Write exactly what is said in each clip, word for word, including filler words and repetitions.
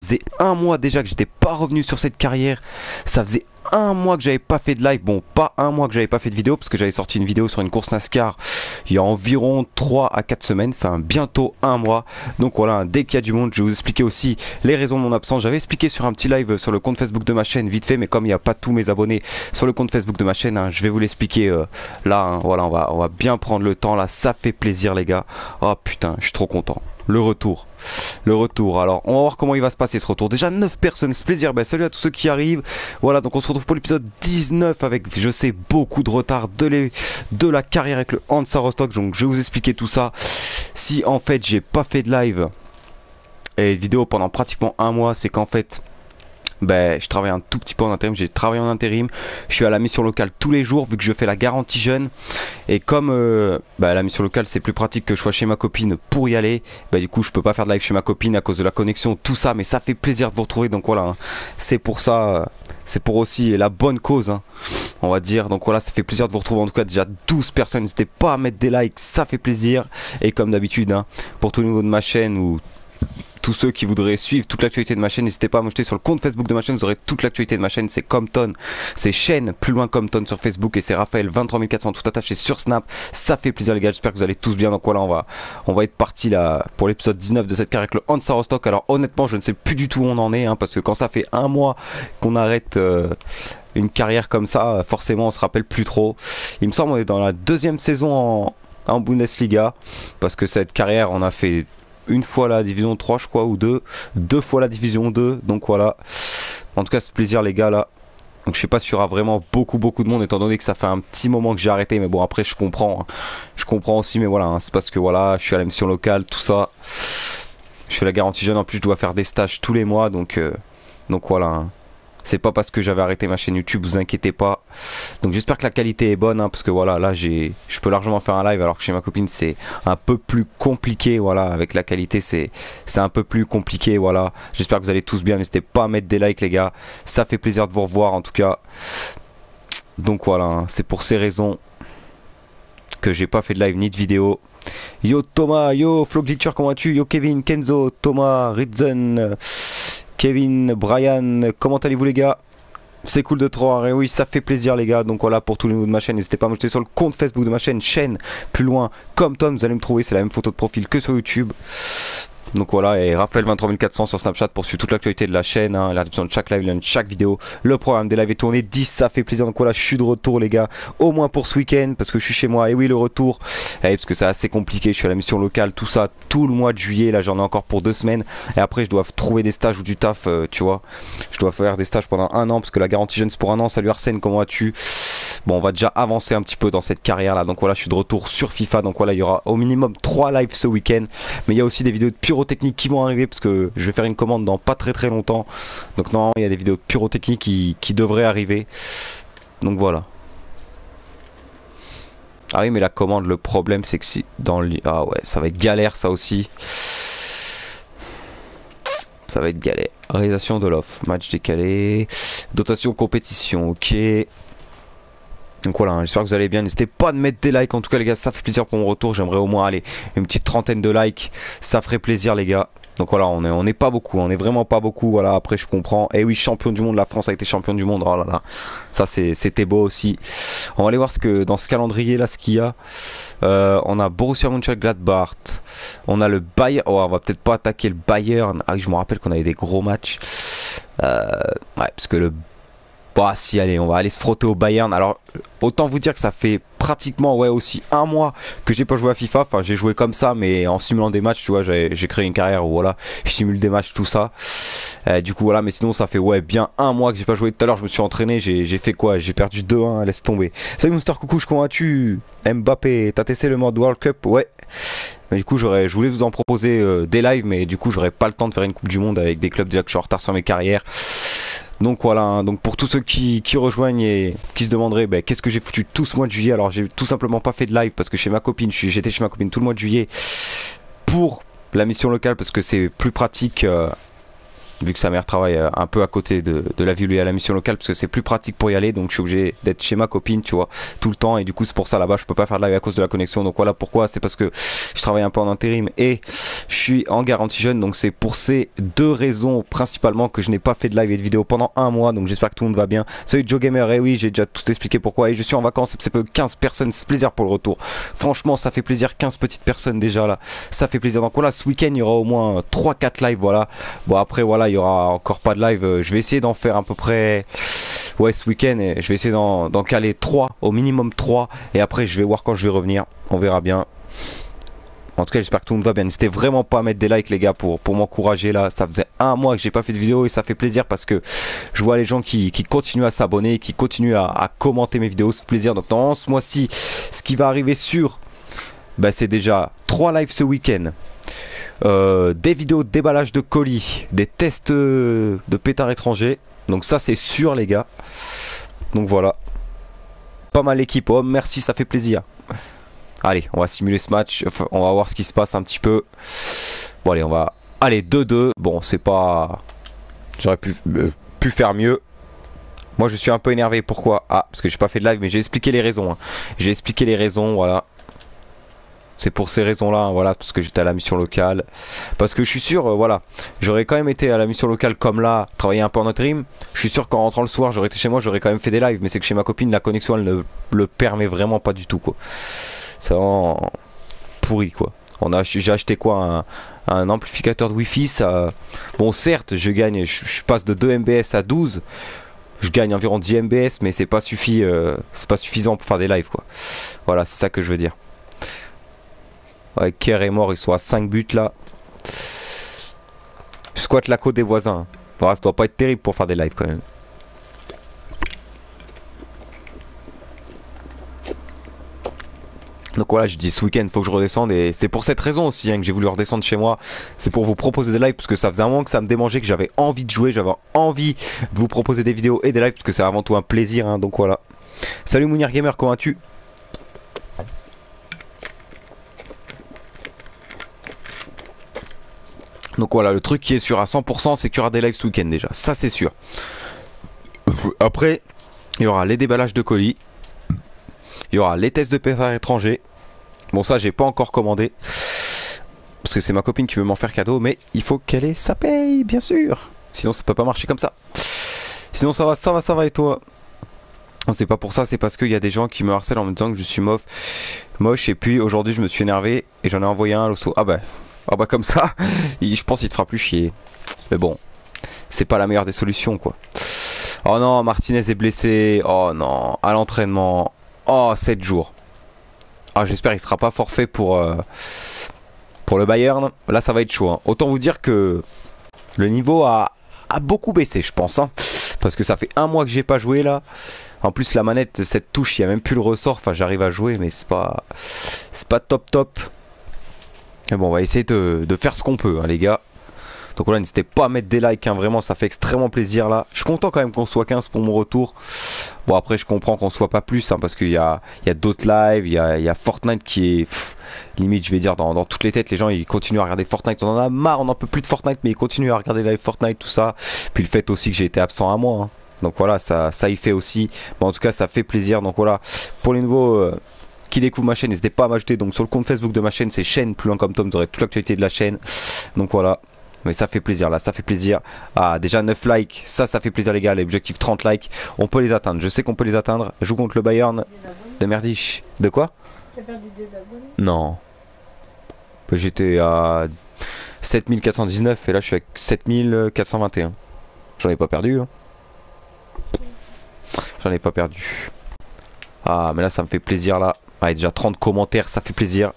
faisait un mois déjà que j'étais pas revenu sur cette carrière. Ça faisait un mois que j'avais pas fait de live. Bon, pas un mois que j'avais pas fait de vidéo parce que j'avais sorti une vidéo sur une course NASCAR il y a environ trois à quatre semaines, enfin bientôt un mois. Donc voilà, dès qu'il y a du monde, je vais vous expliquer aussi les raisons de mon absence. J'avais expliqué sur un petit live sur le compte Facebook de ma chaîne vite fait, mais comme il n'y a pas tous mes abonnés sur le compte Facebook de ma chaîne, hein, je vais vous l'expliquer euh, là. Hein, voilà, on va, on va bien prendre le temps là. Ça fait plaisir les gars. Oh putain, je suis trop content. Le retour. Le retour. Alors, on va voir comment il va se passer ce retour. Déjà neuf personnes, c'est plaisir. Ben, salut à tous ceux qui arrivent. Voilà, donc on se retrouve pour l'épisode dix-neuf avec, je sais, beaucoup de retard de, les, de la carrière avec le Hansa Rostock. Donc, je vais vous expliquer tout ça. Si en fait, j'ai pas fait de live et de vidéo pendant pratiquement un mois, c'est qu'en fait, ben, je travaille un tout petit peu en intérim, j'ai travaillé en intérim, je suis à la mission locale tous les jours vu que je fais la garantie jeune. Et comme euh, ben, la mission locale c'est plus pratique que je sois chez ma copine pour y aller, ben, du coup je peux pas faire de live chez ma copine à cause de la connexion, tout ça, mais ça fait plaisir de vous retrouver. Donc voilà, hein, c'est pour ça, euh, c'est pour aussi la bonne cause, hein, on va dire. Donc voilà, ça fait plaisir de vous retrouver. En tout cas déjà douze personnes, n'hésitez pas à mettre des likes, ça fait plaisir. Et comme d'habitude, hein, pour tous les nouveaux de ma chaîne ou tous ceux qui voudraient suivre toute l'actualité de ma chaîne, n'hésitez pas à me jeter sur le compte Facebook de ma chaîne, vous aurez toute l'actualité de ma chaîne. C'est Compton, c'est chaîne plus loin Compton sur Facebook, et c'est Raphaël vingt-trois mille quatre cents tout attaché sur Snap. Ça fait plaisir les gars, j'espère que vous allez tous bien. Donc voilà, on va, on va être parti là pour l'épisode dix-neuf de cette carrière avec le Hansa Rostock. Alors honnêtement, je ne sais plus du tout où on en est, hein, parce que quand ça fait un mois qu'on arrête euh, une carrière comme ça, forcément on se rappelle plus trop. Il me semble qu'on est dans la deuxième saison en, en Bundesliga, parce que cette carrière on a fait une fois la division trois je crois, ou deux deux fois la division deux. Donc voilà, en tout cas c'est plaisir les gars là. Donc je sais pas s'il y aura vraiment beaucoup beaucoup de monde étant donné que ça fait un petit moment que j'ai arrêté, mais bon après je comprends, hein. Je comprends aussi, mais voilà, hein, c'est parce que voilà, je suis à la mission locale, tout ça, je fais la garantie jeune, en plus je dois faire des stages tous les mois, donc euh, donc voilà, hein. C'est pas parce que j'avais arrêté ma chaîne YouTube, vous inquiétez pas. Donc j'espère que la qualité est bonne, hein, parce que voilà, là j'ai, je peux largement faire un live, alors que chez ma copine c'est un peu plus compliqué. Voilà, avec la qualité c'est c'est un peu plus compliqué. Voilà, j'espère que vous allez tous bien. N'hésitez pas à mettre des likes les gars, ça fait plaisir de vous revoir en tout cas. Donc voilà, hein, c'est pour ces raisons que j'ai pas fait de live ni de vidéo. Yo Thomas, yo Flo Glitcher, comment vas-tu? Yo Kevin, Kenzo, Thomas, Ridzen, Kevin, Brian, comment allez-vous les gars? C'est cool de te revoir, et oui ça fait plaisir les gars. Donc voilà, pour tous les nouveaux de ma chaîne, n'hésitez pas à me jeter sur le compte Facebook de ma chaîne, chaîne plus loin Compton, vous allez me trouver, c'est la même photo de profil que sur YouTube. Donc voilà, et Raphaël vingt-trois mille quatre cents sur Snapchat pour suivre toute l'actualité de la chaîne, hein, la description de chaque live, de chaque vidéo, le programme des lives est tourné, dix ça fait plaisir. Donc voilà, je suis de retour les gars, au moins pour ce week-end, parce que je suis chez moi, et oui le retour, et parce que c'est assez compliqué, je suis à la mission locale, tout ça, tout le mois de juillet, là j'en ai encore pour deux semaines, et après je dois trouver des stages ou du taf, euh, tu vois, je dois faire des stages pendant un an, parce que la garantie jeune c'est pour un an. Salut Arsène, comment vas-tu? Bon, on va déjà avancer un petit peu dans cette carrière là. Donc voilà, je suis de retour sur FIFA. Donc voilà, il y aura au minimum trois lives ce week-end. Mais il y a aussi des vidéos de pyrotechnique qui vont arriver, parce que je vais faire une commande dans pas très très longtemps. Donc non, il y a des vidéos de pyrotechnique qui, qui devraient arriver. Donc voilà. Ah oui, mais la commande, le problème c'est que si dans le... Ah ouais, ça va être galère ça aussi. Ça va être galère. Réalisation de l'offre. Match décalé. Dotation compétition. Ok. Donc voilà, hein, j'espère que vous allez bien. N'hésitez pas à mettre des likes. En tout cas les gars, ça fait plaisir pour mon retour. J'aimerais au moins aller une petite trentaine de likes. Ça ferait plaisir les gars. Donc voilà, on est, on est pas beaucoup, on est vraiment pas beaucoup. Voilà, après je comprends. Et oui, champion du monde, la France a été champion du monde. Oh là là, ça c'était beau aussi. On va aller voir ce que dans ce calendrier là, ce qu'il y a. Euh, on a Borussia Mönchengladbach. On a le Bayern. Oh, on va peut-être pas attaquer le Bayern. Ah oui, je me rappelle qu'on avait des gros matchs. Euh, ouais, parce que le Bah si, allez, on va aller se frotter au Bayern. Alors autant vous dire que ça fait pratiquement ouais aussi un mois que j'ai pas joué à FIFA. Enfin j'ai joué comme ça, mais en simulant des matchs, tu vois, j'ai créé une carrière où voilà, je simule des matchs, tout ça. Euh, du coup voilà, mais sinon ça fait ouais bien un mois que j'ai pas joué. Tout à l'heure je me suis entraîné, j'ai fait quoi? J'ai perdu deux un, laisse tomber. Salut Monster Coucou, comment vas-tu? Mbappé, t'as testé le mode World Cup? Ouais. Mais du coup j'aurais, je voulais vous en proposer euh, des lives, mais du coup j'aurais pas le temps de faire une coupe du monde avec des clubs déjà que je suis en retard sur mes carrières. Donc voilà, hein, donc pour tous ceux qui, qui rejoignent et qui se demanderaient bah, qu'est-ce que j'ai foutu tout ce mois de juillet, alors j'ai tout simplement pas fait de live parce que chez ma copine, j'étais chez ma copine tout le mois de juillet pour la mission locale parce que c'est plus pratique, euh, vu que sa mère travaille euh, un peu à côté de, de la ville où il y a la mission locale, parce que c'est plus pratique pour y aller, donc je suis obligé d'être chez ma copine, tu vois, tout le temps, et du coup c'est pour ça là-bas je peux pas faire de live à cause de la connexion. Donc voilà pourquoi, c'est parce que je travaille un peu en intérim et je suis en garantie jeune, donc c'est pour ces deux raisons principalement que je n'ai pas fait de live et de vidéo pendant un mois. Donc j'espère que tout le monde va bien. Salut Joe Gamer, et oui j'ai déjà tout expliqué pourquoi, et je suis en vacances, c'est peu quinze personnes, c'est plaisir pour le retour, franchement ça fait plaisir, quinze petites personnes déjà là, ça fait plaisir. Donc voilà, ce week-end il y aura au moins trois quatre lives, voilà. Bon après voilà, il y aura encore pas de live, je vais essayer d'en faire à peu près, ouais, ce week-end, et je vais essayer d'en caler trois, au minimum trois, et après je vais voir quand je vais revenir, on verra bien. En tout cas j'espère que tout le monde va bien. N'hésitez vraiment pas à mettre des likes les gars pour, pour m'encourager là. Ça faisait un mois que j'ai pas fait de vidéo et ça fait plaisir parce que je vois les gens qui, qui continuent à s'abonner, qui continuent à, à commenter mes vidéos, c'est plaisir. Donc dans ce mois-ci, ce qui va arriver sur, bah, c'est déjà trois lives ce week-end, euh, des vidéos de déballage de colis, des tests de pétards étrangers. Donc ça c'est sûr les gars. Donc voilà, pas mal l'équipe. Oh merci, ça fait plaisir. Allez, on va simuler ce match, enfin, on va voir ce qui se passe un petit peu. Bon allez, on va... Allez, deux deux, bon c'est pas... J'aurais pu, euh, pu faire mieux. Moi je suis un peu énervé, pourquoi? Ah, parce que j'ai pas fait de live, mais j'ai expliqué les raisons. Hein. J'ai expliqué les raisons, voilà. C'est pour ces raisons-là, hein, voilà, parce que j'étais à la mission locale. Parce que je suis sûr, euh, voilà, j'aurais quand même été à la mission locale comme là, travailler un peu en intérim. Je suis sûr qu'en rentrant le soir, j'aurais été chez moi, j'aurais quand même fait des lives. Mais c'est que chez ma copine, la connexion, elle ne le permet vraiment pas du tout, quoi. C'est vraiment pourri quoi. On a, j'ai acheté quoi, un, un amplificateur de wifi, ça... Bon certes je gagne, je, je passe de deux M B S à douze. Je gagne environ dix M B S, mais c'est pas suffi, euh, c'est pas suffisant pour faire des lives quoi. Voilà, c'est ça que je veux dire. Ouais, Kerr est mort, ils sont à cinq buts là. Je squatte la côte des voisins. Voilà, ça doit pas être terrible pour faire des lives quand même. Donc voilà, je dis ce week-end faut que je redescende, et c'est pour cette raison aussi hein, que j'ai voulu redescendre chez moi. C'est pour vous proposer des lives parce que ça faisait un moment que ça me démangeait, que j'avais envie de jouer, j'avais envie de vous proposer des vidéos et des lives parce que c'est avant tout un plaisir hein, donc voilà. Salut Mounir Gamer, comment vas-tu? Donc voilà, le truc qui est sûr à cent pour cent c'est qu'il y aura des lives ce week-end déjà, ça c'est sûr. Après, il y aura les déballages de colis, il y aura les tests de pétards étrangers. Bon ça j'ai pas encore commandé parce que c'est ma copine qui veut m'en faire cadeau, mais il faut qu'elle ait sa paye bien sûr, sinon ça peut pas marcher comme ça. Sinon ça va, ça va, ça va, et toi? Non, c'est pas pour ça, c'est parce qu'il y a des gens qui me harcèlent en me disant que je suis moche, moche et puis aujourd'hui je me suis énervé et j'en ai envoyé un à l'hosto. Ah bah, ah bah comme ça, je pense qu'il te fera plus chier. Mais bon, c'est pas la meilleure des solutions quoi. Oh non, Martinez est blessé. Oh non, à l'entraînement. Oh, sept jours. Ah, j'espère qu'il sera pas forfait pour, euh, pour le Bayern. Là, ça va être chaud. Hein. Autant vous dire que le niveau a, a beaucoup baissé, je pense. Hein. Parce que ça fait un mois que j'ai pas joué là. En plus, la manette, cette touche, il n'y a même plus le ressort. Enfin, j'arrive à jouer, mais c'est pas, c'est pas top top. Mais bon, on va essayer de, de faire ce qu'on peut, hein, les gars. Donc voilà, n'hésitez pas à mettre des likes, hein, vraiment ça fait extrêmement plaisir là. Je suis content quand même qu'on soit quinze pour mon retour. Bon après je comprends qu'on soit pas plus, hein, parce qu'il y a, il y a d'autres lives, il y a, il y a Fortnite qui est pff, limite je vais dire dans, dans toutes les têtes. Les gens ils continuent à regarder Fortnite, on en a marre, on n'en peut plus de Fortnite, mais ils continuent à regarder live Fortnite, tout ça. Puis le fait aussi que j'ai été absent un mois, hein. Donc voilà, ça, ça y fait aussi. Bon, en tout cas ça fait plaisir, donc voilà. Pour les nouveaux... Euh, qui découvre ma chaîne, n'hésitez pas à m'ajouter donc sur le compte Facebook de ma chaîne, c'est chaîne plus loin comme Tom, vous aurez toute l'actualité de la chaîne. Donc voilà. Mais ça fait plaisir là, ça fait plaisir. Ah déjà neuf likes, ça ça fait plaisir les gars, l'objectif trente likes, on peut les atteindre, je sais qu'on peut les atteindre. Je joue contre le Bayern de merdiche. De quoi? T'as perdu des abonnés? Non. J'étais à sept mille quatre cent dix-neuf et là je suis à sept mille quatre cent vingt et un. J'en ai pas perdu hein. J'en ai pas perdu. Ah mais là ça me fait plaisir là. Ah déjà trente commentaires, ça fait plaisir.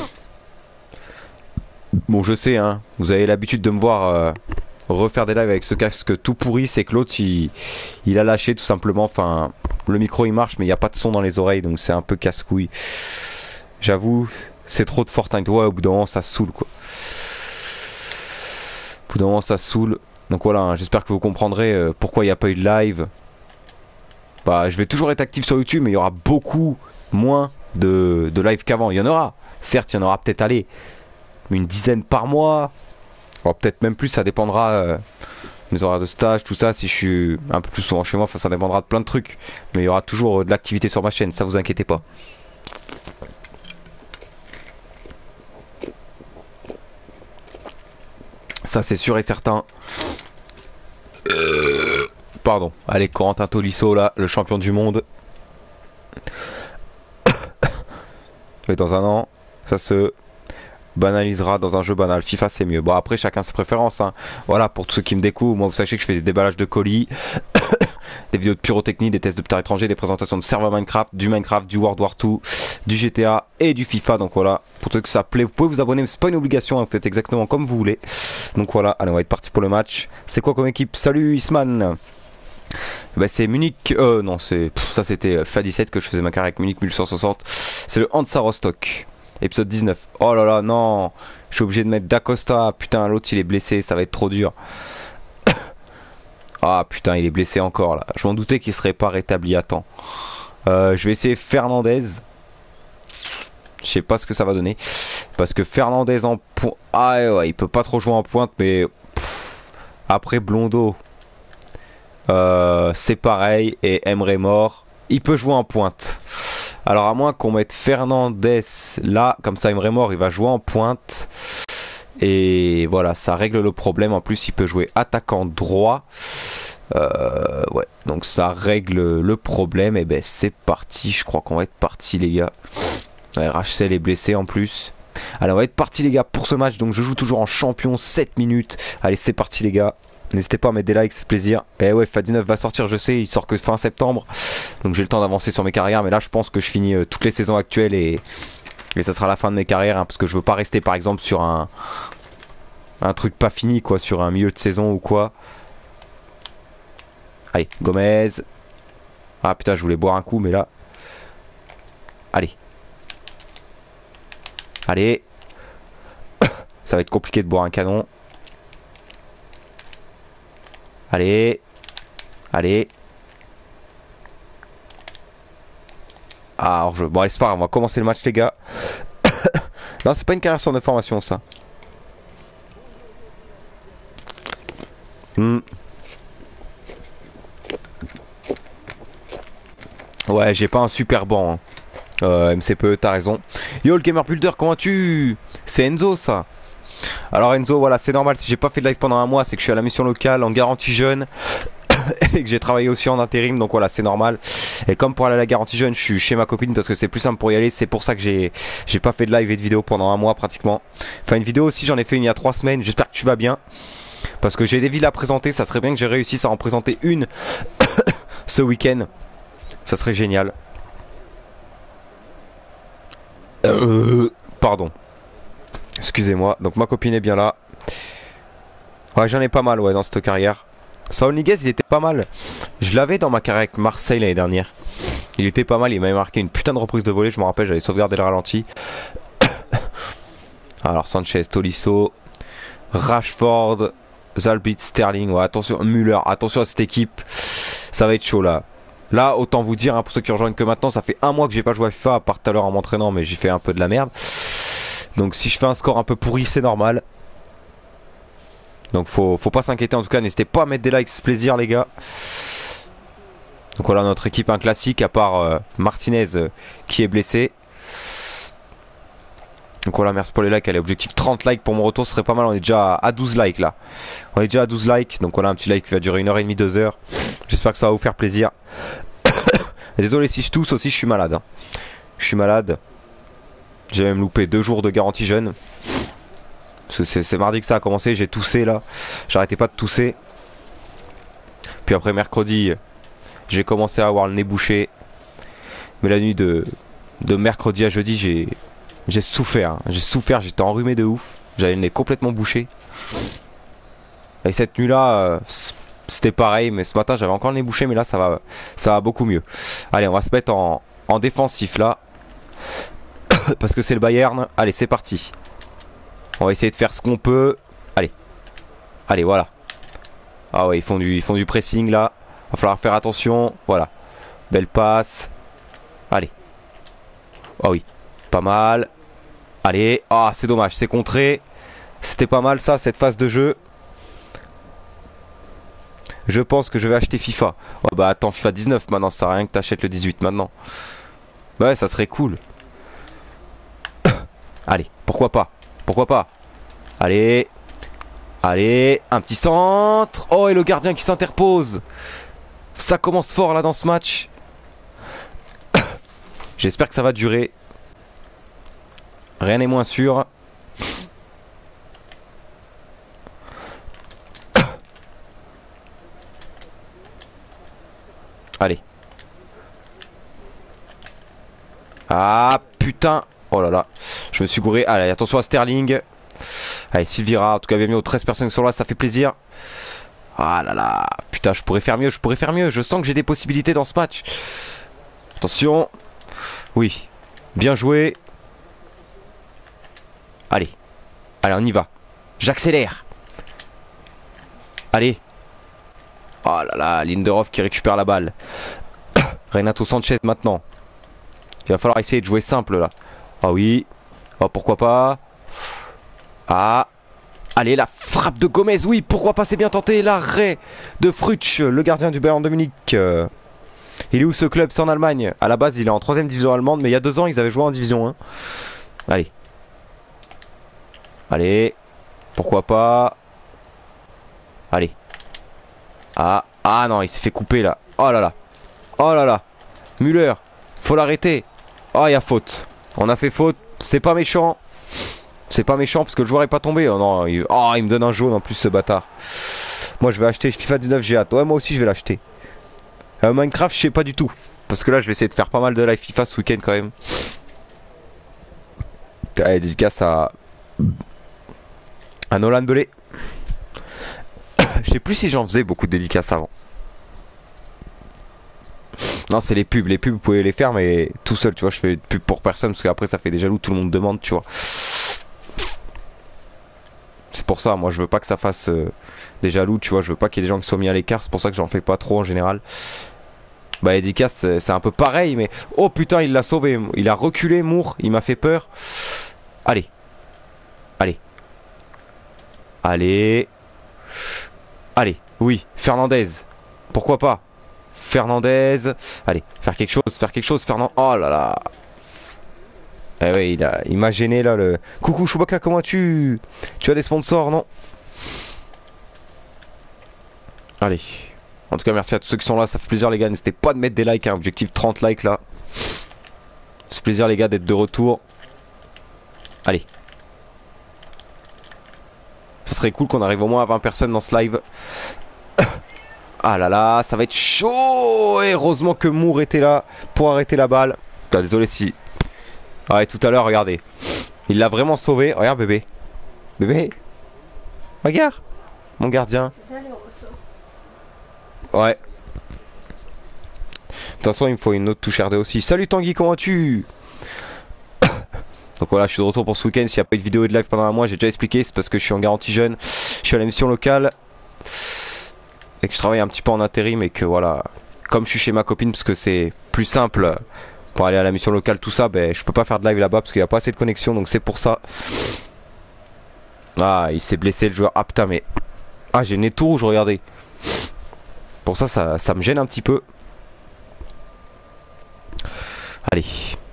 Bon je sais hein, vous avez l'habitude de me voir euh, refaire des lives avec ce casque tout pourri, c'est que l'autre il, il a lâché tout simplement, enfin le micro il marche mais il n'y a pas de son dans les oreilles donc c'est un peu casse-couille. J'avoue, c'est trop de Fortnite, ouais au bout d'un moment ça saoule quoi. Au bout d'un moment ça saoule, donc voilà, hein, j'espère que vous comprendrez euh, pourquoi il n'y a pas eu de live. Bah je vais toujours être actif sur YouTube mais il y aura beaucoup moins de, de live qu'avant, il y en aura, certes il y en aura peut-être allez une dizaine par mois, alors peut-être même plus, ça dépendra euh, mes horaires de stage, tout ça, si je suis un peu plus souvent chez moi, enfin, ça dépendra de plein de trucs. Mais il y aura toujours euh, de l'activité sur ma chaîne, ça vous inquiétez pas. Ça c'est sûr et certain. Euh... Pardon. Allez, Corentin Tolisso là, le champion du monde. Mais dans un an, ça se banalisera dans un jeu banal. FIFA c'est mieux. Bon après chacun ses préférences hein. Voilà pour tous ceux qui me découvrent. Moi vous sachez que je fais des déballages de colis, des vidéos de pyrotechnie, des tests de terrain étranger, des présentations de serveurs Minecraft, du Minecraft, du World War deux, du G T A et du FIFA. Donc voilà, pour ceux que ça plaît, vous pouvez vous abonner, mais c'est pas une obligation, hein. Vous faites exactement comme vous voulez. Donc voilà, allez on va être parti pour le match. C'est quoi comme équipe? Salut Isman. Bah c'est Munich, euh non c'est ça c'était F A dix-sept que je faisais ma carrière avec Munich mille cent soixante. C'est le Hansa Rostock, épisode dix-neuf. Oh là là non, je suis obligé de mettre Dacosta. Putain l'autre il est blessé, ça va être trop dur. Ah putain il est blessé encore là. Je m'en doutais qu'il serait pas rétabli à temps. euh, Je vais essayer Fernandez. Je sais pas ce que ça va donner. Parce que Fernandez en point. Ah ouais il peut pas trop jouer en pointe. Mais pff, après Blondeau Euh, c'est pareil, et Emre Mor, il peut jouer en pointe. Alors à moins qu'on mette Fernandez là, comme ça Emre Mor il va jouer en pointe. Et voilà, ça règle le problème. En plus il peut jouer attaquant droit. euh, Ouais, donc ça règle le problème. Et ben c'est parti, je crois qu'on va être parti les gars. Ouais, Rachel est blessé en plus. Allez on va être parti les gars pour ce match. Donc je joue toujours en champion, sept minutes. Allez c'est parti les gars. N'hésitez pas à mettre des likes, c'est plaisir. Et ouais, F A dix-neuf va sortir, je sais, il sort que fin septembre. Donc j'ai le temps d'avancer sur mes carrières. Mais là, je pense que je finis euh, toutes les saisons actuelles et, et ça sera la fin de mes carrières. Hein, parce que je veux pas rester, par exemple, sur un, un truc pas fini, quoi. Sur un milieu de saison ou quoi. Allez, Gomez. Ah putain, je voulais boire un coup, mais là. Allez. Allez. Ça va être compliqué de boire un canon. Allez. Allez. Ah, alors je... Bon, allez, c'est pas grave, on va commencer le match, les gars. Non, c'est pas une carrière sur de formation, ça. Hmm. Ouais, j'ai pas un super banc. Hein. Euh, M C P E, t'as raison. Yo, le Gamer Builder, comment tu... C'est Enzo, ça. Alors Enzo, voilà, c'est normal si j'ai pas fait de live pendant un mois, c'est que je suis à la mission locale en garantie jeune et que j'ai travaillé aussi en intérim, donc voilà, c'est normal. Et comme pour aller à la garantie jeune, je suis chez ma copine parce que c'est plus simple pour y aller. C'est pour ça que j'ai j'ai pas fait de live et de vidéo pendant un mois pratiquement. Enfin une vidéo aussi, j'en ai fait une il y a trois semaines. J'espère que tu vas bien parce que j'ai des villes à présenter. Ça serait bien que j'ai réussi à en présenter une ce week-end. Ça serait génial. Euh, pardon. Excusez-moi, donc ma copine est bien là. Ouais, j'en ai pas mal, ouais, dans cette carrière. Saul Niguez, il était pas mal. Je l'avais dans ma carrière avec Marseille l'année dernière. Il était pas mal, il m'avait marqué une putain de reprise de volée. Je me rappelle, j'avais sauvegardé le ralenti. Alors, Sanchez, Tolisso, Rashford, Zalbit, Sterling. Ouais, attention, Müller, attention à cette équipe. Ça va être chaud là. Là, autant vous dire, hein, pour ceux qui rejoignent que maintenant, ça fait un mois que j'ai pas joué à FIFA, à part tout à l'heure en m'entraînant, mais j'ai fait un peu de la merde. Donc si je fais un score un peu pourri, c'est normal. Donc faut, faut pas s'inquiéter en tout cas. N'hésitez pas à mettre des likes, c'est plaisir les gars. Donc voilà notre équipe, un classique à part euh, Martinez euh, qui est blessé. Donc voilà, merci pour les likes. Allez, objectif trente likes pour mon retour, ce serait pas mal. On est déjà à douze likes là. On est déjà à douze likes. Donc voilà, un petit like qui va durer une heure et demie, deux heures. J'espère que ça va vous faire plaisir. Désolé si je tousse aussi, je suis malade. Hein. Je suis malade. J'ai même loupé deux jours de garantie jeune. C'est mardi que ça a commencé, j'ai toussé là. J'arrêtais pas de tousser. Puis après mercredi, j'ai commencé à avoir le nez bouché. Mais la nuit de, de mercredi à jeudi, j'ai j'ai souffert. Hein. J'ai souffert, j'étais enrhumé de ouf. J'avais le nez complètement bouché. Et cette nuit là, euh, c'était pareil. Mais ce matin, j'avais encore le nez bouché. Mais là, ça va, ça va beaucoup mieux. Allez, on va se mettre en, en défensif là. Parce que c'est le Bayern. Allez, c'est parti. On va essayer de faire ce qu'on peut. Allez. Allez, voilà. Ah ouais, ils font du, ils font du pressing là. Va falloir faire attention. Voilà. Belle passe. Allez. Ah oui. Pas mal. Allez. Ah, c'est dommage. C'est contré. C'était pas mal ça, cette phase de jeu. Je pense que je vais acheter FIFA. Oh bah attends, FIFA dix-neuf maintenant, ça sert à rien que t'achètes le dix-huit maintenant. Bah ouais, ça serait cool. Allez, pourquoi pas? Pourquoi pas? Allez. Allez, un petit centre. Oh, et le gardien qui s'interpose. Ça commence fort là dans ce match. J'espère que ça va durer. Rien n'est moins sûr. Allez. Ah putain. Oh là là. Je me suis gouré. Allez, attention à Sterling. Allez, Silvira. En tout cas, bienvenue aux treize personnes qui sont là. Ça fait plaisir. Ah là là. Putain, je pourrais faire mieux. Je pourrais faire mieux. Je sens que j'ai des possibilités dans ce match. Attention. Oui. Bien joué. Allez. Allez, on y va. J'accélère. Allez. Oh là là. Linderoff qui récupère la balle. Renato Sanchez maintenant. Il va falloir essayer de jouer simple là. Ah oui. Oh, pourquoi pas. Ah. Allez, la frappe de Gomez. Oui, pourquoi pas, c'est bien tenté. L'arrêt de Frutsch, le gardien du Bayern de Munich. Euh, il est où ce club? C'est en Allemagne. À la base, il est en troisième division allemande. Mais il y a deux ans, ils avaient joué en division un. Allez. Allez. Pourquoi pas. Allez. Ah. Ah non, il s'est fait couper là. Oh là là. Oh là là. Müller. Faut l'arrêter. Oh, il y a faute. On a fait faute. C'est pas méchant. C'est pas méchant parce que le joueur est pas tombé. Oh non, il... Oh, il me donne un jaune en plus ce bâtard. Moi je vais acheter FIFA dix-neuf, j'ai hâte. Ouais, moi aussi je vais l'acheter. euh, Minecraft je sais pas du tout. Parce que là je vais essayer de faire pas mal de live FIFA ce week-end quand même. Allez, dédicace à... à Nolan Belé. Je sais plus si j'en faisais beaucoup de dédicaces avant. Non, c'est les pubs. Les pubs vous pouvez les faire mais tout seul, tu vois. Je fais de pub pour personne parce qu'après ça fait des jaloux, tout le monde demande, tu vois. C'est pour ça, moi je veux pas que ça fasse euh, des jaloux, tu vois, je veux pas qu'il y ait des gens qui soient mis à l'écart, c'est pour ça que j'en fais pas trop en général. Bah dédicace, c'est un peu pareil, mais... Oh putain, il l'a sauvé, il a reculé, Moore, il m'a fait peur. Allez. Allez. Allez. Allez, oui, Fernandez. Pourquoi pas? Fernandez. Allez, faire quelque chose, faire quelque chose, Fernand... Oh là là. Eh ouais, il a, il m'a gêné là le... Coucou Chewbacca, comment tu... Tu as des sponsors, non? Allez. En tout cas, merci à tous ceux qui sont là, ça fait plaisir les gars. N'hésitez pas de mettre des likes, hein. Objectif trente likes là. C'est plaisir les gars d'être de retour. Allez. Ce serait cool qu'on arrive au moins à vingt personnes dans ce live. Ah là là, ça va être chaud. Et heureusement que Moore était là pour arrêter la balle. Putain, désolé si... Ouais, tout à l'heure, regardez. Il l'a vraiment sauvé. Regarde, bébé. Bébé. Regarde. Mon gardien. Ouais. De toute façon, il me faut une autre touche R D aussi. Salut Tanguy, comment vas-tu? Donc voilà, je suis de retour pour ce week-end. S'il n'y a pas eu de vidéo et de live pendant un mois, j'ai déjà expliqué. C'est parce que je suis en garantie jeune. Je suis à la mission locale. Et que je travaille un petit peu en intérim. Et que voilà, comme je suis chez ma copine, parce que c'est plus simple... Pour aller à la mission locale, tout ça, ben je peux pas faire de live là-bas parce qu'il n'y a pas assez de connexion, donc c'est pour ça. Ah, il s'est blessé le joueur. Ah putain, mais... Ah, j'ai le nez tout rouge, regardez. Pour ça, ça, ça me gêne un petit peu. Allez.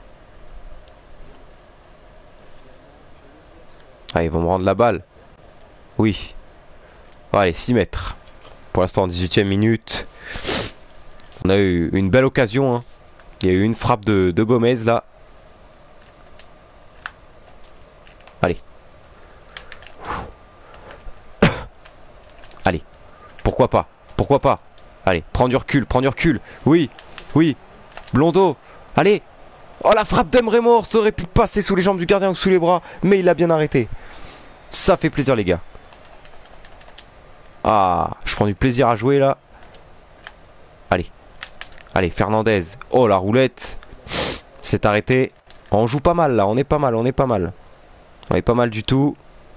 Ah, ils vont me rendre la balle. Oui. Allez, six mètres. Pour l'instant, en dix-huitième minute. On a eu une belle occasion, hein. Il y a eu une frappe de, de Gomez là. Allez. Allez. Pourquoi pas? Pourquoi pas? Allez, prends du recul, prends du recul. Oui, oui. Blondo. Allez. Oh la frappe d'Emre Mor, ça aurait pu passer sous les jambes du gardien ou sous les bras. Mais il l'a bien arrêté. Ça fait plaisir les gars. Ah, je prends du plaisir à jouer là. Allez. Allez, Fernandez. Oh, la roulette. C'est arrêté. On joue pas mal là, on est pas mal, on est pas mal. On est pas mal du tout.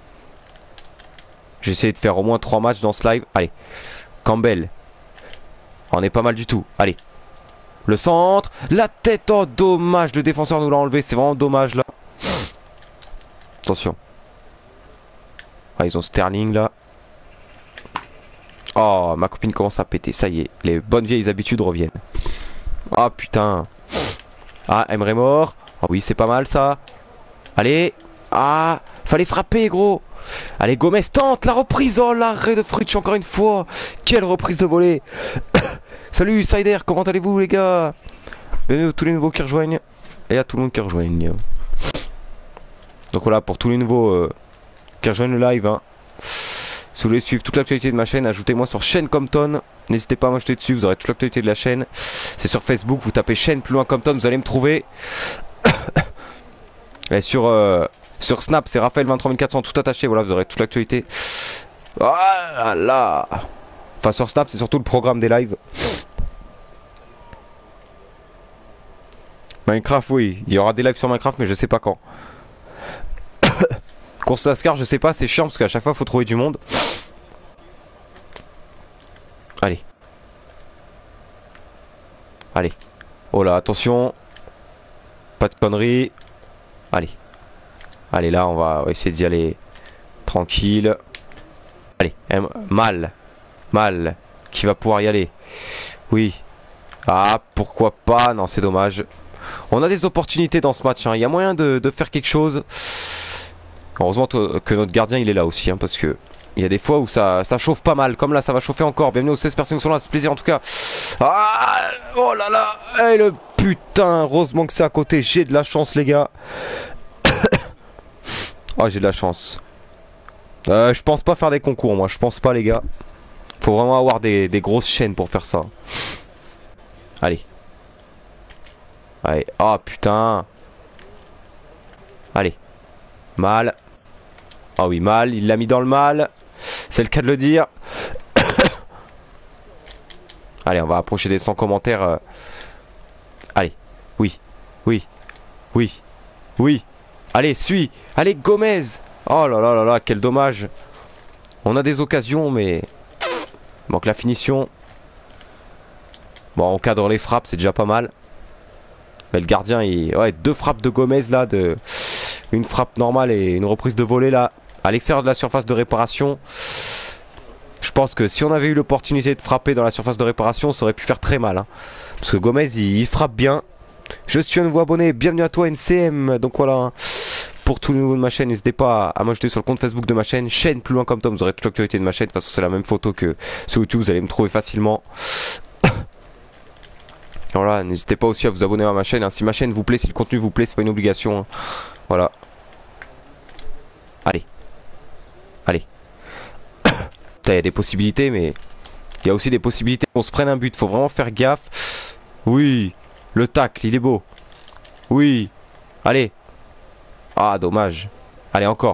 J'ai essayé de faire au moins trois matchs dans ce live. Allez. Campbell. On est pas mal du tout. Allez. Le centre. La tête. Oh, dommage. Le défenseur nous l'a enlevé. C'est vraiment dommage là. Attention. Ah, ils ont Sterling là. Oh, ma copine commence à péter, ça y est, les bonnes vieilles habitudes reviennent. Ah putain. Ah, Emre mort. Ah oui, c'est pas mal ça. Allez. Ah, fallait frapper gros. Allez, Gomez tente la reprise. Oh, l'arrêt de Fritsch encore une fois. Quelle reprise de volée. Salut Sider, comment allez-vous les gars? Bienvenue à tous les nouveaux qui rejoignent. Et à tout le monde qui rejoignent. Donc voilà, pour tous les nouveaux euh, qui rejoignent le live, hein. Si vous voulez suivre toute l'actualité de ma chaîne, ajoutez-moi sur chaîne Compton. N'hésitez pas à m'ajouter dessus, vous aurez toute l'actualité de la chaîne. C'est sur Facebook, vous tapez chaîne plus loin Compton, vous allez me trouver. Et sur, euh, sur Snap, c'est Raphaël vingt-trois mille quatre cents tout attaché, voilà, vous aurez toute l'actualité. Voilà. Enfin, sur Snap, c'est surtout le programme des lives. Minecraft, oui, il y aura des lives sur Minecraft, mais je sais pas quand. Course NASCAR, je sais pas, c'est chiant parce qu'à chaque fois, faut trouver du monde. Allez. Allez. Oh là, attention. Pas de conneries. Allez. Allez, là, on va essayer d'y aller tranquille. Allez, mal. Mal. Qui va pouvoir y aller? Oui. Ah, pourquoi pas? Non, c'est dommage. On a des opportunités dans ce match, hein. Il y a moyen de, de faire quelque chose. Heureusement que notre gardien il est là aussi, hein, parce que il y a des fois où ça, ça chauffe pas mal. Comme là, ça va chauffer encore. Bienvenue aux seize personnes qui sont là, c'est plaisir en tout cas. Ah, oh là là. Et le putain, heureusement que c'est à côté. J'ai de la chance, les gars. Oh, j'ai de la chance. Euh, je pense pas faire des concours, moi. Je pense pas, les gars. Faut vraiment avoir des, des grosses chaînes pour faire ça. Allez. Allez. Oh putain. Allez. Mal. Ah oui, mal. Il l'a mis dans le mal. C'est le cas de le dire. Allez, on va approcher des cent commentaires. Euh... Allez. Oui. Oui. Oui. Oui. Allez, suis. Allez, Gomez. Oh là là là là, quel dommage. On a des occasions, mais... manque la finition. Bon, on cadre les frappes, c'est déjà pas mal. Mais le gardien, il... ouais, deux frappes de Gomez là. De... Une frappe normale et une reprise de volée là. À l'extérieur de la surface de réparation. Je pense que si on avait eu l'opportunité de frapper dans la surface de réparation, ça aurait pu faire très mal, hein. Parce que Gomez, il, il frappe bien. Je suis un nouveau abonné, bienvenue à toi N C M. Donc voilà, hein. Pour tous les nouveaux de ma chaîne, n'hésitez pas à m'ajouter sur le compte Facebook de ma chaîne. Chaîne plus loin comme Tom, vous aurez toute l'actualité de ma chaîne. De toute façon, c'est la même photo que sur YouTube, vous allez me trouver facilement. Voilà, n'hésitez pas aussi à vous abonner à ma chaîne, hein. Si ma chaîne vous plaît, si le contenu vous plaît, c'est pas une obligation, hein. Voilà. Allez. Allez. Il y a des possibilités, mais il y a aussi des possibilités qu'on se prenne un but. Faut vraiment faire gaffe. Oui. Le tacle, il est beau. Oui. Allez. Ah, dommage. Allez, encore.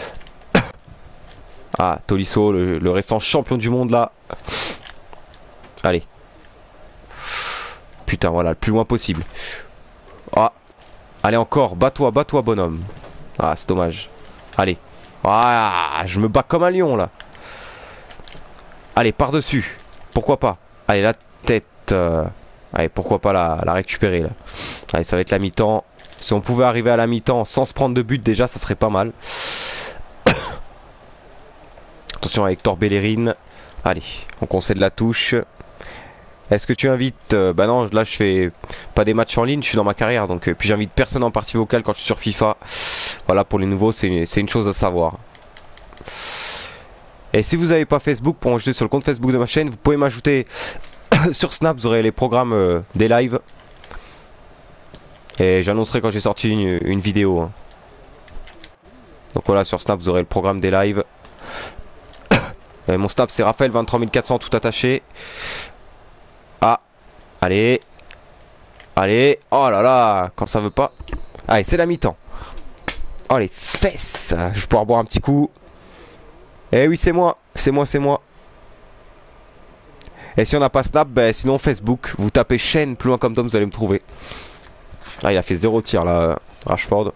Ah, Tolisso, le, le récent champion du monde là. Allez. Putain, voilà, le plus loin possible. Ah. Allez, encore. Bats-toi, bats-toi, bonhomme. Ah, c'est dommage. Allez. Ah, je me bats comme un lion là. Allez, par-dessus. Pourquoi pas. Allez, la tête. Euh... Allez, pourquoi pas la, la récupérer là. Allez, ça va être la mi-temps. Si on pouvait arriver à la mi-temps sans se prendre de but déjà, ça serait pas mal. Attention à Hector Bellerin. Allez, on concède la touche. Est-ce que tu invites... euh, Bah non, là je fais pas des matchs en ligne, je suis dans ma carrière. Donc, euh, puis j'invite personne en partie vocale quand je suis sur FIFA. Voilà, pour les nouveaux, c'est une, une chose à savoir. Et si vous n'avez pas Facebook, pour m'ajouter sur le compte Facebook de ma chaîne, vous pouvez m'ajouter sur Snap, vous aurez les programmes euh, des lives. Et j'annoncerai quand j'ai sorti une, une vidéo, hein. Donc voilà, sur Snap, vous aurez le programme des lives. Et mon Snap, c'est Raphaël vingt-trois mille quatre cents tout attaché. Ah, allez. Allez. Oh là là, quand ça veut pas. Allez, c'est la mi-temps. Oh les fesses. Je vais pouvoir boire un petit coup. Eh oui, c'est moi. C'est moi, c'est moi. Et si on n'a pas Snap, ben sinon Facebook. Vous tapez chaîne plus loin comme Tom, vous allez me trouver. Ah, il a fait zéro tir là, Rashford.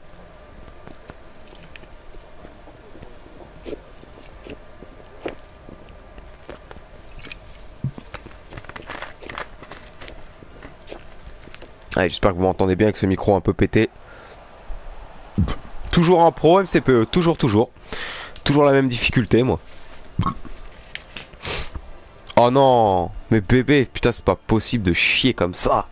Allez, j'espère que vous m'entendez bien avec ce micro un peu pété. Toujours en pro, M C P E, toujours, toujours. Toujours la même difficulté, moi. Oh non. Mais bébé, putain, c'est pas possible de chier comme ça.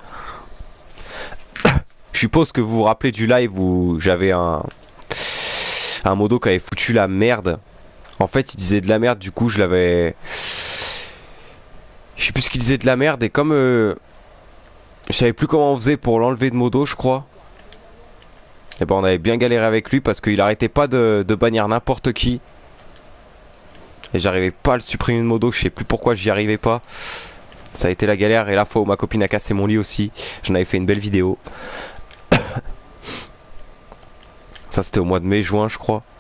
Je suppose que vous vous rappelez du live où j'avais un... Un modo qui avait foutu la merde. En fait, il disait de la merde, du coup, je l'avais... Je sais plus ce qu'il disait de la merde, et comme... Euh... Je savais plus comment on faisait pour l'enlever de modo, je crois. Et ben on avait bien galéré avec lui parce qu'il arrêtait pas de, de bannir n'importe qui. Et j'arrivais pas à le supprimer de modo, je sais plus pourquoi j'y arrivais pas. Ça a été la galère, et la fois où ma copine a cassé mon lit aussi, j'en avais fait une belle vidéo. Ça c'était au mois de mai, juin je crois.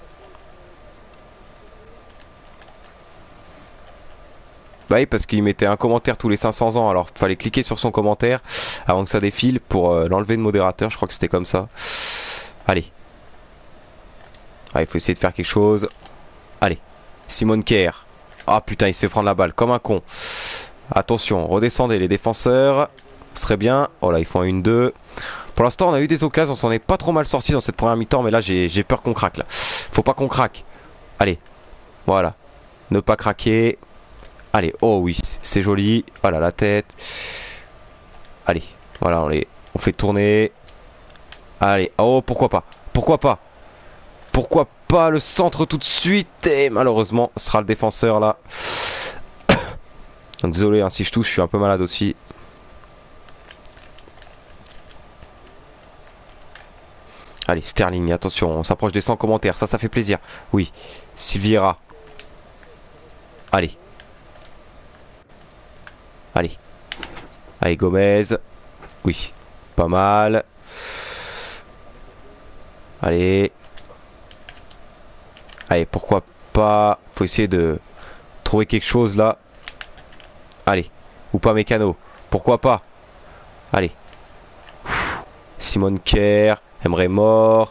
Bah oui, parce qu'il mettait un commentaire tous les cinq cents ans, alors fallait cliquer sur son commentaire avant que ça défile pour euh, l'enlever de modérateur, je crois que c'était comme ça. Allez. Ah, il faut essayer de faire quelque chose. Allez. Simone Kerr. Ah putain, il se fait prendre la balle comme un con. Attention, redescendez les défenseurs. Ce serait bien. Oh là, ils font un un deux. Pour l'instant, on a eu des occasions, on s'en est pas trop mal sorti dans cette première mi-temps, mais là, j'ai peur qu'on craque là. Faut pas qu'on craque. Allez. Voilà. Ne pas craquer. Allez, oh oui, c'est joli. Voilà, la tête. Allez, voilà, on les, on fait tourner. Allez, oh, pourquoi pas. Pourquoi pas. Pourquoi pas le centre tout de suite. Et malheureusement, ce sera le défenseur là. Donc désolé hein, si je touche, je suis un peu malade aussi. Allez, Sterling, attention, on s'approche des cent commentaires. Ça, ça fait plaisir. Oui, Silviera. Allez. Allez. Allez, Gomez. Oui. Pas mal. Allez. Allez, pourquoi pas. Faut essayer de trouver quelque chose là. Allez. Ou pas Mécano. Pourquoi pas. Allez. Simone Kerr. Emre Mort.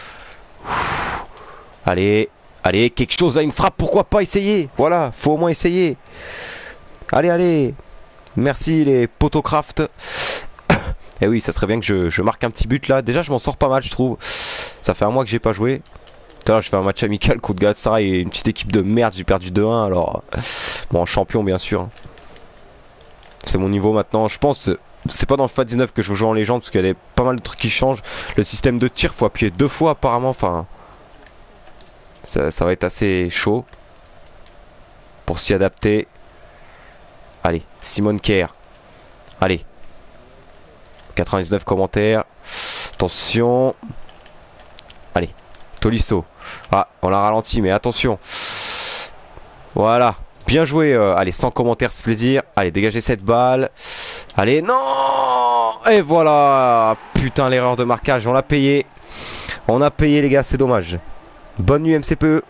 Allez. Allez, quelque chose là, une frappe. Pourquoi pas essayer. Voilà, faut au moins essayer. Allez, allez. Merci les Potocraft. Et oui, ça serait bien que je, je marque un petit but là. Déjà, je m'en sors pas mal, je trouve. Ça fait un mois que j'ai pas joué. Tout à l'heure, je fais un match amical contre Galatasaray et une petite équipe de merde. J'ai perdu deux un. Alors, bon, en champion, bien sûr. C'est mon niveau maintenant. Je pense, c'est pas dans le F A dix-neuf que je joue en légende parce qu'il y a des, pas mal de trucs qui changent. Le système de tir, faut appuyer deux fois apparemment. Enfin, ça, ça va être assez chaud pour s'y adapter. Allez, Simone Kerr. Allez. quatre-vingt-dix-neuf commentaires. Attention. Allez. Tolisso. Ah, on l'a ralenti, mais attention. Voilà. Bien joué. Euh, allez, cent commentaires, c'est plaisir. Allez, dégagez cette balle. Allez, non. Et voilà. Putain, l'erreur de marquage. On l'a payé. On a payé, les gars. C'est dommage. Bonne nuit, M C P E.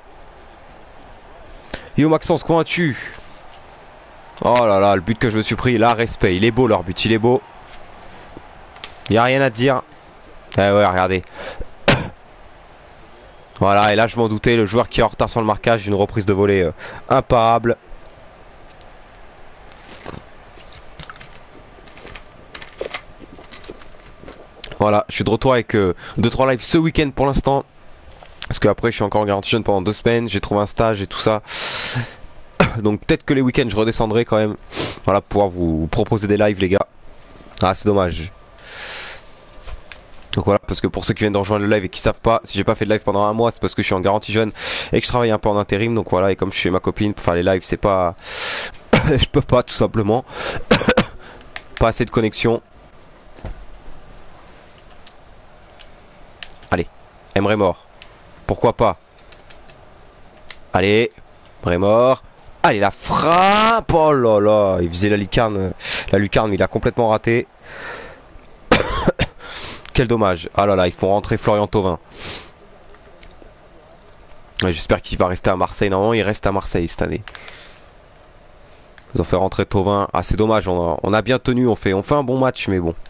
Yo, Maxence, comment tu? Oh là là, le but que je me suis pris. Là, respect. Il est beau, leur but. Il est beau. Il n'y a rien à dire. Eh ouais, regardez. Voilà, et là je m'en doutais, le joueur qui est en retard sur le marquage, une reprise de volée euh, imparable. Voilà, je suis de retour avec euh, deux trois lives ce week-end pour l'instant. Parce qu'après je suis encore en garantie jeune pendant deux semaines, j'ai trouvé un stage et tout ça. Donc peut-être que les week-ends je redescendrai quand même. Voilà, pour pouvoir vous proposer des lives les gars. Ah c'est dommage. Donc voilà, parce que pour ceux qui viennent de rejoindre le live et qui savent pas, si j'ai pas fait de live pendant un mois, c'est parce que je suis en garantie jeune et que je travaille un peu en intérim. Donc voilà, et comme je suis chez ma copine pour faire les lives, c'est pas... je peux pas tout simplement. Pas assez de connexion. Allez, Emre Mort. Pourquoi pas. Allez, Emre Mort. Allez, la frappe. Oh là là, il faisait la lucarne. La lucarne, mais il a complètement raté. Quel dommage. Ah là là, ils font rentrer Florian Thauvin. Ouais, j'espère qu'il va rester à Marseille. Normalement, il reste à Marseille cette année. Ils ont fait rentrer Thauvin. Ah, c'est dommage. On a, on a bien tenu. On fait, on fait un bon match, mais bon.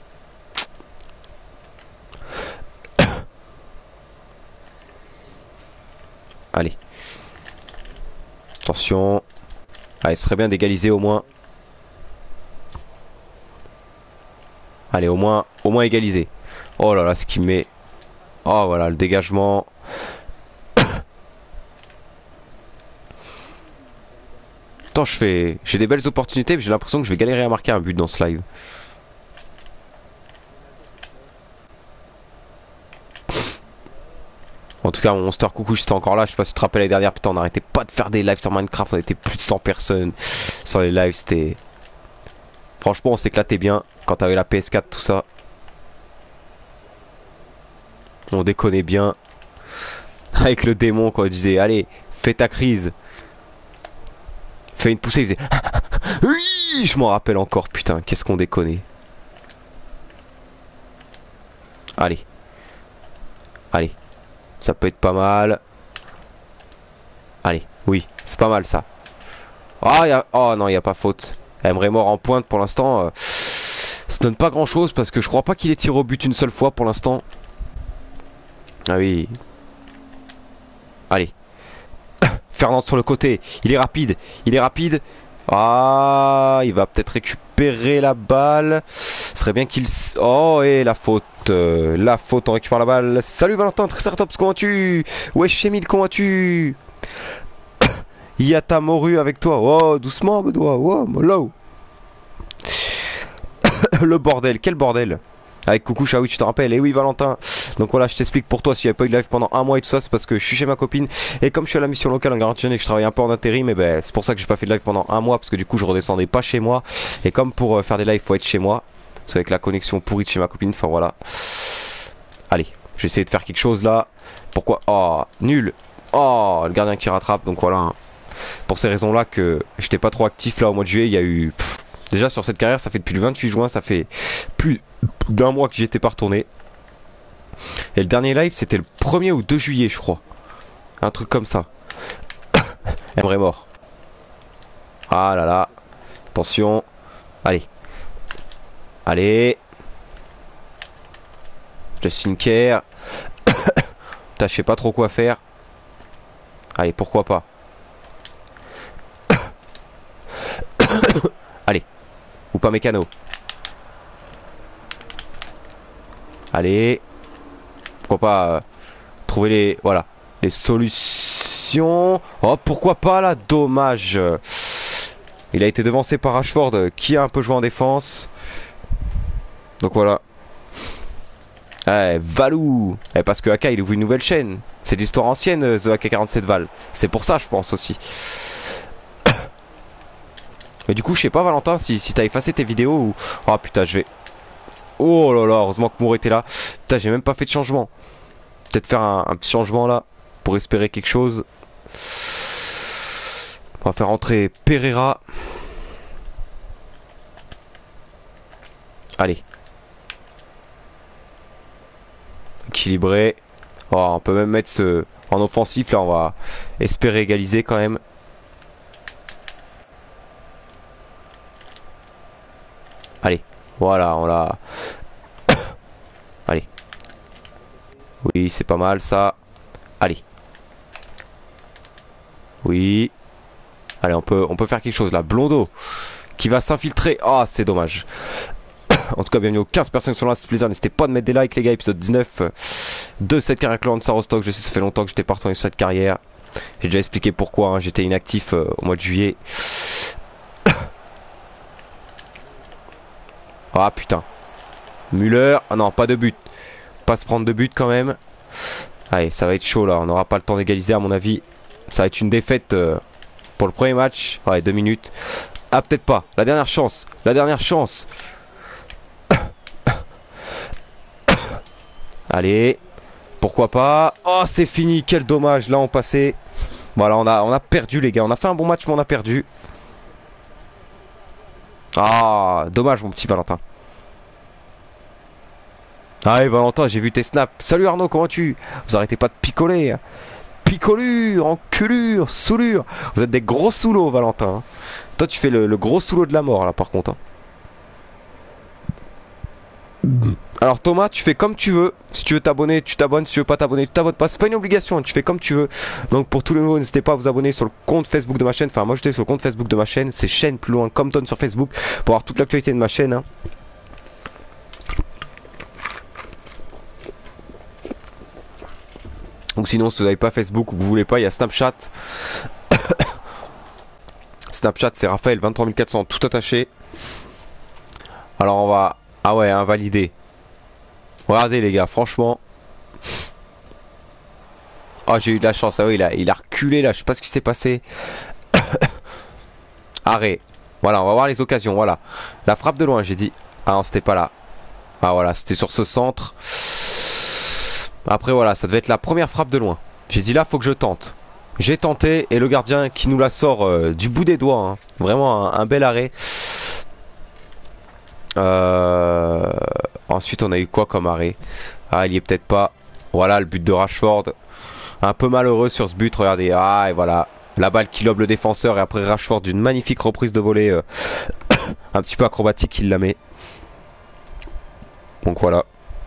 Allez. Attention. Ah, il serait bien d'égaliser au moins. Allez, au moins, au moins égaliser. Oh là là, ce qui met. Oh voilà, le dégagement. Attends, je fais... J'ai des belles opportunités, mais j'ai l'impression que je vais galérer à marquer un but dans ce live. En tout cas, mon Monster Coucou, j'étais encore là. Je sais pas si tu te rappelles, la dernière, putain, on n'arrêtait pas de faire des lives sur Minecraft. On était plus de cent personnes sur les lives. C'était... Franchement, on s'éclatait bien quand t'avais la P S quatre, tout ça. On déconnait bien. Avec le démon, quand il disait, allez, fais ta crise. Fais une poussée, il faisait... Oui, je m'en rappelle encore, putain, qu'est-ce qu'on déconnait. Allez. Allez. Ça peut être pas mal. Allez, oui, c'est pas mal ça. Oh, y a... oh non, il n'y a pas faute. Aimerait mort en pointe pour l'instant. Euh... Ça donne pas grand chose parce que je crois pas qu'il ait tiré au but une seule fois pour l'instant. Ah oui. Allez. Fernand sur le côté. Il est rapide. Il est rapide. Ah, il va peut-être récupérer la balle. Ce serait bien qu'il... Oh, et la faute. Euh, la faute, on récupère la balle. Salut Valentin, Triceratops, comment vas-tu? Wesh Emile, comment vas-tu? Il y a ta morue avec toi. Oh, doucement, Benoît. Oh, mollo. Le bordel, quel bordel. Avec Coucou Chaoui, tu te rappelles. Et oui, Valentin. Donc voilà, je t'explique pour toi, s'il n'y avait pas eu de live pendant un mois et tout ça, c'est parce que je suis chez ma copine. Et comme je suis à la mission locale en garantie jeune et que je travaille un peu en intérim, et ben c'est pour ça que j'ai pas fait de live pendant un mois, parce que du coup je redescendais pas chez moi. Et comme pour euh, faire des lives, faut être chez moi. Parce qu'avec la connexion pourrie de chez ma copine, enfin voilà. Allez, j'ai essayé de faire quelque chose là. Pourquoi? Oh, nul. Oh, le gardien qui rattrape, donc voilà. Hein. Pour ces raisons là que j'étais pas trop actif là au mois de juillet, il y a eu... Pff, déjà sur cette carrière, ça fait depuis le vingt-huit juin, ça fait plus d'un mois que j'y étais pas retourné. Et le dernier live, c'était le premier ou deux juillet, je crois. Un truc comme ça. Aimerait mort. Ah là là. Attention. Allez. Allez. Justin Kerr. Putain, je sais pas trop quoi faire. Allez, pourquoi pas. Allez. Ou pas mécano. Allez. Pourquoi pas euh, trouver les... Voilà. Les solutions. Oh, pourquoi pas là. Dommage. Il a été devancé par Rashford euh, qui a un peu joué en défense. Donc voilà. Eh, Valou. Eh, parce que A K il ouvre une nouvelle chaîne. C'est l'histoire ancienne, euh, The A K quarante-sept Val. C'est pour ça, je pense aussi. Mais du coup, je sais pas, Valentin, si, si t'as effacé tes vidéos ou... Oh putain, je vais... Oh là là, heureusement que Moore était là. Putain, j'ai même pas fait de changement. Peut-être faire un, un petit changement là. Pour espérer quelque chose. On va faire entrer Pereira. Allez. Équilibré. Oh, on peut même mettre ce... En offensif, là, on va espérer égaliser quand même. Allez. Voilà, on l'a... Allez. Oui, c'est pas mal ça. Allez. Oui. Allez, on peut, on peut faire quelque chose là. Blondo qui va s'infiltrer. Ah, oh, c'est dommage. En tout cas, bienvenue aux quinze personnes qui sont là. C'est plaisir. N'hésitez pas de mettre des likes, les gars. Épisode dix-neuf de cette carrière Clan de Sarostock. Je sais, ça fait longtemps que j'étais parti sur cette carrière. J'ai déjà expliqué pourquoi. Hein. J'étais inactif euh, au mois de juillet. Ah putain. Müller. Ah non, pas de but. Pas se prendre de but quand même. Allez, ça va être chaud là. On n'aura pas le temps d'égaliser à mon avis. Ça va être une défaite euh, pour le premier match. Ouais, deux minutes. Ah, peut-être pas. La dernière chance. La dernière chance. Allez. Pourquoi pas. Oh, c'est fini. Quel dommage. Là, on passait. Voilà, on a, on a perdu, les gars. On a fait un bon match, mais on a perdu. Ah, dommage, mon petit Valentin. Allez, Valentin, j'ai vu tes snaps. Salut Arnaud, comment tu... Vous arrêtez pas de picoler. Picolure, enculure, soulure. Vous êtes des gros sous-lots, Valentin. Toi, tu fais le, le gros sous-lot de la mort, là, par contre. Alors, Thomas, tu fais comme tu veux. Si tu veux t'abonner, tu t'abonnes. Si tu veux pas t'abonner, tu t'abonnes pas. C'est pas une obligation, hein. Tu fais comme tu veux. Donc, pour tous les nouveaux, n'hésitez pas à vous abonner sur le compte Facebook de ma chaîne. Enfin, moi, j'étais sur le compte Facebook de ma chaîne. C'est chaîne plus loin, Compton sur Facebook. Pour avoir toute l'actualité de ma chaîne, hein. Ou sinon, si vous n'avez pas Facebook ou que vous voulez pas, il y a Snapchat. Snapchat, c'est Raphaël vingt-trois mille quatre cents, tout attaché. Alors on va... Ah ouais, invalider. Regardez les gars, franchement. Oh, j'ai eu de la chance. Ah oui, il a, il a reculé là, je sais pas ce qui s'est passé. Arrêt. Voilà, on va voir les occasions, voilà. La frappe de loin, j'ai dit. Ah non, c'était pas là. Ah voilà, c'était sur ce centre. Après voilà, ça devait être la première frappe de loin. J'ai dit là, faut que je tente. J'ai tenté et le gardien qui nous la sort euh, du bout des doigts. Hein. Vraiment un, un bel arrêt. Euh... Ensuite, on a eu quoi comme arrêt? Ah, il y est peut-être pas. Voilà, le but de Rashford. Un peu malheureux sur ce but, regardez. Ah, et voilà. La balle qui lobe le défenseur et après Rashford d'une magnifique reprise de volée. Euh... un petit peu acrobatique, il la met. Donc voilà.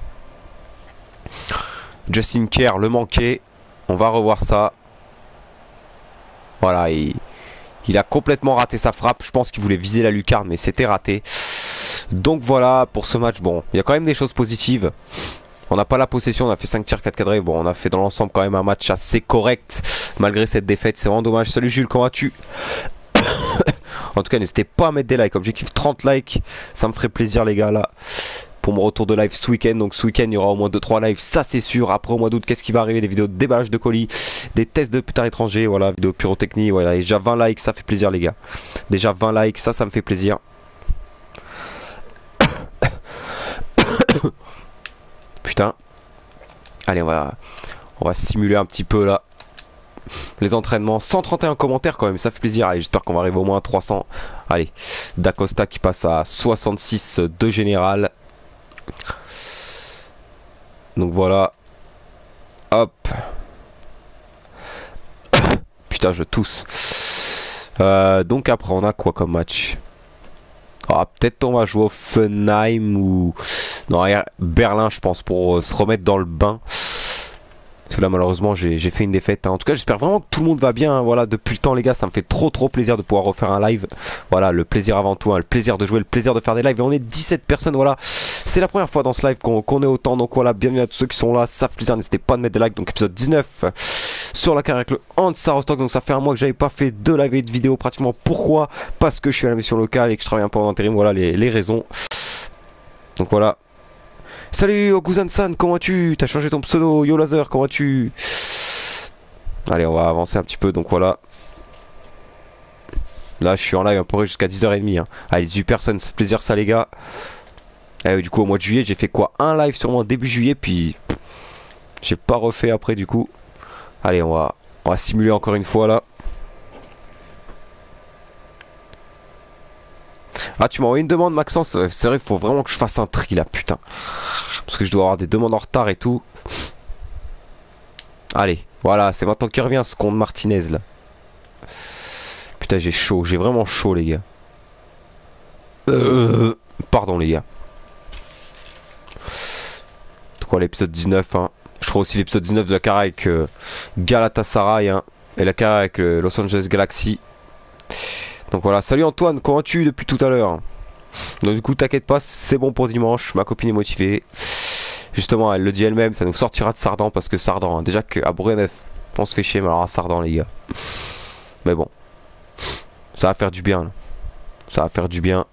Justin Kerr le manquait. On va revoir ça. Voilà, il, il a complètement raté sa frappe. Je pense qu'il voulait viser la lucarne, mais c'était raté. Donc voilà pour ce match. Bon, il y a quand même des choses positives. On n'a pas la possession, on a fait cinq tirs, quatre cadrés. Bon, on a fait dans l'ensemble quand même un match assez correct. Malgré cette défaite, c'est vraiment dommage. Salut Jules, comment vas-tu? En tout cas, n'hésitez pas à mettre des likes. Objectif trente likes. Ça me ferait plaisir les gars là. Pour mon retour de live ce week-end. Donc ce week-end il y aura au moins deux trois lives, ça c'est sûr. Après au mois d'août, qu'est-ce qui va arriver? Des vidéos de déballage de colis, des tests de putain étrangers, voilà, vidéo pyrotechnie, voilà. Et déjà vingt likes, ça fait plaisir les gars. Déjà vingt likes, ça ça me fait plaisir. Putain. Allez, on va on va simuler un petit peu là les entraînements. Cent trente et un commentaires quand même, ça fait plaisir. Allez, j'espère qu'on va arriver au moins à trois cents. Allez, Dacosta qui passe à soixante-six de général. Donc voilà. Hop. Putain, je tousse. Euh, donc après, on a quoi comme match? Ah, peut-être on va jouer au Funheim ou... Non, Berlin, je pense, pour euh, se remettre dans le bain. Parce que là, malheureusement, j'ai fait une défaite. Hein. En tout cas, j'espère vraiment que tout le monde va bien. Hein. Voilà, depuis le temps, les gars, ça me fait trop, trop plaisir de pouvoir refaire un live. Voilà, le plaisir avant tout. Hein. Le plaisir de jouer, le plaisir de faire des lives. Et on est dix-sept personnes, voilà. C'est la première fois dans ce live qu'on qu'on est autant. Donc voilà, bienvenue à tous ceux qui sont là. Ça fait plaisir. N'hésitez pas à mettre des likes. Donc, épisode dix-neuf sur la carrière avec le Hans Sarostock. Donc, ça fait un mois que j'avais pas fait de live et de vidéo pratiquement. Pourquoi? Parce que je suis à la mission locale et que je travaille un peu en intérim. Voilà les, les raisons. Donc, voilà. Salut Oguzan-san, comment vas-tu? T'as changé ton pseudo, Yo Laser, comment vas-tu? Allez, on va avancer un petit peu, donc voilà. Là, je suis en live un peu jusqu'à dix heures trente. Hein. Allez, dix-huit personnes, c'est plaisir ça les gars. Et, du coup, au mois de juillet, j'ai fait quoi? Un live sûrement début juillet, puis... J'ai pas refait après, du coup. Allez, on va, on va simuler encore une fois, là. Ah, tu m'as envoyé une demande, Maxence? C'est vrai qu'il faut vraiment que je fasse un tri, là, putain. Parce que je dois avoir des demandes en retard et tout. Allez, voilà, c'est maintenant qu'il revient ce compte Martinez là. Putain, j'ai chaud, j'ai vraiment chaud les gars. Euh, pardon les gars. C'est quoi l'épisode dix-neuf hein. Je crois aussi l'épisode dix-neuf de la carrière avec euh, Galatasaray hein. Et la carrière avec euh, Los Angeles Galaxy. Donc voilà, salut Antoine, comment vas-tu depuis tout à l'heure? Donc du coup t'inquiète pas, c'est bon pour dimanche, ma copine est motivée. Justement, elle le dit elle-même, ça nous sortira de Sardan parce que Sardan, hein, déjà qu'à Bruneuf, on se fait chier, mais alors à Sardan, les gars. Mais bon, ça va faire du bien. Là. Ça va faire du bien.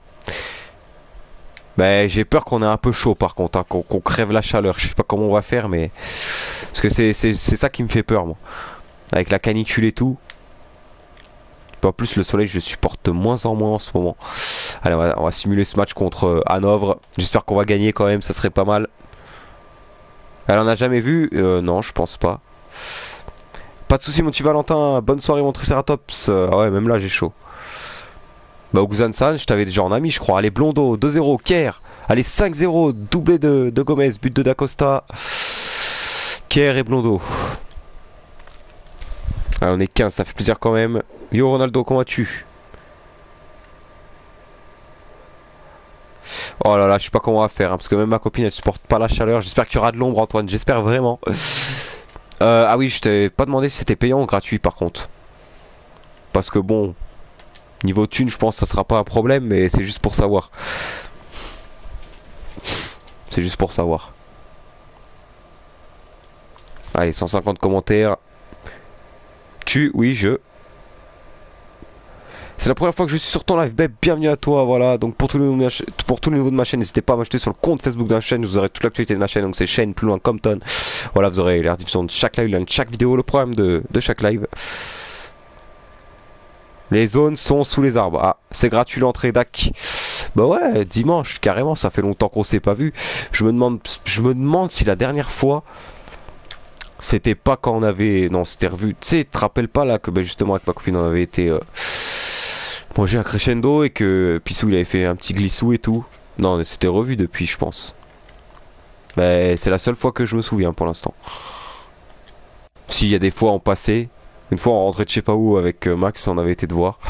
Mais j'ai peur qu'on ait un peu chaud par contre, hein, qu'on qu'on crève la chaleur. Je sais pas comment on va faire, mais. Parce que c'est ça qui me fait peur, moi. Avec la canicule et tout. Et en plus, le soleil, je le supporte de moins en moins en ce moment. Allez, on va, on va simuler ce match contre euh, Hanovre. J'espère qu'on va gagner quand même, ça serait pas mal. Elle en a jamais vu euh, Non, je pense pas. Pas de soucis mon petit Valentin. Bonne soirée mon Triceratops. Euh, ah ouais, même là j'ai chaud. Bah Oguzan-san, je t'avais déjà en ami je crois. Allez Blondo, deux zéro, Kerr. Allez cinq zéro, doublé de, de Gomez, but de Dacosta. Kerr et Blondo. Allez, on est quinze, ça fait plaisir quand même. Yo Ronaldo, comment vas-tu? Oh là là, je sais pas comment on va faire, hein, parce que même ma copine elle supporte pas la chaleur. J'espère qu'il y aura de l'ombre Antoine, j'espère vraiment. euh, Ah oui, je t'ai pas demandé si c'était payant ou gratuit par contre. Parce que bon, niveau thune je pense que ça sera pas un problème, mais c'est juste pour savoir. C'est juste pour savoir. Allez, cent cinquante commentaires. Tu, oui, je. c'est la première fois que je suis sur ton live, ben, bienvenue à toi, voilà. Donc pour tous les nouveaux, pour tous les nouveaux de ma chaîne, n'hésitez pas à m'ajouter sur le compte Facebook de ma chaîne, vous aurez toute l'actualité de ma chaîne, donc c'est chaîne plus loin Compton. Voilà, vous aurez la rediffusion de chaque live, de chaque vidéo, le programme de, de chaque live. Les zones sont sous les arbres. Ah, c'est gratuit l'entrée, dac. Bah ouais, dimanche, carrément, ça fait longtemps qu'on s'est pas vu. Je me demande, je me demande si la dernière fois, c'était pas quand on avait, non, c'était revu. Tu sais, tu te rappelles pas là que ben, justement avec ma copine on avait été euh... manger un crescendo et que Pissou il avait fait un petit glissou et tout. Non, c'était revu depuis, je pense. Mais c'est la seule fois que je me souviens pour l'instant. S'il y a des fois on passait. Une fois on rentrait de je sais pas où avec Max, on avait été de voir.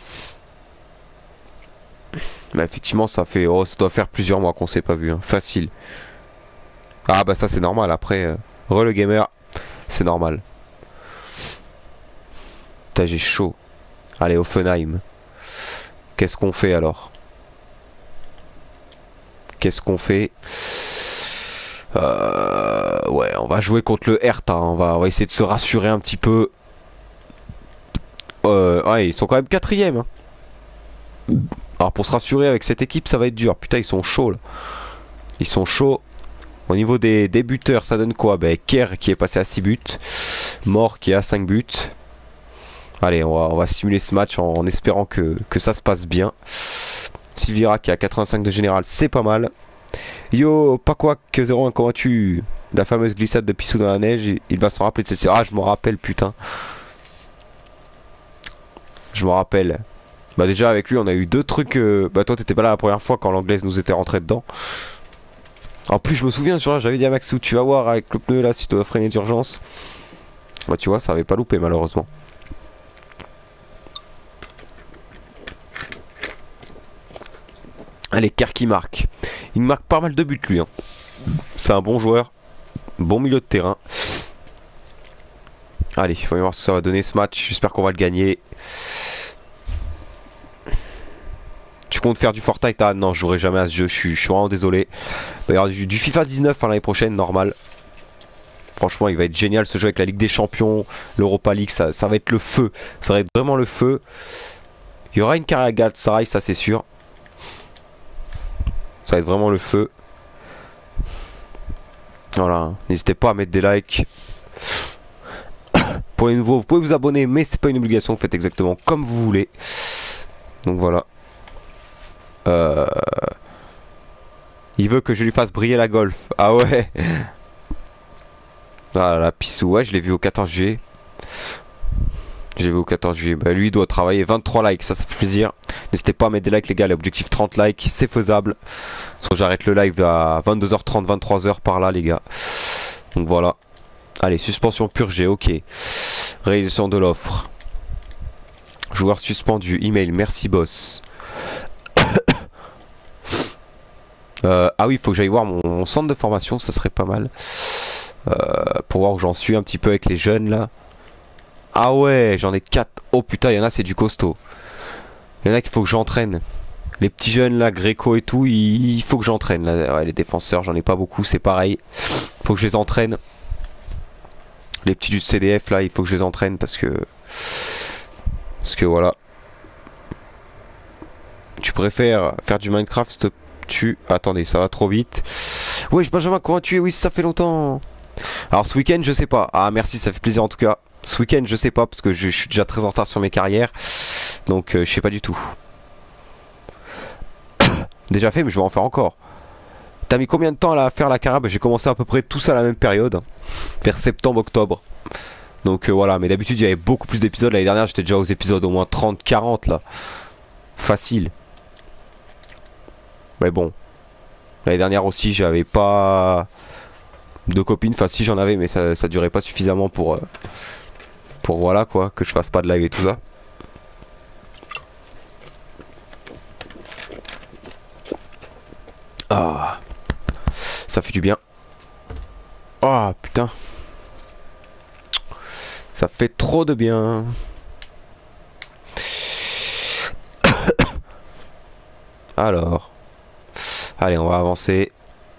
Mais effectivement ça fait, oh ça doit faire plusieurs mois qu'on s'est pas vu, hein. Facile. Ah bah ça c'est normal, après, euh, re le gamer, c'est normal. Putain j'ai chaud. Allez Offenheim. Qu'est-ce qu'on fait alors? Qu'est-ce qu'on fait? euh, Ouais on va jouer contre le Hertha, hein. on, va, on va essayer de se rassurer un petit peu. Euh, ouais, ils sont quand même quatrième. Hein. Alors pour se rassurer avec cette équipe, ça va être dur. Putain, ils sont chauds là. Ils sont chauds. Au niveau des, des buteurs, ça donne quoi? Ben, Kerr qui est passé à six buts. Mort qui est à cinq buts. Allez, on va, on va simuler ce match en, en espérant que, que ça se passe bien. Silvira qui est à quatre-vingt-cinq de général, c'est pas mal. Yo, pas quoi que zéro un, comment tu... La fameuse glissade de Pissou dans la neige, il va s'en rappeler de cette... Ah, je m'en rappelle, putain. Je m'en rappelle. Bah déjà avec lui on a eu deux trucs. Euh... Bah toi t'étais pas là la première fois quand l'anglaise nous était rentrée dedans. En plus je me souviens, j'avais dit à Maxou, tu vas voir avec le pneu là si tu dois freiner d'urgence. Bah tu vois ça avait pas loupé malheureusement. Allez, Kerr qui marque. Il marque pas mal de buts lui hein. C'est un bon joueur. Bon milieu de terrain. Allez, il va y voir ce que ça va donner ce match. J'espère qu'on va le gagner. Tu comptes faire du Fortnite? Ah non, je jouerai jamais à ce jeu, je suis, je suis vraiment désolé. Il va y avoir du, du FIFA dix-neuf hein, l'année prochaine, normal. Franchement, il va être génial ce jeu avec la Ligue des Champions, l'Europa League, ça, ça va être le feu. Ça va être vraiment le feu. Il y aura une carrière Galatasaray, ça c'est sûr. Ça va être vraiment le feu. Voilà, n'hésitez pas à mettre des likes. Pour les nouveaux, vous pouvez vous abonner, mais c'est pas une obligation, vous faites exactement comme vous voulez. Donc voilà. Euh... Il veut que je lui fasse briller la golf. Ah ouais. Ah la Pissou, ouais je l'ai vu au quatorze juillet. Je l'ai vu au quatorze juillet. Bah lui il doit travailler vingt-trois likes, ça ça fait plaisir. N'hésitez pas à mettre des likes les gars, l'objectif trente likes, c'est faisable. Soit j'arrête le live à vingt-deux heures trente, vingt-trois heures par là les gars. Donc voilà. Allez, suspension purgée, ok. Réalisation de l'offre. Joueur suspendu, email, merci boss. Euh, ah oui, il faut que j'aille voir mon, mon centre de formation, ça serait pas mal. Euh, pour voir où j'en suis un petit peu avec les jeunes là. Ah ouais, j'en ai quatre. Oh putain, il y en a, c'est du costaud. Il y en a qu'il faut que j'entraîne. Les petits jeunes là, Gréco et tout, il, il faut que j'entraîne. Ouais, les défenseurs, j'en ai pas beaucoup, c'est pareil. Faut que je les entraîne. Les petits du C D F là, il faut que je les entraîne parce que. Parce que voilà. Tu préfères faire du Minecraft? Tu... Attendez, ça va trop vite. Wesh Benjamin, comment tu es? Oui, ça fait longtemps. Alors ce week-end, je sais pas. Ah merci, ça fait plaisir en tout cas. Ce week-end, je sais pas parce que je, je suis déjà très en retard sur mes carrières. Donc euh, je sais pas du tout. Déjà fait, mais je vais en faire encore. T'as mis combien de temps là, à faire la carrière? Bah, j'ai commencé à peu près tout ça à la même période. Vers septembre-octobre. Donc euh, voilà, mais d'habitude il y avait beaucoup plus d'épisodes. L'année dernière, j'étais déjà aux épisodes au moins trente quarante là. Facile. Mais bon. L'année dernière aussi, j'avais pas de copine. Enfin, si j'en avais, mais ça, ça durait pas suffisamment pour. Euh, pour voilà quoi, que je fasse pas de live et tout ça. Ah. Ça fait du bien. Ah putain. Ça fait trop de bien. Alors. Allez, on va avancer.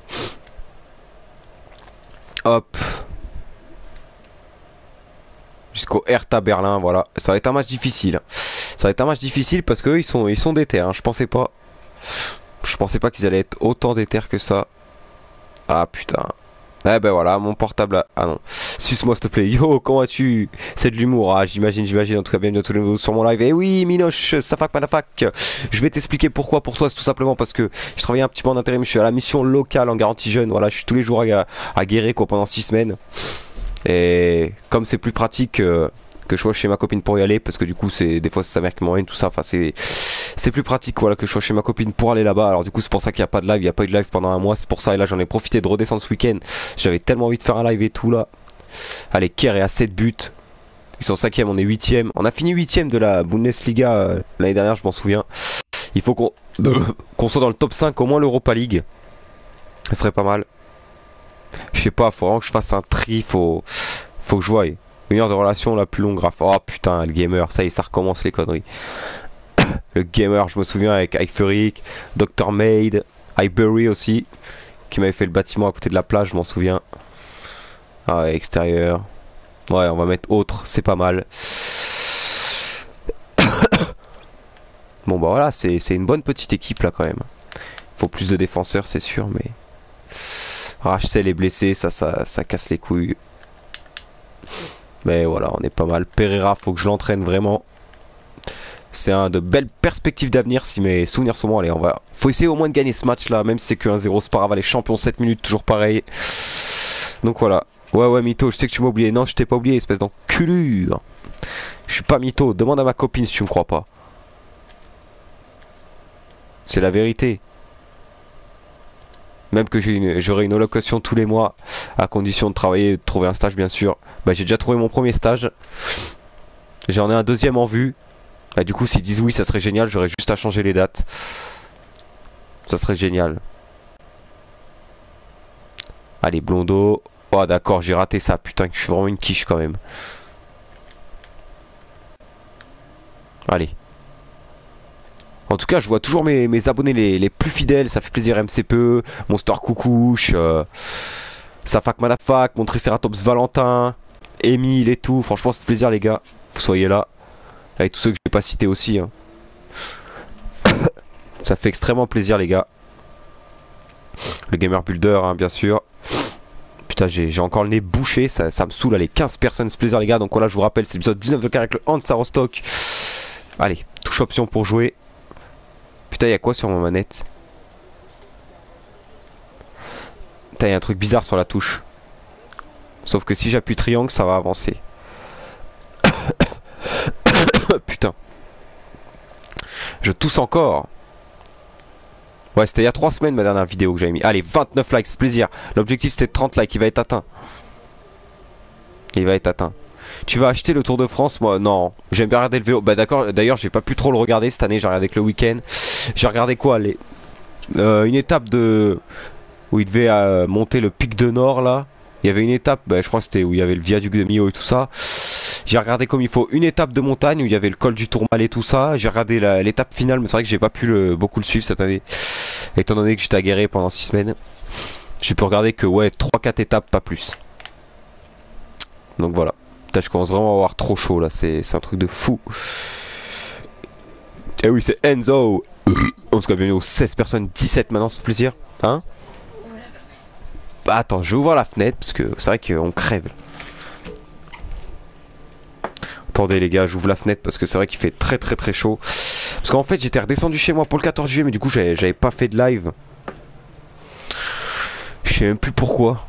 Hop. Jusqu'au Hertha Berlin, voilà. Ça va être un match difficile. Ça va être un match difficile parce qu'eux ils sont, ils sont déter, hein. Je pensais pas. Je pensais pas qu'ils allaient être autant déter que ça. Ah putain. Eh ben voilà, mon portable a... Ah non. Suce-moi s'il te plaît. Yo, comment vas-tu? C'est de l'humour. Ah, j'imagine, j'imagine. En tout cas, bienvenue à tous les nouveaux sur mon live. Et oui, Minoche, Safak Manafak. Je vais t'expliquer pourquoi. Pour toi, c'est tout simplement parce que je travaillais un petit peu en intérim. Je suis à la mission locale en garantie jeune. Voilà, je suis tous les jours à, à guérir quoi pendant six semaines. Et comme c'est plus pratique euh, que je sois chez ma copine pour y aller, parce que du coup, c'est des fois c'est sa mère qui m'emmène, tout ça. Enfin, c'est c'est plus pratique voilà que je sois chez ma copine pour aller là-bas. Alors du coup, c'est pour ça qu'il n'y a pas de live. Il n'y a pas eu de live pendant un mois. C'est pour ça. Et là, j'en ai profité de redescendre ce week-end. J'avais tellement envie de faire un live et tout là. Allez, Kier est à sept buts. Ils sont cinquième, on est huitième. On a fini huitième de la Bundesliga euh, l'année dernière, je m'en souviens. Il faut qu'on qu'on soit dans le top cinq, au moins l'Europa League. Ça serait pas mal. Je sais pas, faut vraiment que je fasse un tri. Faut, faut que je voie. Une heure de relation la plus longue grave. Oh putain, le gamer, ça y est, ça recommence les conneries. Le gamer, je me souviens avec Ike docteur Maid, Ibury aussi, qui m'avait fait le bâtiment à côté de la plage, je m'en souviens. Ah ouais, extérieur. Ouais, on va mettre autre, c'est pas mal. Bon bah voilà, c'est une bonne petite équipe là quand même. Faut plus de défenseurs, c'est sûr, mais... Rachel est blessé, ça, ça, ça casse les couilles. Mais voilà, on est pas mal. Pereira, faut que je l'entraîne vraiment. C'est un de belles perspectives d'avenir si mes souvenirs sont bons. Allez, on va... Faut essayer au moins de gagner ce match là, même si c'est que un zéro, c'est pas grave. Les champions sept minutes, toujours pareil. Donc voilà. Ouais, ouais, mytho, je sais que tu m'as oublié. Non, je t'ai pas oublié, espèce d'enculure. Je suis pas mytho. Demande à ma copine si tu me crois pas. C'est la vérité. Même que j'aurai une, une allocation tous les mois, à condition de travailler et de trouver un stage, bien sûr. Bah, j'ai déjà trouvé mon premier stage. J'en ai un deuxième en vue. Bah, du coup, s'ils disent oui, ça serait génial. J'aurais juste à changer les dates. Ça serait génial. Allez, Blondo. Oh, d'accord, j'ai raté ça. Putain, je suis vraiment une quiche quand même. Allez. En tout cas, je vois toujours mes, mes abonnés les, les plus fidèles. Ça fait plaisir. M C P E, Monster Coucouche, euh, Safak Manafak, mon Triceratops Valentin, Emile et tout. Franchement, ça fait plaisir, les gars. Vous soyez là. Avec tous ceux que je n'ai pas cités aussi. Hein. Ça fait extrêmement plaisir, les gars. Le Gamer Builder, hein, bien sûr. Putain, j'ai encore le nez bouché. Ça, ça me saoule. Allez, quinze personnes, c'est plaisir, les gars. Donc voilà, je vous rappelle, c'est l'épisode dix-neuf de Carré avec le Hans Sarostock. Allez, touche option pour jouer. Putain, y'a quoi sur ma manette? Putain, y'a un truc bizarre sur la touche. Sauf que si j'appuie triangle, ça va avancer. Putain. Je tousse encore. Ouais, c'était il y a trois semaines ma dernière vidéo que j'avais mis. Allez, vingt-neuf likes, c'est plaisir. L'objectif c'était trente likes, il va être atteint. Il va être atteint. Tu vas acheter le Tour de France? Moi, non. J'aime bien regarder le vélo. Bah d'accord, d'ailleurs, j'ai pas pu trop le regarder cette année. J'ai regardé que le week-end. J'ai regardé quoi les... euh, Une étape de... où il devait euh, monter le pic de Nord, là. Il y avait une étape, bah, je crois que c'était où il y avait le viaduc de Millau et tout ça. J'ai regardé comme il faut une étape de montagne où il y avait le col du Tourmalet et tout ça. J'ai regardé l'étape finale, mais c'est vrai que j'ai pas pu le, beaucoup le suivre cette année. Étant donné que j'étais aguerré pendant six semaines. J'ai pu regarder que ouais, trois quatre étapes, pas plus. Donc voilà. Putain, je commence vraiment à avoir trop chaud là, c'est un truc de fou. Et oui, c'est Enzo. On se voit bienvenue aux seize personnes, dix-sept maintenant, c'est plaisir. Hein? Bah attends, je vais ouvrir la fenêtre parce que c'est vrai qu'on crève. Attendez les gars, j'ouvre la fenêtre parce que c'est vrai qu'il fait très très très chaud. Parce qu'en fait j'étais redescendu chez moi pour le quatorze juillet, mais du coup j'avais pas fait de live. Je sais même plus pourquoi.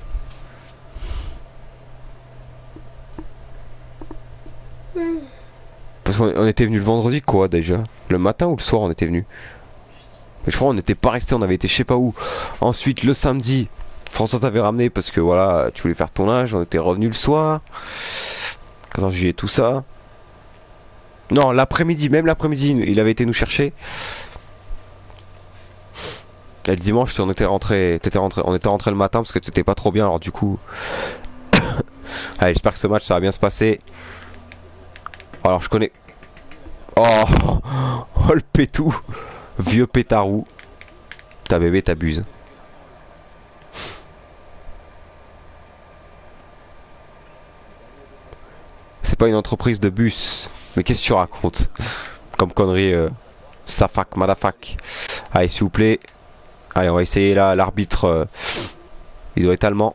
Parce qu'on était venu le vendredi quoi déjà? Le matin ou le soir on était venu? Je crois on n'était pas resté, on avait été je sais pas où. Ensuite le samedi, François t'avait ramené parce que voilà, tu voulais faire ton âge, on était revenu le soir. quatorze juillet tout ça. Non, l'après-midi, même l'après-midi, il avait été nous chercher. Et le dimanche, on était rentré, t'étais rentré, on était rentré le matin parce que t'étais pas trop bien, alors du coup. Allez, j'espère que ce match ça va bien se passer. Alors je connais. Oh, oh le pétou, vieux pétarou. Ta bébé t'abuse. C'est pas une entreprise de bus. Mais qu'est-ce que tu racontes? comme connerie. Euh, Safak, madafak. Allez, s'il vous plaît. Allez, on va essayer là. L'arbitre, euh, il doit être allemand.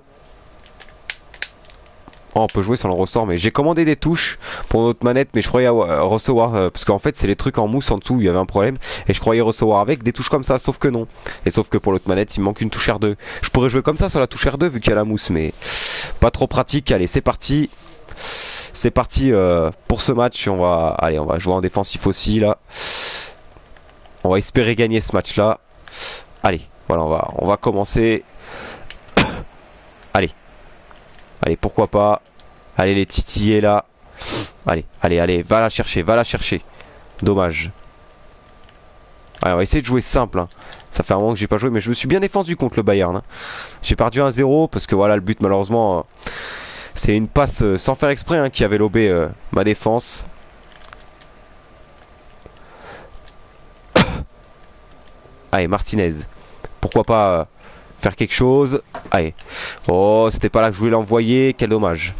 Oh, on peut jouer sur le ressort, mais j'ai commandé des touches pour notre manette, mais je croyais euh, recevoir, euh, parce qu'en fait c'est les trucs en mousse en dessous où il y avait un problème, et je croyais recevoir avec des touches comme ça, sauf que non. Et sauf que pour l'autre manette il me manque une touche R deux. Je pourrais jouer comme ça sur la touche R deux vu qu'il y a la mousse, mais pas trop pratique. Allez, c'est parti. C'est parti euh, pour ce match. On va, allez, on va jouer en défensif aussi là. On va espérer gagner ce match là. Allez, voilà, on va, on va commencer. Allez. Allez, pourquoi pas. Allez, les titiller là. Allez, allez, allez, va la chercher, va la chercher. Dommage. Allez, on va essayer de jouer simple. Hein. Ça fait un moment que j'ai pas joué, mais je me suis bien défendu contre le Bayern. Hein. J'ai perdu un zéro parce que voilà, le but malheureusement, euh, c'est une passe euh, sans faire exprès hein, qui avait lobé euh, ma défense. Allez, Martinez. Pourquoi pas euh, faire quelque chose. Allez. Oh, c'était pas là que je voulais l'envoyer. Quel dommage.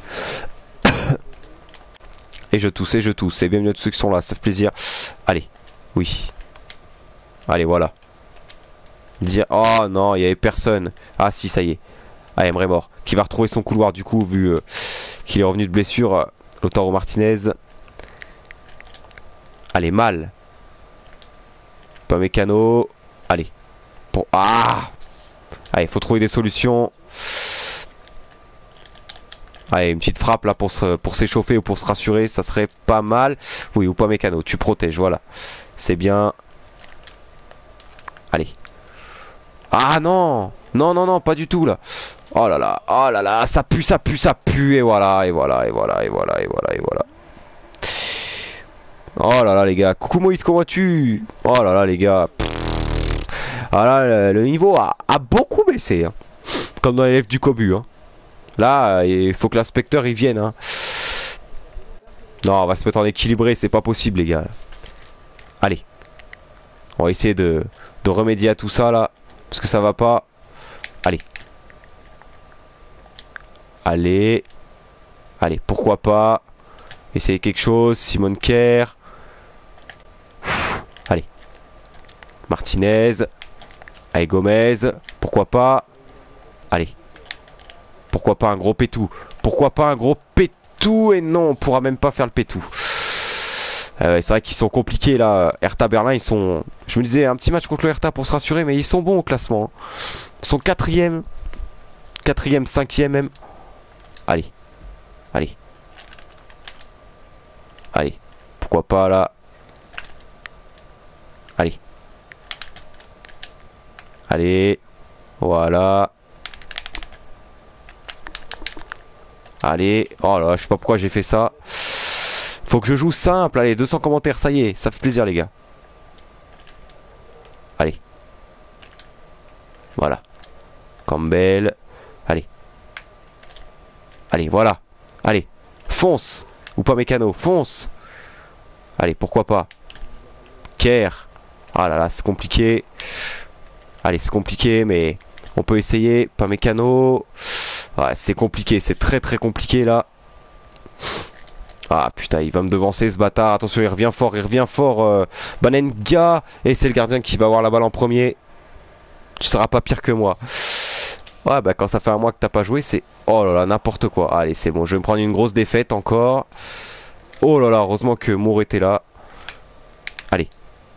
Et je tousse, et je tousse. C'est bien mieux de ceux qui sont là, ça fait plaisir. Allez. Oui. Allez, voilà. Dire. Oh non, il y avait personne. Ah si, ça y est. Ah, Emre mort. Qui va retrouver son couloir du coup, vu euh, qu'il est revenu de blessure. Euh, Lautaro Martinez. Allez, mal. Pas mécano. Allez. Pour... Ah. Allez, faut trouver des solutions. Allez, une petite frappe là pour se, pour s'échauffer ou pour se rassurer, ça serait pas mal. Oui, ou pas mécano, tu protèges, voilà. C'est bien. Allez. Ah non. Non, non, non, pas du tout là. Oh là là, oh là là, ça pue, ça pue, ça pue. Et voilà, et voilà, et voilà, et voilà, et voilà, et voilà. Oh là là les gars, coucou Moïse, comment vas-tu? Oh là là les gars. Ah là, le, le niveau a, a beaucoup baissé. Hein. Comme dans les lèvres du Cobu. Hein. Là, il faut que l'inspecteur il vienne. Hein. Non, on va se mettre en équilibré, c'est pas possible les gars. Allez. On va essayer de, de remédier à tout ça là. Parce que ça va pas. Allez. Allez. Allez, pourquoi pas. Essayer quelque chose. Simone Kerr. Allez. Martinez. Allez, Gomez. Pourquoi pas. Allez. Pourquoi pas un gros pétou. Pourquoi pas un gros pétou. Et non, on pourra même pas faire le pétou. Euh, c'est vrai qu'ils sont compliqués là. Hertha Berlin, ils sont... Je me disais un petit match contre le Hertha pour se rassurer, mais ils sont bons au classement. Ils sont quatrième. Quatrième, cinquième même. Allez. Allez. Allez. Pourquoi pas là. Allez. Allez. Voilà. Allez. Oh là, je sais pas pourquoi j'ai fait ça. Faut que je joue simple. Allez, deux cents commentaires, ça y est. Ça fait plaisir, les gars. Allez. Voilà. Campbell. Allez. Allez, voilà. Allez. Fonce. Ou pas mécano. Fonce. Allez, pourquoi pas. Kerr. Ah là là, c'est compliqué. Allez, c'est compliqué, mais on peut essayer. Pas mécano. Ouais, c'est compliqué. C'est très très compliqué là. Ah putain, il va me devancer ce bâtard. Attention, il revient fort, il revient fort. Euh, Banenga. Et c'est le gardien qui va avoir la balle en premier. Tu seras pas pire que moi. Ouais, bah quand ça fait un mois que t'as pas joué, c'est... Oh là là, n'importe quoi. Allez, c'est bon, je vais me prendre une grosse défaite encore. Oh là là, heureusement que Moore était là. Allez.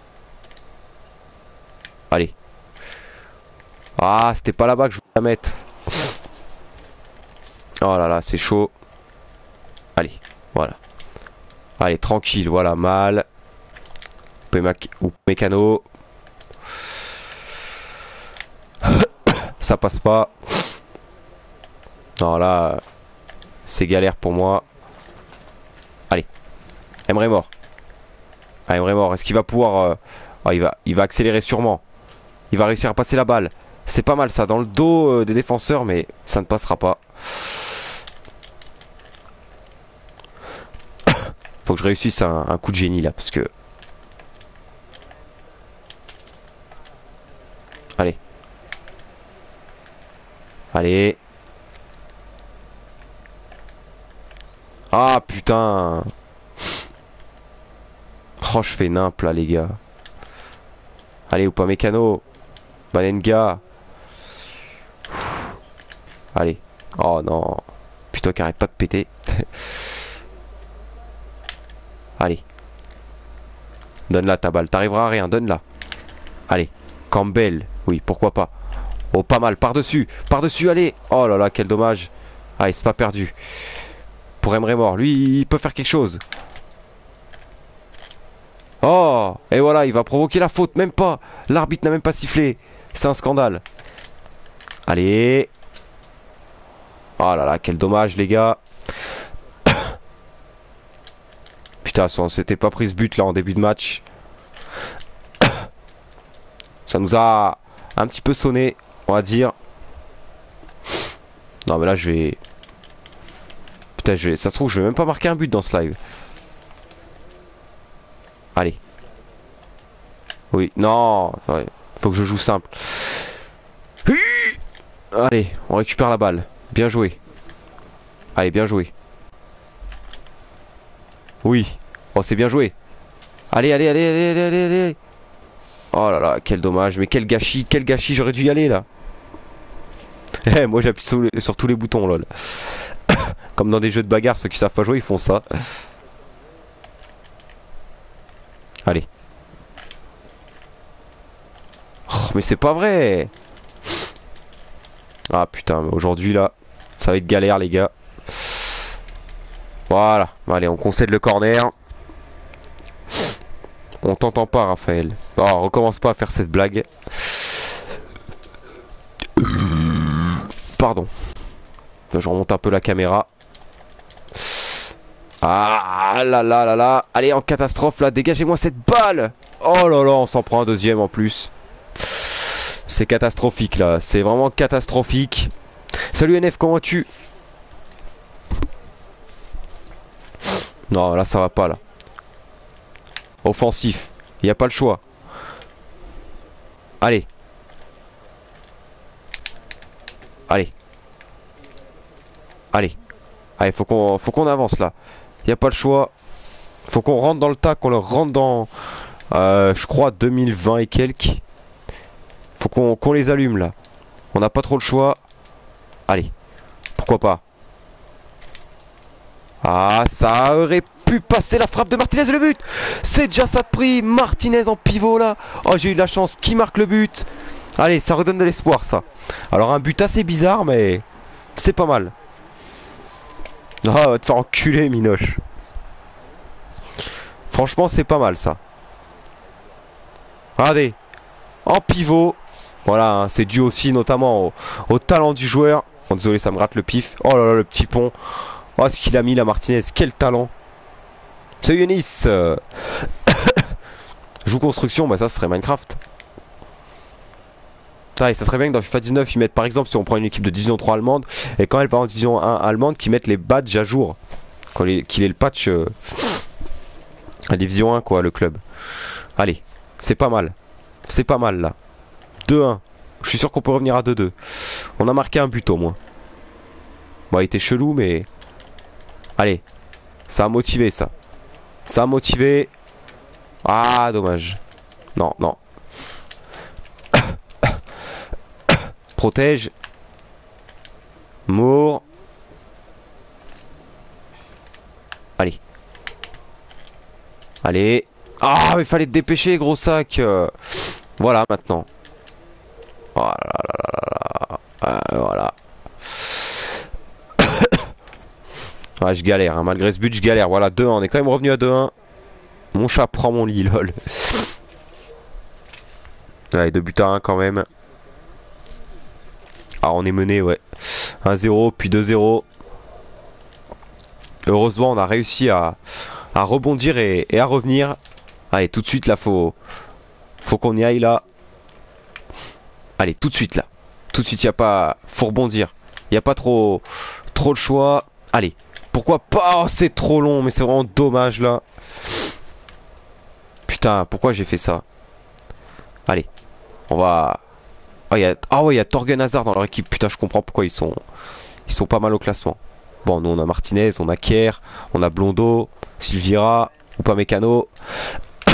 Allez. Ah, c'était pas là-bas que je voulais la mettre. Oh là là, c'est chaud. Allez, voilà. Allez, tranquille, voilà, mal. Ou mécano. Ça passe pas. Non, là, c'est galère pour moi. Allez. Emre mort. Ah, Emre mort. Est-ce qu'il va pouvoir... Euh... Oh, il va, il va accélérer sûrement. Il va réussir à passer la balle. C'est pas mal ça, dans le dos euh, des défenseurs, mais ça ne passera pas. Faut que je réussisse un, un coup de génie là, parce que... Allez. Allez. Ah putain. Oh, je fais nimp là, les gars. Allez, ou pas mécano. Banenga. Allez. Oh non. Putain, qui arrête pas de péter. Allez. Donne-la ta balle. T'arriveras à rien. Donne-la. Allez. Campbell. Oui, pourquoi pas. Oh, pas mal. Par-dessus. Par-dessus, allez. Oh là là, quel dommage. Allez, c'est pas perdu. Pour Emre Mort. Lui, il peut faire quelque chose. Oh. Et voilà, il va provoquer la faute. Même pas. L'arbitre n'a même pas sifflé. C'est un scandale. Allez. Oh là là, quel dommage, les gars. Putain, on s'était pas pris ce but là en début de match. Ça nous a un petit peu sonné, on va dire. Non, mais là, je vais. Putain, je vais... ça se trouve, je vais même pas marquer un but dans ce live. Allez. Oui, non. Ouais. Faut que je joue simple. Allez, on récupère la balle. Bien joué. Allez, bien joué. Oui. Oh, c'est bien joué. Allez, allez, allez, allez, allez, allez, allez. Oh là là, quel dommage. Mais quel gâchis, quel gâchis. J'aurais dû y aller, là. Eh, moi, j'appuie sur, les... sur tous les boutons, lol. Comme dans des jeux de bagarre, ceux qui savent pas jouer, ils font ça. Allez. Oh, mais c'est pas vrai. Ah, putain, mais aujourd'hui, là, ça va être galère, les gars. Voilà. Allez, on concède le corner. On t'entend pas, Raphaël. Oh, recommence pas à faire cette blague. Pardon. Je remonte un peu la caméra. Ah là là là là. Allez, en catastrophe là, dégagez-moi cette balle. Oh là là, on s'en prend un deuxième en plus. C'est catastrophique là, c'est vraiment catastrophique. Salut N F, comment vas-tu? Non, là ça va pas là. Offensif, il n'y a pas le choix. Allez. Allez. Allez. Allez, faut qu'on faut qu'on avance là. Il n'y a pas le choix. Faut qu'on rentre dans le tas, qu'on le rentre dans euh, je crois deux mille vingt et quelques. Faut qu'on qu'on les allume là. On n'a pas trop le choix. Allez. Pourquoi pas. Ah, ça aurait pu passer la frappe de Martinez, le but. C'est déjà ça de prix. Martinez en pivot là. Oh, j'ai eu de la chance. Qui marque le but? Allez, ça redonne de l'espoir ça. Alors un but assez bizarre mais c'est pas mal. Ah, va te faire enculer, Minoche. Franchement, c'est pas mal ça. Regardez. En pivot. Voilà, hein, c'est dû aussi notamment au, au talent du joueur. Oh, désolé, ça me rate le pif. Oh là là, le petit pont. Oh, ce qu'il a mis la Martinez. Quel talent. Salut Yanis. Joue construction, bah ça, ce serait Minecraft. Ça, et ça serait bien que dans FIFA dix-neuf, ils mettent par exemple, si on prend une équipe de division trois allemande, et quand elle part en division un allemande, qu'ils mettent les badges à jour. Qu'il ait le patch euh, à division un, quoi, le club. Allez, c'est pas mal. C'est pas mal là. deux un. Je suis sûr qu'on peut revenir à deux deux. On a marqué un but au moins. Bon, il était chelou, mais. Allez. Ça a motivé ça. Ça a motivé. Ah, dommage. Non, non. Protège. Moore. Allez. Allez. Ah, mais fallait te dépêcher, gros sac. Euh, voilà, maintenant. Voilà, là, là, là, là. Euh, voilà. Ouais, je galère, hein. Malgré ce but, je galère. Voilà, deux un. On est quand même revenu à deux un. Mon chat prend mon lit, lol. Allez, deux buts à un quand même. Ah, on est mené, ouais. un zéro, puis deux zéro. Heureusement, on a réussi à, à rebondir et, et à revenir. Allez, tout de suite, là, faut, faut qu'on y aille, là. Allez, tout de suite, là. Tout de suite, il n'y a pas... Faut rebondir. Il n'y a pas trop, trop de choix. Allez. Pourquoi pas? Oh, c'est trop long, mais c'est vraiment dommage, là. Putain, pourquoi j'ai fait ça? Allez. On va... Oh, y a... Ah ouais, il y a Torgen Hazard dans leur équipe. Putain, je comprends pourquoi ils sont... Ils sont pas mal au classement. Bon, nous, on a Martinez, on a Kier, on a Blondo, Silvira, ou pas Mécano.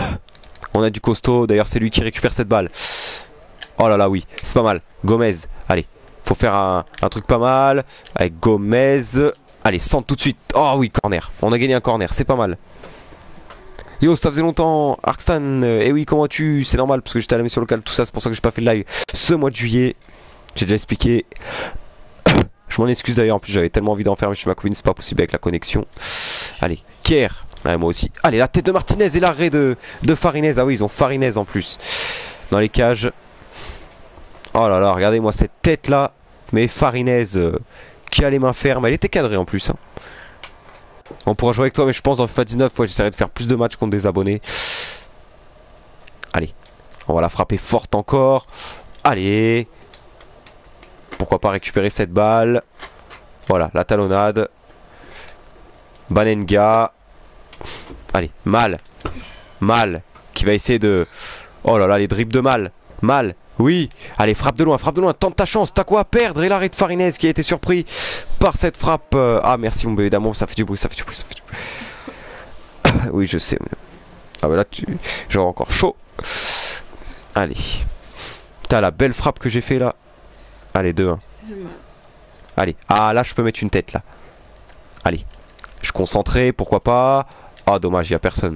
On a du costaud. D'ailleurs, c'est lui qui récupère cette balle. Oh là là, oui. C'est pas mal. Gomez. Allez. Faut faire un, un truc pas mal. Avec Gomez. Allez, centre tout de suite. Oh oui, corner. On a gagné un corner. C'est pas mal. Yo, ça faisait longtemps. Arkstan. Eh oui, comment tu? C'est normal parce que j'étais à la mission locale. Tout ça, c'est pour ça que j'ai pas fait de live ce mois de juillet. J'ai déjà expliqué. Je m'en excuse d'ailleurs. En plus, j'avais tellement envie d'en faire. Mais chez ma copine, c'est pas possible avec la connexion. Allez, Kier. Ouais, moi aussi. Allez, la tête de Martinez et l'arrêt de, de Farinez. Ah oui, ils ont Farinez en plus. Dans les cages. Oh là là, regardez-moi cette tête là. Mais Farinez euh, qui a les mains fermes. Elle était cadrée en plus. Hein. On pourra jouer avec toi, mais je pense dans FIFA dix-neuf, ouais, j'essaierai de faire plus de matchs contre des abonnés. Allez. On va la frapper forte encore. Allez. Pourquoi pas récupérer cette balle. Voilà, la talonnade. Banenga. Allez, Mal. Mal. Qui va essayer de... Oh là là, les dribbles de Mal. Mal. Oui. Allez, frappe de loin, frappe de loin. Tente ta chance. T'as quoi à perdre? Et l'arrêt de Farinez qui a été surpris par cette frappe. Ah, merci mon bébé d'amour. Ça fait du bruit, ça fait du bruit, ça fait du bruit. Oui, je sais. Ah bah là, tu... j'aurai encore chaud. Allez. T'as la belle frappe que j'ai fait là. Allez, deux un. Allez. Ah, là, je peux mettre une tête là. Allez. Je suis concentré, pourquoi pas. Ah, dommage, il n'y a personne.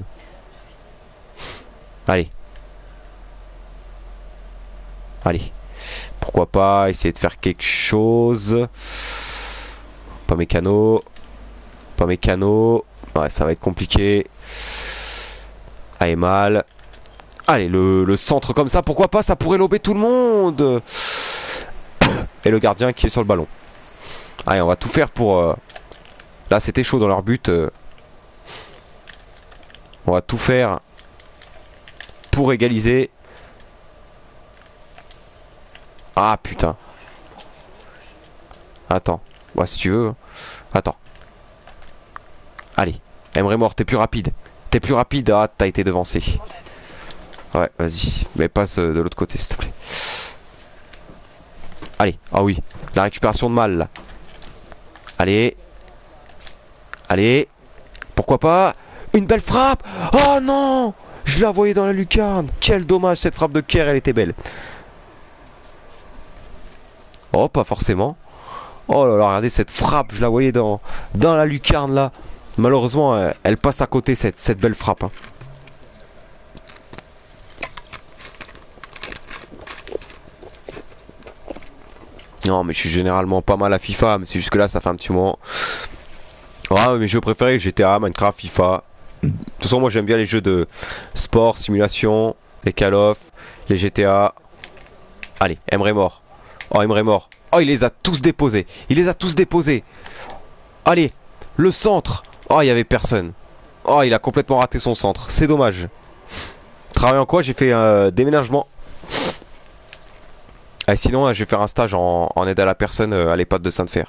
Allez. Allez. Pourquoi pas essayer de faire quelque chose. Pas mécano. Pas mécano. Ouais, ça va être compliqué. Allez, Mal. Allez, le, le centre comme ça, pourquoi pas, ça pourrait lober tout le monde. Et le gardien qui est sur le ballon. Allez, on va tout faire pour... Euh... Là, c'était chaud dans leur but. Euh... On va tout faire pour égaliser. Ah, putain. Attends. Ouais, si tu veux. Attends. Allez. Emre Mort, t'es plus rapide. T'es plus rapide. Ah, t'as été devancé. Ouais, vas-y. Mais passe de l'autre côté, s'il te plaît. Allez. Ah oui. La récupération de Mal, là. Allez. Allez. Pourquoi pas. Une belle frappe. Oh non. Je la voyais dans la lucarne. Quel dommage, cette frappe de Kier, elle était belle. Oh, pas forcément. Oh là là, regardez cette frappe. Je la voyais dans, dans la lucarne, là. Malheureusement, elle, elle passe à côté, cette, cette belle frappe. Hein. Non, mais je suis généralement pas mal à FIFA. Mais c'est jusque là, ça fait un petit moment. Ah, mes jeux préférés, G T A, Minecraft, FIFA. De toute façon, moi j'aime bien les jeux de sport, simulation, les Call of, les G T A. Allez, Emre Mort. Oh, Emre Mort. Oh, il les a tous déposés. Il les a tous déposés. Allez, le centre. Oh, il n'y avait personne. Oh, il a complètement raté son centre. C'est dommage. Travaille en quoi? J'ai fait un euh, déménagement. Et sinon, je vais faire un stage en, en aide à la personne euh, à l'EHPAD de Sainte-Fer.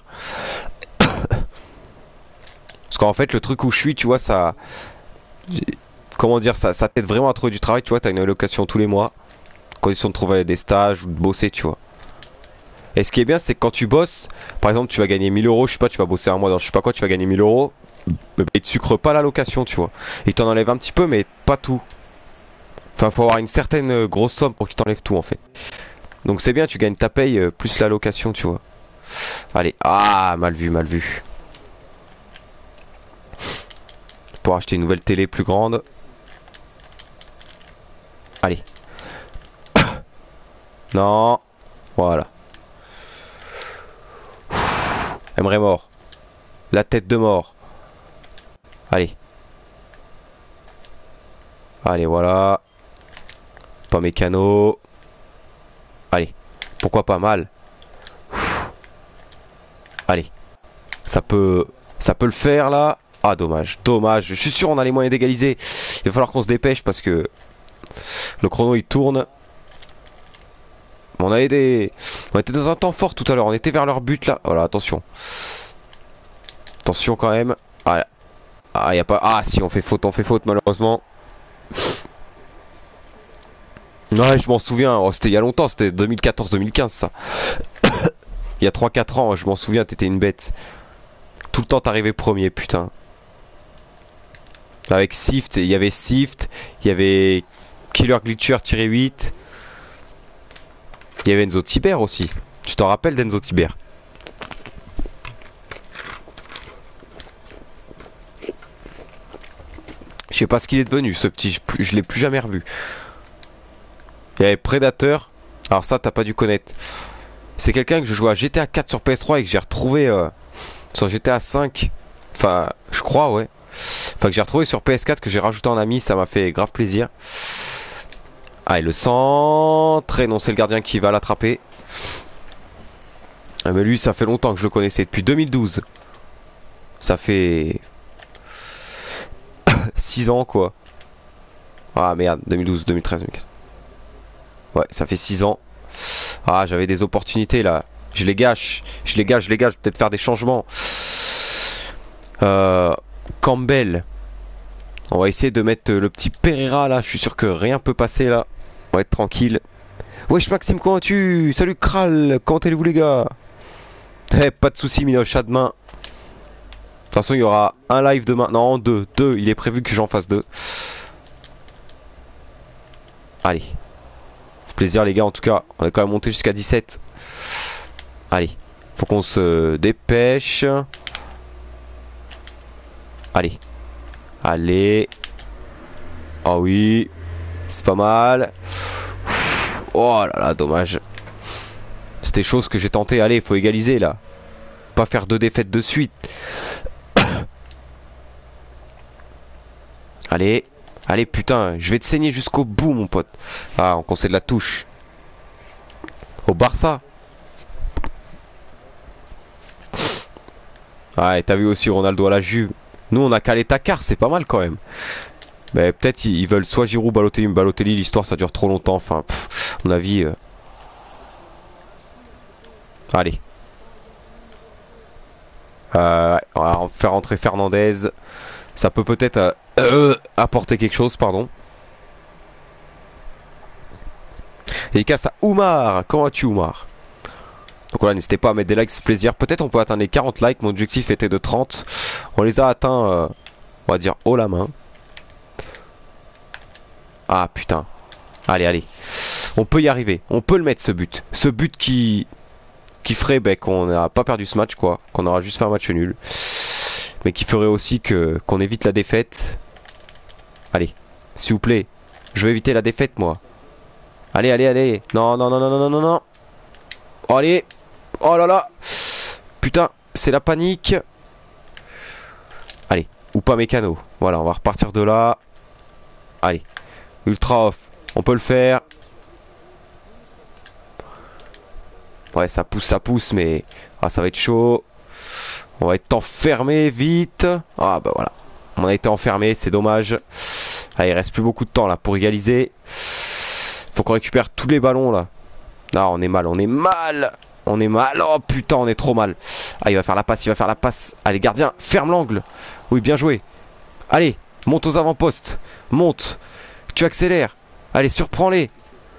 Parce qu'en fait, le truc où je suis, tu vois, ça... Comment dire, ça, ça t'aide vraiment à trouver du travail, tu vois, t'as une allocation tous les mois. Condition de trouver des stages ou de bosser, tu vois. Et ce qui est bien, c'est que quand tu bosses, par exemple, tu vas gagner mille euros, je sais pas, tu vas bosser un mois dans je sais pas quoi, tu vas gagner mille euros. Et ils te sucrent pas l'allocation, tu vois. Ils t'en enlèvent un petit peu, mais pas tout. Enfin, faut avoir une certaine grosse somme pour qu'ils t'enlèvent tout, en fait. Donc c'est bien, tu gagnes ta paye euh, plus l'allocation, tu vois. Allez, ah, mal vu, mal vu. Pour acheter une nouvelle télé plus grande. Allez. Non. Voilà. Emre Mort. La tête de Mort. Allez. Allez, voilà. Pas mécano. Allez. Pourquoi pas Mal. Allez. Ça peut... Ça peut le faire, là. Ah, dommage. Dommage. Je suis sûr on a les moyens d'égaliser. Il va falloir qu'on se dépêche parce que... Le chrono, il tourne. On avait des... On était dans un temps fort tout à l'heure. On était vers leur but, là. Voilà, attention. Attention, quand même. Ah, ah, y a pas... Ah, si, on fait faute, on fait faute, malheureusement. Ouais, je m'en souviens. Oh, c'était il y a longtemps. C'était deux mille quatorze deux mille quinze, ça. Il y a trois quatre ans, je m'en souviens, t'étais une bête. Tout le temps t'arrivais premier, putain. Avec Sift, il y avait Sift, il y avait Killer Glitcher huit. Il y avait Enzo Tiber aussi. Tu t'en rappelles d'Enzo Tiber? Je sais pas ce qu'il est devenu ce petit, je, je l'ai plus jamais revu. Il y avait Predator. Alors ça t'as pas dû connaître. C'est quelqu'un que je jouais à G T A quatre sur P S trois et que j'ai retrouvé euh, sur G T A cinq. Enfin je crois ouais. Enfin que j'ai retrouvé sur P S quatre, que j'ai rajouté en ami. Ça m'a fait grave plaisir. Ah et le centre. Et non, c'est le gardien qui va l'attraper. Ah, mais lui ça fait longtemps que je le connaissais. Depuis deux mille douze. Ça fait six ans quoi. Ah merde, deux mille douze, deux mille treize, deux mille quatorze. Ouais, ça fait six ans. Ah, j'avais des opportunités là. Je les gâche. Je les gâche, je les gâche. Peut-être faire des changements. Euh, Campbell. On va essayer de mettre le petit Pereira là. Je suis sûr que rien peut passer là. On va être tranquille. Wesh Maxime, comment vas-tu? Salut Kral. Comment allez-vous les gars? Eh, pas de soucis, Minoche, à demain. De toute façon, il y aura un live demain. Non, deux. Deux. Il est prévu que j'en fasse deux. Allez. Plaisir les gars, en tout cas on est quand même monté jusqu'à dix-sept. Allez, faut qu'on se dépêche. Allez. Allez. Ah oui. C'est pas mal. Oh là là, dommage. C'était chose que j'ai tenté. Allez, faut égaliser là. Pas faire deux défaites de suite. Allez. Allez putain, je vais te saigner jusqu'au bout mon pote. Ah, on concède la touche. Au Barça. Ah, et t'as vu aussi Ronaldo à la Juve. Nous on a calé Takar, c'est pas mal quand même. Mais peut-être ils veulent soit Giroud, Balotelli, Balotelli, l'histoire ça dure trop longtemps. Enfin, pff, à mon avis. Euh... Allez. Euh, on va faire rentrer Fernandez. Ça peut peut-être euh, euh, apporter quelque chose, pardon. Dédicace à Oumar. Comment vas-tu Oumar? Donc voilà, n'hésitez pas à mettre des likes, c'est plaisir. Peut-être on peut atteindre les quarante likes. Mon objectif était de trente. On les a atteints, euh, on va dire, haut la main. Ah putain. Allez, allez. On peut y arriver. On peut le mettre ce but. Ce but qui, qui ferait bah, qu'on n'a pas perdu ce match, quoi. Qu'on aura juste fait un match nul. Mais qui ferait aussi que qu'on évite la défaite. Allez, s'il vous plaît. Je veux éviter la défaite, moi. Allez, allez, allez. Non, non, non, non, non, non, non. Oh, allez. Oh là là. Putain, c'est la panique. Allez, ou pas mécano. Voilà, on va repartir de là. Allez. Ultra off. On peut le faire. Ouais, ça pousse, ça pousse, mais ah, ça va être chaud. On va être enfermé vite. Ah bah voilà. On a été enfermé, c'est dommage. Ah, il reste plus beaucoup de temps là pour égaliser. Faut qu'on récupère tous les ballons là. Non, on est mal, on est mal. On est mal. Oh putain, on est trop mal. Ah, il va faire la passe, il va faire la passe. Allez, gardien, ferme l'angle. Oui, bien joué. Allez, monte aux avant-postes. Monte. Tu accélères. Allez, surprends-les.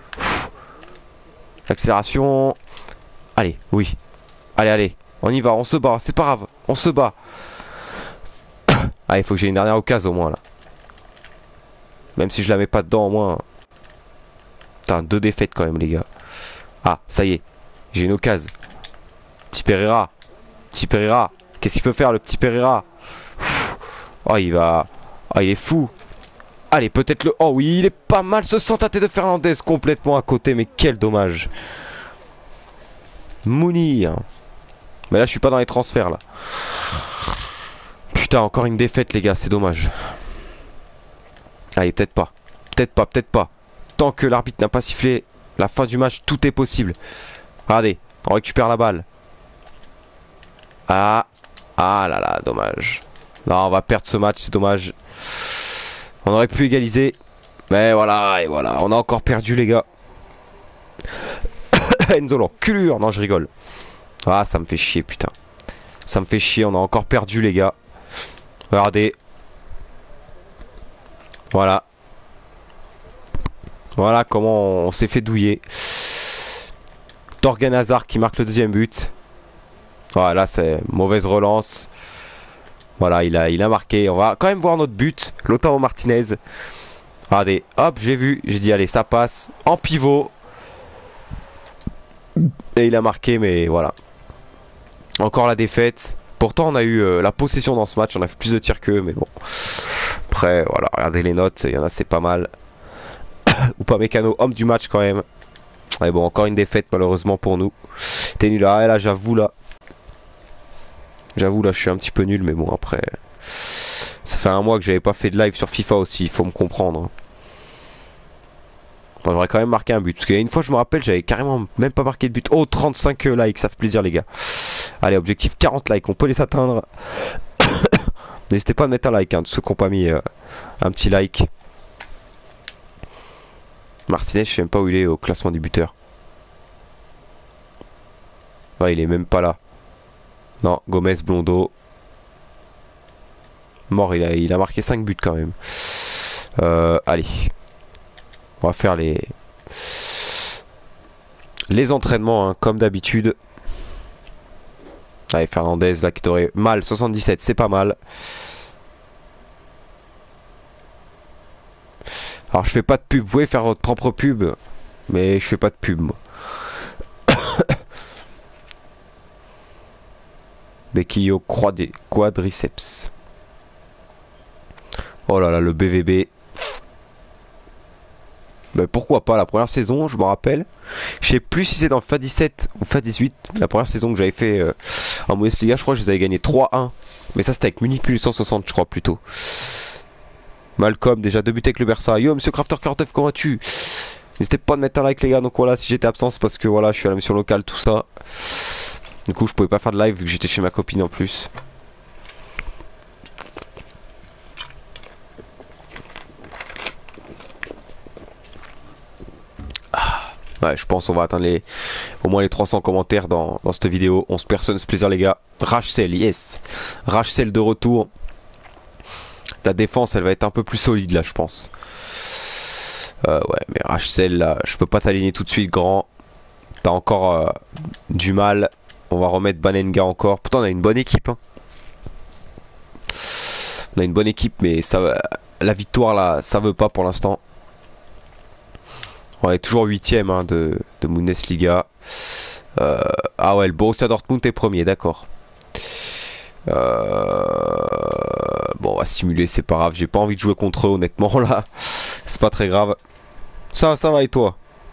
Accélération. Allez, oui. Allez, allez. On y va, on se bat, c'est pas grave, on se bat. Ah, il faut que j'ai une dernière occasion au moins là. Même si je la mets pas dedans au moins. Putain, deux défaites quand même les gars. Ah, ça y est, j'ai une occasion. Petit Pereira. Petit Pereira. Qu'est-ce qu'il peut faire le petit Pereira? Oh, il va... Oh, il est fou. Allez, peut-être le... Oh oui, il est pas mal ce centre à tête de Fernandez complètement à côté, mais quel dommage. Mounir. Mais là je suis pas dans les transferts là. Putain, encore une défaite les gars, c'est dommage. Allez, peut-être pas. Peut-être pas, peut-être pas. Tant que l'arbitre n'a pas sifflé la fin du match, tout est possible. Regardez, on récupère la balle. Ah. Ah là là, dommage. Là on va perdre ce match, c'est dommage. On aurait pu égaliser. Mais voilà, et voilà. On a encore perdu les gars. Enzo l'enculure. Non, je rigole. Ah, ça me fait chier, putain. Ça me fait chier, on a encore perdu, les gars. Regardez. Voilà. Voilà comment on s'est fait douiller. Torgan Hazard qui marque le deuxième but. Voilà, c'est mauvaise relance. Voilà, il a, il a marqué. On va quand même voir notre but. Lautaro Martinez. Regardez, hop, j'ai vu, j'ai dit allez, ça passe, en pivot. Et il a marqué, mais voilà. Encore la défaite. Pourtant, on a eu euh, la possession dans ce match, on a fait plus de tirs qu'eux, mais bon. Après, voilà, regardez les notes, il y en a, c'est pas mal. Ou pas Mécano, homme du match quand même. Et bon, encore une défaite malheureusement pour nous. T'es nul là, et là j'avoue là. J'avoue là, je suis un petit peu nul, mais bon, après. Ça fait un mois que j'avais pas fait de live sur FIFA aussi, il faut me comprendre. Enfin, j'aurais quand même marqué un but. Parce qu'il y a une fois, je me rappelle, j'avais carrément même pas marqué de but. Oh, trente-cinq likes, ça fait plaisir, les gars. Allez, objectif quarante likes, on peut les atteindre. N'hésitez pas à mettre un like, hein, de ceux qui n'ont pas mis euh, un petit like. Martinez, je sais même pas où il est au classement des buteurs. Ouais, il est même pas là. Non, Gomez, Blondeau. Mort, il a, il a marqué cinq buts quand même. Euh, allez. On va faire les... Les entraînements, hein, comme d'habitude. Allez, Fernandez, là, qui t'aurait mal. soixante-dix-sept, c'est pas mal. Alors, je fais pas de pub. Vous pouvez faire votre propre pub. Mais je fais pas de pub, moi. Bequillo, quadriceps. Oh là là, le B V B. Mais pourquoi pas, la première saison, je me rappelle. Je sais plus si c'est dans FIFA dix-sept ou FIFA dix-huit. La première saison que j'avais fait euh, en Bundesliga, je crois que je les avais gagné trois un. Mais ça, c'était avec Munich plus cent soixante, je crois, plutôt. Malcolm, déjà deux buts avec le Barça. Yo, monsieur Crafter quarante-neuf, comment vas-tu? N'hésitez pas à mettre un like, les gars. Donc voilà, si j'étais absent, c'est parce que voilà, je suis à la mission locale, tout ça. Du coup, je pouvais pas faire de live vu que j'étais chez ma copine en plus. Ouais, je pense qu'on va atteindre les, au moins les trois cents commentaires dans, dans cette vidéo. onze personnes, c'est plaisir les gars. Rachel, yes. Rachel de retour. La défense, elle va être un peu plus solide là, je pense. Euh, ouais, mais Rachel, là, je peux pas t'aligner tout de suite, grand. T'as encore euh, du mal. On va remettre Banenga encore. Pourtant, on a une bonne équipe. Hein. On a une bonne équipe, mais ça, la victoire là, ça veut pas pour l'instant. On est toujours huitième hein, de, de Bundesliga. Euh, ah ouais, le Borussia Dortmund est premier, d'accord. Euh, bon, on va simuler, c'est pas grave. J'ai pas envie de jouer contre eux, honnêtement, là. C'est pas très grave. Ça, ça va et toi?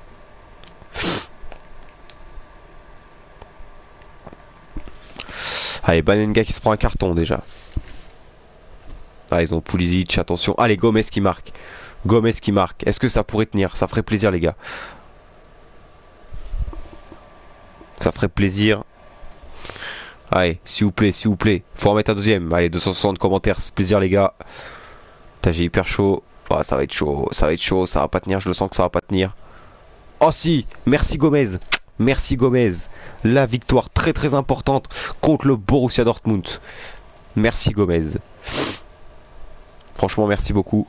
Allez, Banenga qui se prend un carton déjà. Ah, ils ont Pulisic, attention. Allez, Gomez qui marque. Gomez qui marque. Est-ce que ça pourrait tenir? Ça ferait plaisir, les gars. Ça ferait plaisir. Allez, s'il vous plaît, s'il vous plaît. Faut en mettre un deuxième. Allez, deux cent soixante commentaires. C'est plaisir, les gars. Putain, j'ai hyper chaud. Oh, ça va être chaud. Ça va être chaud. Ça va pas tenir. Je le sens que ça va pas tenir. Oh, si. Merci, Gomez. Merci, Gomez. La victoire très très importante contre le Borussia Dortmund. Merci, Gomez. Franchement, merci beaucoup.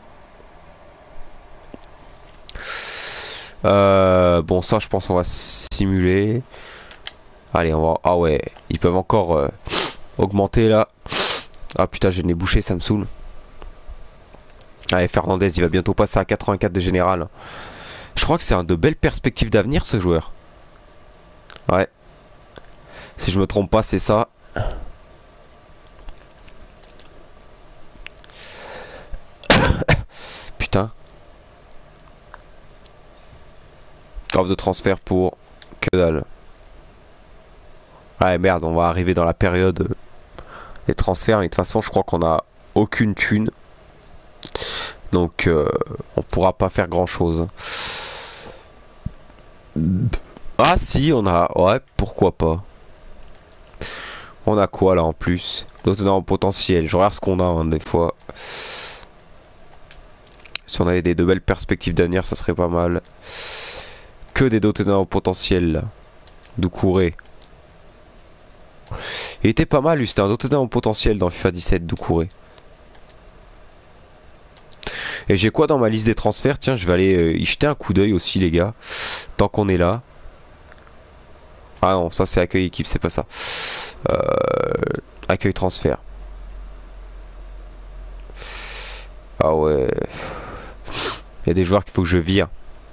Euh, bon, ça, je pense qu'on va simuler. Allez, on va... Ah ouais, ils peuvent encore euh, augmenter, là. Ah putain, j'ai le nez bouché, ça me saoule. Allez, Fernandez, il va bientôt passer à quatre-vingt-quatre de général. Je crois que c'est un de belles perspectives d'avenir, ce joueur. Ouais. Si je me trompe pas, c'est ça. Putain. Grave de transfert pour que dalle. Ouais merde, on va arriver dans la période des transferts. Mais de toute façon, je crois qu'on a aucune thune. Donc euh, on pourra pas faire grand chose. Ah si, on a... Ouais, pourquoi pas. On a quoi là en plus? D'autres en potentiel. Je regarde ce qu'on a hein, des fois. Si on avait des de belles perspectives d'avenir, ça serait pas mal. Que des dotés au potentiel là. Doucouré. Il était pas mal lui, c'était un doté au potentiel dans FIFA dix-sept, Doucouré. Et j'ai quoi dans ma liste des transferts? Tiens, je vais aller euh, y jeter un coup d'œil aussi les gars. Tant qu'on est là. Ah non, ça c'est accueil équipe, c'est pas ça. Euh, accueil transfert. Ah ouais. Il y a des joueurs qu'il faut que je vire.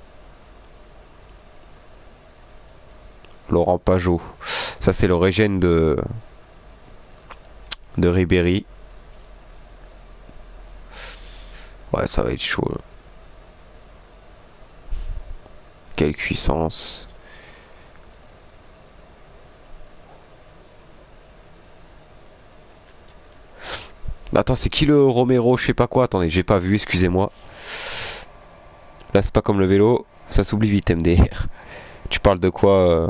Laurent Pajot. Ça c'est le régène de de Ribéry. Ouais, ça va être chaud. Là. Quelle puissance. Attends, c'est qui le Romero, je sais pas quoi. Attendez, j'ai pas vu, excusez-moi. Là, c'est pas comme le vélo. Ça s'oublie vite, M D R. Tu parles de quoi euh...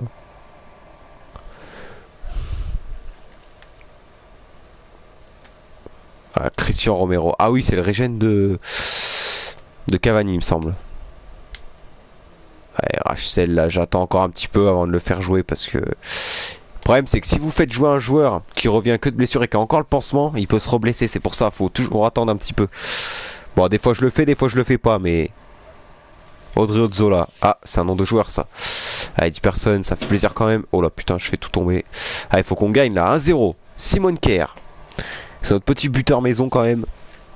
ah, Christian Romero. Ah oui, c'est le régène de... de Cavani, il me semble. Ouais, Rachel, là, j'attends encore un petit peu avant de le faire jouer parce que... Le problème, c'est que si vous faites jouer un joueur qui revient que de blessure et qui a encore le pansement, il peut se reblesser. C'est pour ça, faut toujours attendre un petit peu. Bon, des fois je le fais, des fois je le fais pas, mais... Audrey Ozzola. Ah, c'est un nom de joueur, ça. Allez, dix personnes, ça fait plaisir quand même. Oh là, putain, je fais tout tomber. Allez, faut qu'on gagne, là. un zéro. Simone Kerr. C'est notre petit buteur maison, quand même.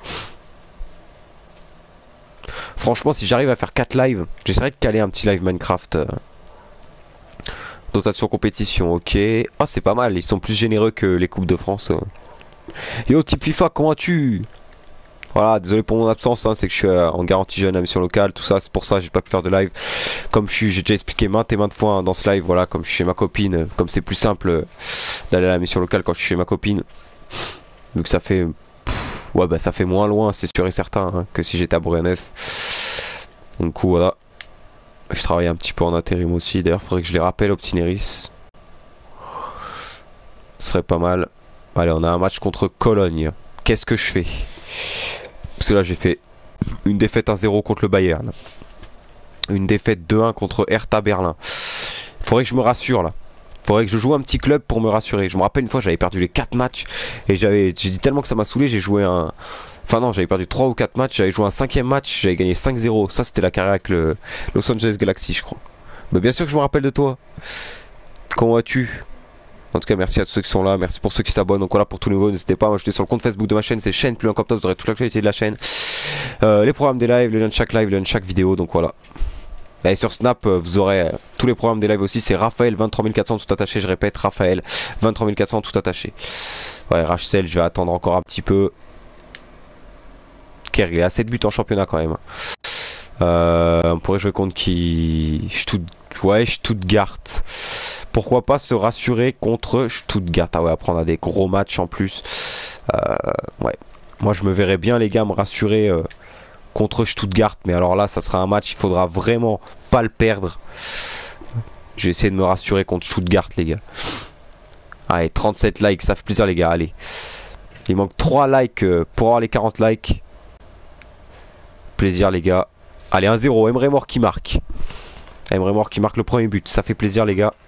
Franchement, si j'arrive à faire quatre lives, j'essaierai de caler un petit live Minecraft. Euh... Dotation compétition, ok. Oh, c'est pas mal, ils sont plus généreux que les Coupes de France. Yo, type FIFA, comment vas-tu? Voilà, désolé pour mon absence, hein, c'est que je suis euh, en garantie jeune à mission locale, tout ça, c'est pour ça que j'ai pas pu faire de live. Comme je suis, j'ai déjà expliqué maintes et maintes fois hein, dans ce live, voilà, comme je suis chez ma copine, euh, comme c'est plus simple euh, d'aller à la mission locale quand je suis chez ma copine. Vu que ça fait... Pff, ouais, bah ça fait moins loin, c'est sûr et certain, hein, que si j'étais à Bourg-en-Neuf. Donc, du coup, voilà. Je travaille un petit peu en intérim aussi. D'ailleurs, faudrait que je les rappelle au petit Néris. Ce serait pas mal. Allez, on a un match contre Cologne. Qu'est-ce que je fais? Parce que là, j'ai fait une défaite un zéro contre le Bayern. Une défaite deux un contre Hertha Berlin. Faudrait que je me rassure, là. Faudrait que je joue un petit club pour me rassurer. Je me rappelle une fois, j'avais perdu les quatre matchs. Et j'avais, j'ai dit tellement que ça m'a saoulé, j'ai joué un... Enfin non, j'avais perdu trois ou quatre matchs, j'avais joué un cinquième match, j'avais gagné cinq zéro. Ça, c'était la carrière avec le Los Angeles Galaxy, je crois. Mais bien sûr que je me rappelle de toi. Comment vas-tu? En tout cas, merci à tous ceux qui sont là, merci pour ceux qui s'abonnent. Donc voilà, pour tous les nouveaux, n'hésitez pas à m'ajouter sur le compte Facebook de ma chaîne, c'est chaîne plus un comme ça, vous aurez toute l'actualité de la chaîne. Euh, les programmes des lives, le lien de chaque live, le lien de chaque vidéo, donc voilà. Et sur Snap, vous aurez tous les programmes des lives aussi, c'est Raphaël vingt-trois mille quatre cents tout attaché, je répète, Raphaël vingt-trois mille quatre cents tout attaché. Ouais, Rachel, je vais attendre encore un petit peu. Kerr, il est à sept buts en championnat quand même. Euh, on pourrait jouer contre qui? Stutt... Ouais, Stuttgart. Pourquoi pas se rassurer contre Stuttgart? Ah ouais, après on a des gros matchs en plus. Euh, ouais. Moi je me verrais bien les gars me rassurer euh, contre Stuttgart. Mais alors là ça sera un match, il faudra vraiment pas le perdre. J'ai essayé de me rassurer contre Stuttgart les gars. Allez, trente-sept likes, ça fait plaisir les gars, allez. Il manque trois likes euh, pour avoir les quarante likes. Plaisir les gars. Allez, un zéro, Emre Mor qui marque. Emre Mor qui marque le premier but, ça fait plaisir les gars.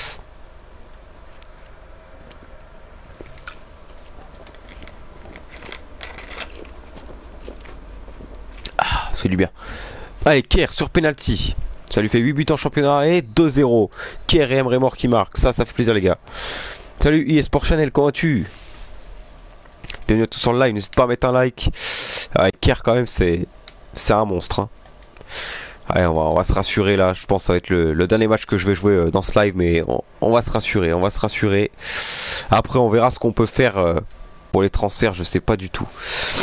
Ah, c'est du bien. Allez, Kerr sur penalty. Ça lui fait huit buts en championnat et deux zéro. Kerr et Emre Mor qui marquent, ça, ça fait plaisir les gars. Salut eSport Channel, comment vas-tu? Bienvenue à tous sur le live, n'hésite pas à mettre un like. Allez, Kerr quand même, c'est... C'est un monstre. Hein. Allez, on va, on va se rassurer là. Je pense que ça va être le, le dernier match que je vais jouer euh, dans ce live. Mais on, on va se rassurer. On va se rassurer. Après, on verra ce qu'on peut faire euh, pour les transferts. Je sais pas du tout.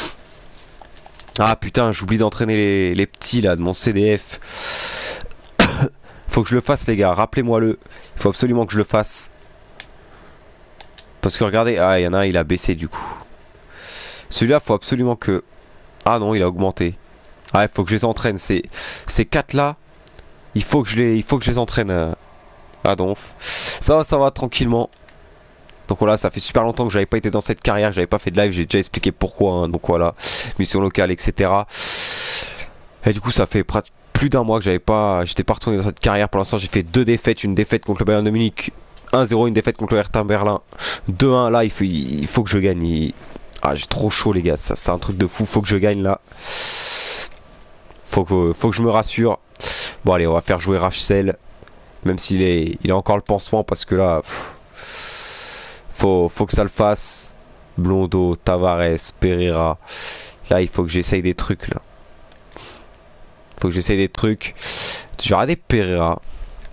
Ah putain, j'oublie d'entraîner les, les petits là de mon C D F. Faut que je le fasse, les gars. Rappelez-moi le. Il faut absolument que je le fasse. Parce que regardez. Ah, il y en a un, il a baissé du coup. Celui-là, faut absolument que. Ah non, il a augmenté. Ah, il faut que je les entraîne. Ces, ces quatre là, il faut que je les, il faut que je les entraîne. Euh, à Donf. Ça va, ça va tranquillement. Donc voilà, ça fait super longtemps que j'avais pas été dans cette carrière, j'avais pas fait de live, j'ai déjà expliqué pourquoi. Hein, donc voilà, mission locale, et cetera. Et du coup, ça fait plus d'un mois que j'avais pas, j'étais pas retourné dans cette carrière. Pour l'instant, j'ai fait deux défaites, une défaite contre le Bayern de Munich, un zéro, une défaite contre le Hertha Berlin, deux un. Là, il faut, il faut que je gagne. Il... Ah, j'ai trop chaud les gars, ça c'est un truc de fou, faut que je gagne là. Faut que, faut que je me rassure. Bon allez, on va faire jouer Rachel. Même s'il est, il a encore le pansement parce que là, pff, faut, faut que ça le fasse. Blondo, Tavares, Pereira. Là, il faut que j'essaye des trucs là. Faut que j'essaye des trucs. J'ai regardé Pereira.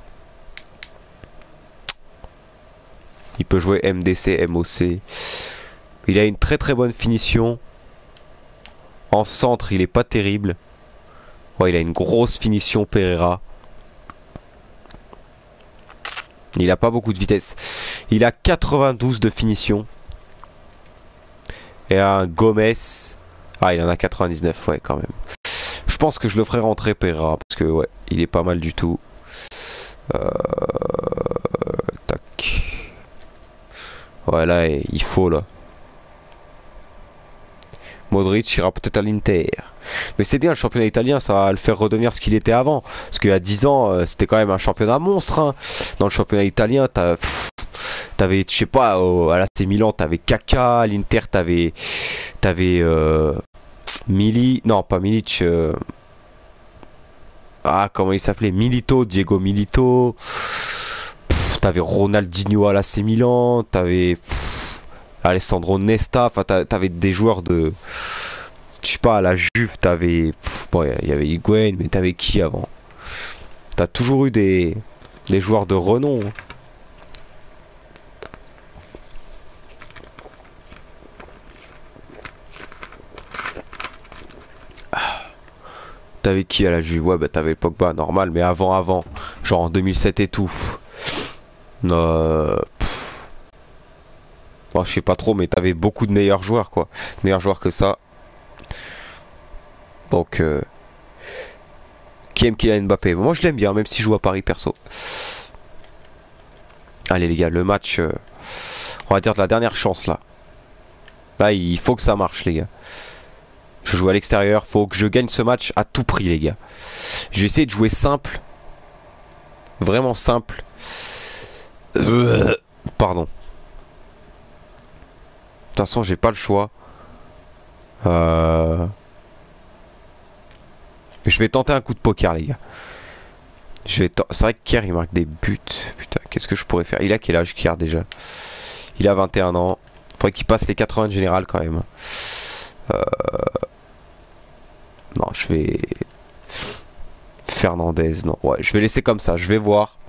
Il peut jouer M D C, M O C. Il a une très très bonne finition. En centre, il est pas terrible. Ouais, il a une grosse finition, Pereira. Il a pas beaucoup de vitesse. Il a quatre-vingt-douze de finition. Et un Gomez. Ah, il en a quatre-vingt-dix-neuf, ouais, quand même. Je pense que je le ferai rentrer, Pereira. Parce que, ouais, il est pas mal du tout. Euh... Tac. Ouais, là, il faut, là. Modric ira peut-être à l'Inter. Mais c'est bien, le championnat italien, ça va le faire redevenir ce qu'il était avant. Parce qu'il y a dix ans, euh, c'était quand même un championnat monstre. Hein. Dans le championnat italien, t'avais, je sais pas, au, à l'A C Milan, t'avais Kaka, à l'Inter, t'avais, t'avais euh, Mili, non pas Milic. Euh, ah, comment il s'appelait, Milito, Diego Milito. T'avais Ronaldinho à l'A C Milan, t'avais pff, Alessandro Nesta. Enfin, t'avais des joueurs de, je sais pas, à la Juve, t'avais, bon, il y avait Higuain, mais t'avais qui avant? T'as toujours eu des, des joueurs de renom. T'avais qui à la Juve? Ouais, bah t'avais Pogba, normal, mais avant, avant, genre en deux mille sept et tout. Euh... Bon, je sais pas trop, mais t'avais beaucoup de meilleurs joueurs, quoi. Meilleurs joueurs que ça. Donc, euh... qui aime Kylian Mbappé? Moi, je l'aime bien, même si je joue à Paris perso. Allez, les gars, le match, euh... on va dire de la dernière chance, là. Là, il faut que ça marche, les gars. Je joue à l'extérieur, faut que je gagne ce match à tout prix, les gars. Je vais essayer de jouer simple. Vraiment simple. Euh... Pardon. De toute façon, j'ai pas le choix. Euh... Je vais tenter un coup de poker, les gars. Je vais. C'est vrai que Kier, il marque des buts. Putain, qu'est-ce que je pourrais faire? Il a quel âge, Kier, déjà? Il a vingt et un ans. Faudrait qu'il passe les quatre-vingts de général, quand même. Euh... Non, je vais... Fernandez, non. Ouais, je vais laisser comme ça, je vais voir.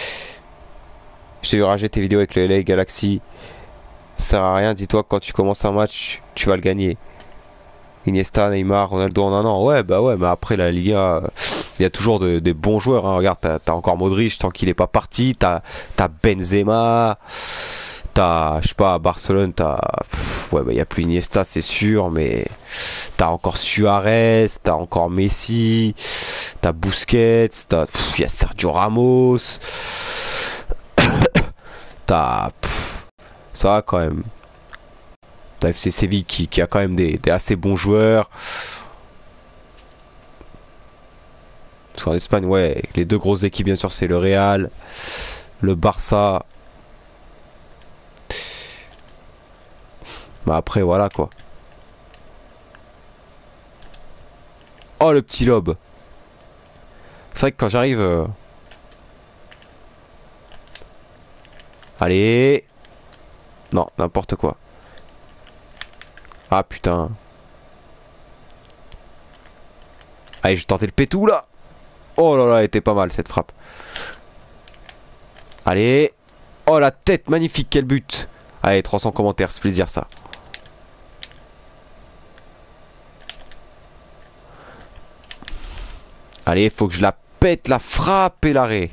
Je t'ai vu rager tes vidéos avec le L A Galaxy. Ça sert à rien, dis-toi que quand tu commences un match, tu vas le gagner. Iniesta, Neymar, Ronaldo en un an. Ouais, bah ouais, mais après la Liga, il y a toujours de- des bons joueurs. Hein. Regarde, t'as t'as encore Modric tant qu'il est pas parti. T'as t'as Benzema. T'as, je sais pas, à Barcelone, t'as. pff, Ouais, bah il y a plus Iniesta, c'est sûr, mais t'as encore Suarez, t'as encore Messi, t'as Busquets, t'as. Il y a Sergio Ramos. T'as. pff, Ça va quand même. T'as F C Séville qui, qui a quand même des, des assez bons joueurs. Parce qu'en Espagne, ouais, les deux grosses équipes, bien sûr, c'est le Real, le Barça. Bah après, voilà quoi. Oh, le petit lob. C'est vrai que quand j'arrive... euh, Allez. Non, n'importe quoi. Ah putain. Allez, je vais tenter le pétou là. Oh là là, elle était pas mal cette frappe. Allez. Oh la tête, magnifique, quel but. Allez, trois cents commentaires, c'est plaisir ça. Allez, faut que je la pète, la frappe et l'arrêt.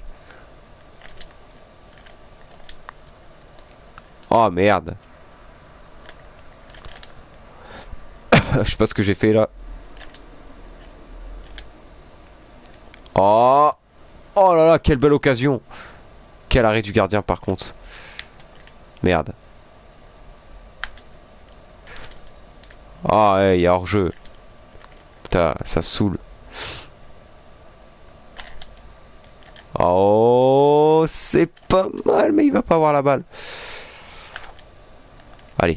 Oh merde. Je sais pas ce que j'ai fait là. Oh. Oh là là, quelle belle occasion. Quel arrêt du gardien par contre. Merde. Ah ouais, il y a hors-jeu. Putain, ça saoule. Oh, c'est pas mal, mais il va pas avoir la balle. Allez.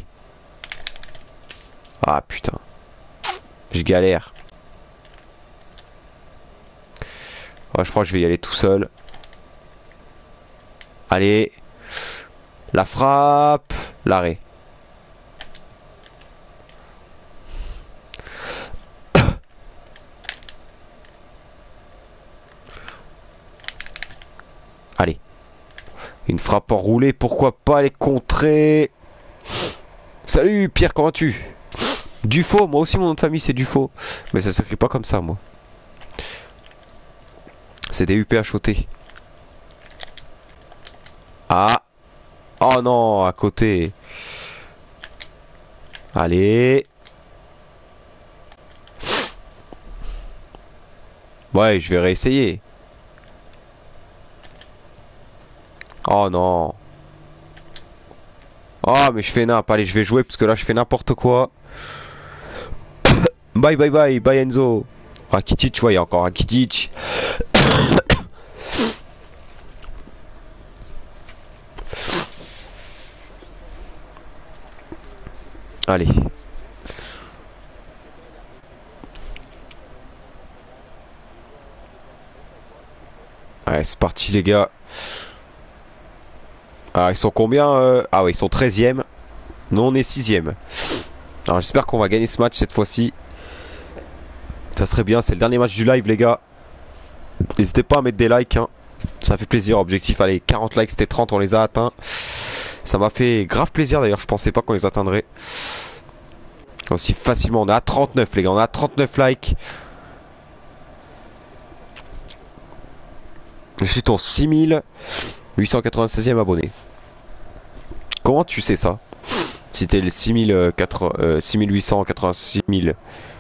Ah putain. Je galère. Oh, je crois que je vais y aller tout seul. Allez. La frappe. L'arrêt. Une frappe enroulée, pourquoi pas les contrer. Salut Pierre, comment vas-tu? Dufaux, moi aussi mon nom de famille c'est Dufaux. Mais ça s'écrit pas comme ça moi. C'est D U P H O T. Ah. Oh non, à côté. Allez. Ouais, je vais réessayer. Oh non. Oh mais je fais n'importe. Allez, je vais jouer parce que là je fais n'importe quoi. Bye bye bye, bye Enzo. Rakitic, tu vois, il y a encore Rakitic. Allez. Ouais, c'est parti les gars. Ah, ils sont combien euh... Ah ouais, ils sont treizième. Nous on est sixième. Alors j'espère qu'on va gagner ce match cette fois-ci. Ça serait bien, c'est le dernier match du live les gars. N'hésitez pas à mettre des likes hein. Ça fait plaisir, objectif, allez, quarante likes, c'était trente, on les a atteints. Ça m'a fait grave plaisir d'ailleurs, je pensais pas qu'on les atteindrait aussi facilement. On est à trente-neuf les gars, on est à trente-neuf likes. Je suis ton six mille huit cent quatre-vingt-seizième abonné. Comment tu sais ça? Si t'es le six mille huit cent quatre-vingt-six mille.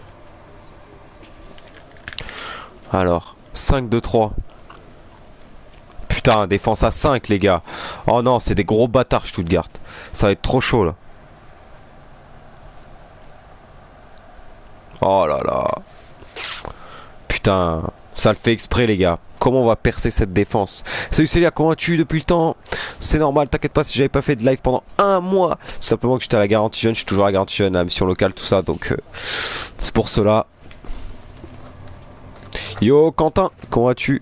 Alors, cinq, deux, trois. Putain, défense à cinq les gars. Oh non, c'est des gros bâtards Stuttgart. Ça va être trop chaud là. Oh là là. Putain, ça le fait exprès les gars. Comment on va percer cette défense? Salut Célia, comment vas-tu depuis le temps? C'est normal, t'inquiète pas si j'avais pas fait de live pendant un mois. C'est simplement que j'étais à la garantie jeune, je suis toujours à la garantie jeune, à la mission locale, tout ça. Donc euh, c'est pour cela. Yo Quentin, comment vas-tu?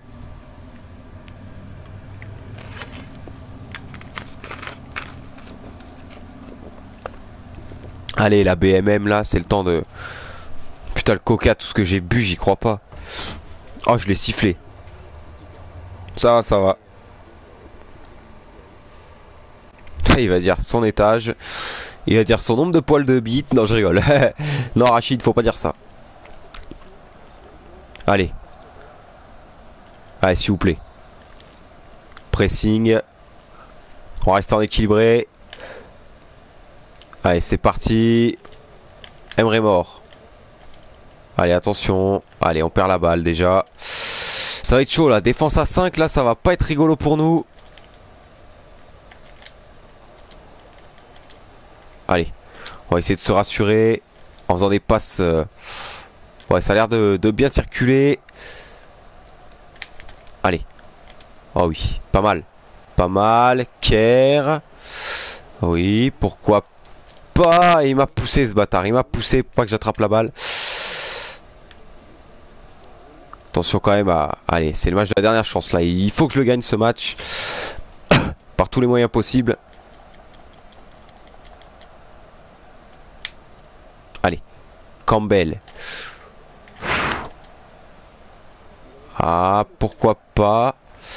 Allez, la B M M là, c'est le temps de... Putain, le coca, tout ce que j'ai bu, j'y crois pas. Oh, je l'ai sifflé. Ça va, ça va. Il va dire son étage. Il va dire son nombre de poils de bite. Non, je rigole. Non, Rachid, faut pas dire ça. Allez. Allez, s'il vous plaît. Pressing. On reste en équilibré. Allez, c'est parti. Emre mort. Allez, attention. Allez, on perd la balle déjà. Ça va être chaud là. Défense à cinq, là, ça va pas être rigolo pour nous. Allez. On va essayer de se rassurer en faisant des passes. Euh... Ouais, ça a l'air de, de bien circuler. Allez. Oh oui, pas mal. Pas mal. Kerr. Oui, pourquoi pas. Et il m'a poussé ce bâtard. Il m'a poussé pour pas que j'attrape la balle. Attention quand même à... Allez, c'est le match de la dernière chance là. Il faut que je le gagne ce match. Par tous les moyens possibles. Allez. Campbell. Ah, pourquoi pas.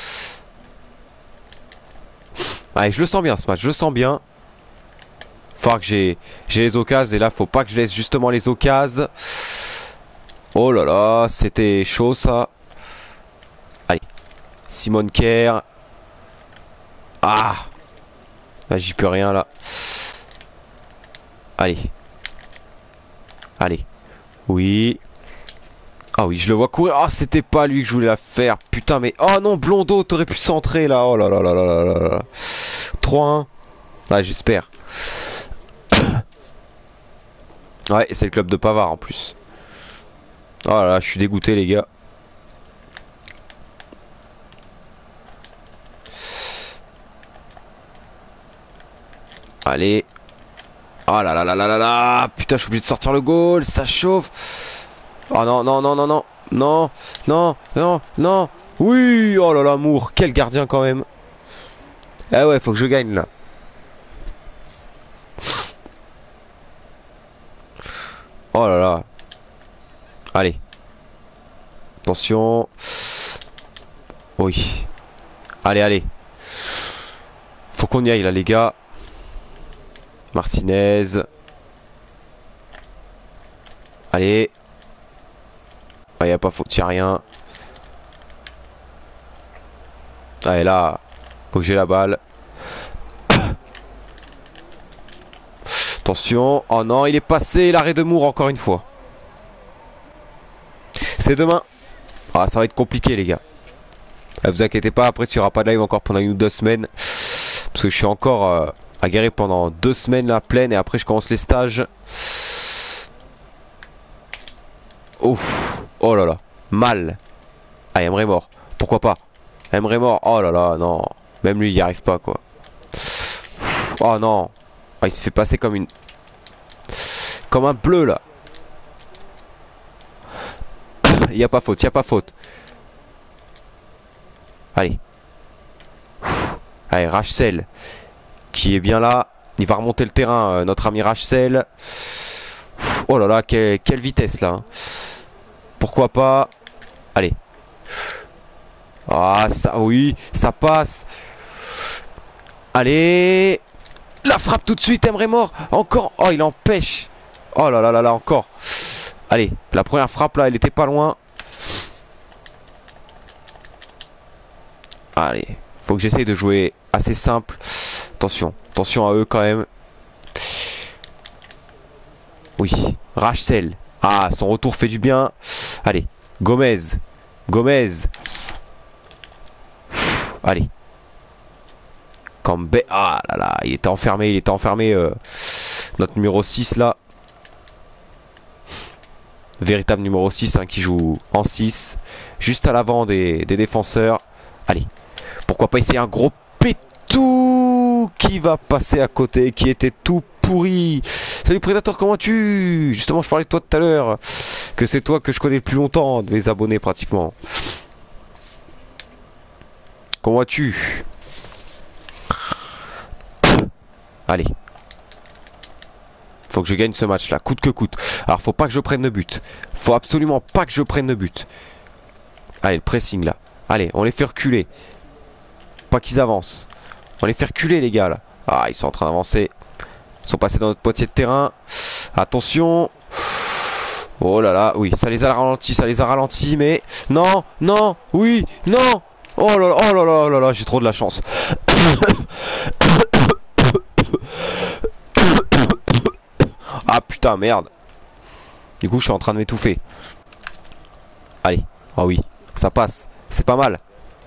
Allez, je le sens bien ce match. Je le sens bien. Faut que j'ai j'ai les occasions. Et là, faut pas que je laisse justement les occasions. Oh là là, c'était chaud ça. Allez. Simon Kerr. Ah. Là, j'y peux rien là. Allez. Allez. Oui. Ah oui, je le vois courir. Ah, c'était pas lui que je voulais la faire. Putain, mais... Oh non, Blondeau, t'aurais pu centrer là. Oh là là là là là là là. trois un. Ah, j'espère. Ouais, c'est le club de Pavard en plus. Oh là là, je suis dégoûté les gars. Allez. Oh là là là là là là. Putain, je suis obligé de sortir le goal. Ça chauffe. Oh non, non, non, non, non. Non, non, non, non. Oui. Oh là là, Moore. Quel gardien quand même. Ah ouais, faut que je gagne là. Oh là là. Allez. Attention. Oui. Allez, allez. qu'on y aille là les gars. Martinez. Allez. Il n'y a pas faute, il n'y a rien. Allez là. Faut que j'ai la balle. Attention. Oh non, il est passé l'arrêt de Moore encore une fois. C'est demain. Ah, ça va être compliqué les gars. Ah, vous inquiétez pas, après il n'y aura pas de live encore pendant une ou deux semaines. Parce que je suis encore euh, aguerri pendant deux semaines là, pleine. Et après je commence les stages. Ouf. Oh là là. Mal. Ah, Emre mort. Pourquoi pas. Emre mort. Oh là là, non. Même lui il n'y arrive pas quoi. Oh non. Ah, il se fait passer comme une... Comme un bleu là. Il n'y a pas faute, il n'y a pas faute. Allez. Allez, Rachel. Qui est bien là. Il va remonter le terrain, euh, notre ami Rachel. Oh là là, quelle, quelle vitesse là. Hein. Pourquoi pas. Allez. Ah, ça, oui, ça passe. Allez. La frappe tout de suite, Emre mort. Encore. Oh, il empêche. Oh là là là là, encore. Allez, la première frappe là, elle était pas loin. Allez, faut que j'essaye de jouer assez simple. Attention, attention à eux quand même. Oui, Rachel. Ah, son retour fait du bien. Allez, Gomez. Gomez. Allez. Campbell. Ah là là, il était enfermé, il était enfermé. Euh, notre numéro six là. Véritable numéro six hein, qui joue en six. Juste à l'avant des, des défenseurs. Allez. Pourquoi pas essayer un gros pétou qui va passer à côté, qui était tout pourri. Salut Predator, comment vas-tu? Justement, je parlais de toi tout à l'heure. Que c'est toi que je connais le plus longtemps, de mes abonnés pratiquement. Comment vas-tu? Allez. Faut que je gagne ce match là, coûte que coûte. Alors faut pas que je prenne de but. Faut absolument pas que je prenne de but. Allez, le pressing là. Allez, on les fait reculer. Pas qu'ils avancent. On les fait reculer les gars là. Ah, ils sont en train d'avancer. Ils sont passés dans notre poitiers de terrain. Attention. Oh là là, oui, ça les a ralentis, ça les a ralentis, mais... Non, non, oui, non. Oh là là, oh là là, oh là là, j'ai trop de la chance. Ah putain, merde. Du coup, je suis en train de m'étouffer. Allez. Oh oui, ça passe. C'est pas mal.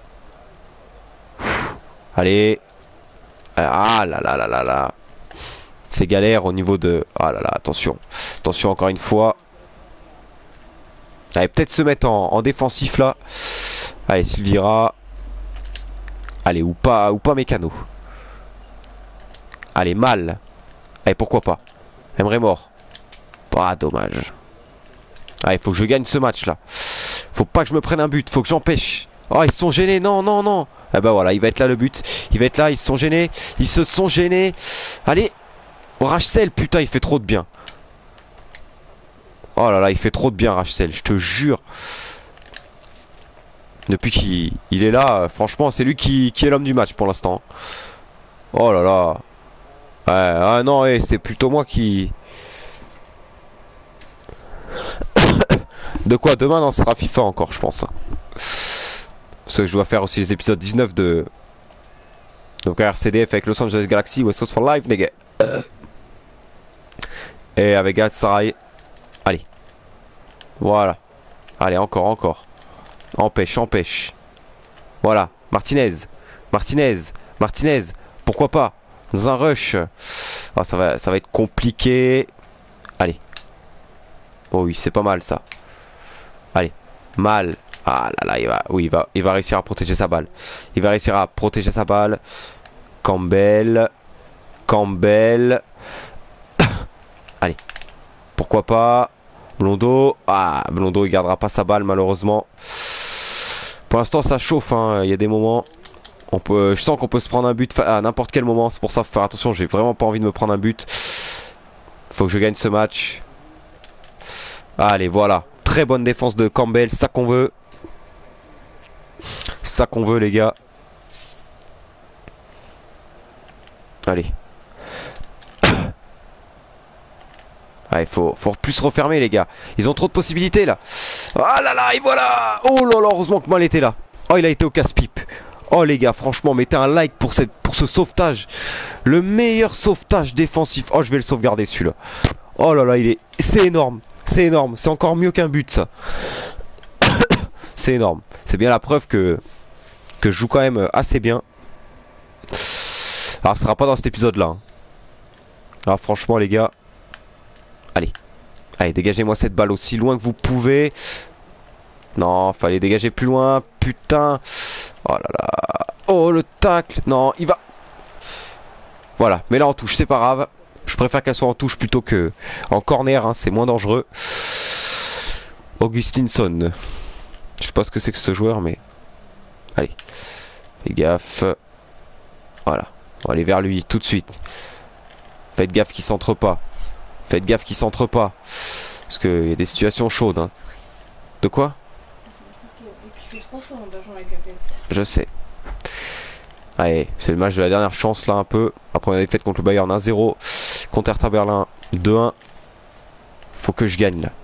Allez. Ah là là là là là. C'est galère au niveau de... Ah là là, attention. Attention encore une fois. Allez, peut-être se mettre en, en défensif là. Allez, Sylvira. Allez, ou pas, ou pas Mécano. Allez, mal. Allez, pourquoi pas. Emre mort. Ah, dommage. Ah, il faut que je gagne ce match là. Faut pas que je me prenne un but. Faut que j'empêche. Oh, ils se sont gênés. Non, non, non. Ah bah voilà, il va être là le but. Il va être là. Ils se sont gênés. Ils se sont gênés. Allez. Oh, Rachel, putain, il fait trop de bien. Oh là là, il fait trop de bien, Rachel. Je te jure. Depuis qu'il il est là, franchement, c'est lui qui, qui est l'homme du match pour l'instant. Oh là là. Ouais, ah non, ouais, c'est plutôt moi qui... De quoi demain, non, ce sera FIFA encore, je pense. Parce que je dois faire aussi les épisodes dix-neuf de... Donc R C D F avec Los Angeles Galaxy, West Coast for Life, les gars. Et avec Galatasaray. Allez. Voilà. Allez, encore, encore. Empêche, empêche. Voilà. Martinez. Martinez. Martinez. Pourquoi pas? Dans un rush. Oh, ça va, ça va être compliqué. Allez. Oh oui, c'est pas mal ça. Allez. Mal. Ah là là, il va, oui, il va, il va réussir à protéger sa balle. Il va réussir à protéger sa balle. Campbell. Campbell. Allez. Pourquoi pas. Blondo. Ah, Blondo, il gardera pas sa balle malheureusement. Pour l'instant, ça chauffe. Hein. Il y a des moments. On peut, je sens qu'on peut se prendre un but à n'importe quel moment. C'est pour ça, faut faire attention. J'ai vraiment pas envie de me prendre un but. Faut que je gagne ce match. Allez, voilà. Très bonne défense de Campbell. Ça qu'on veut. Ça qu'on veut, les gars. Allez. Ouais, faut, faut plus se refermer les gars. Ils ont trop de possibilités là. Ah là là, et voilà. Oh là là, heureusement que Mal était là. Oh, il a été au casse-pipe. Oh les gars, franchement, mettez un like pour, cette, pour ce sauvetage. Le meilleur sauvetage défensif. Oh, je vais le sauvegarder celui-là. Oh là là, il est... C'est énorme. C'est énorme. C'est encore mieux qu'un but ça. C'est énorme. C'est bien la preuve que, que je joue quand même assez bien. Alors, ce sera pas dans cet épisode-là. Hein. Alors, franchement, les gars. Allez. Allez, dégagez-moi cette balle aussi loin que vous pouvez. Non, fallait dégager plus loin. Putain. Oh là là. Oh, le tacle. Non, il va. Voilà. Mais là, en touche, c'est pas grave. Je préfère qu'elle soit en touche plutôt que en corner. Hein, c'est moins dangereux. Augustinsson. Je sais pas ce que c'est que ce joueur, mais... Allez. Fais gaffe. Voilà. On va aller vers lui tout de suite. Faites gaffe qu'il centre pas. Faites gaffe qu'il centre pas. Parce qu'il y a des situations chaudes. Hein. De quoi? Je sais. Allez, c'est le match de la dernière chance là un peu. Après on avait fait contre le Bayern un zéro. Contre Hertha Berlin deux un. Faut que je gagne là.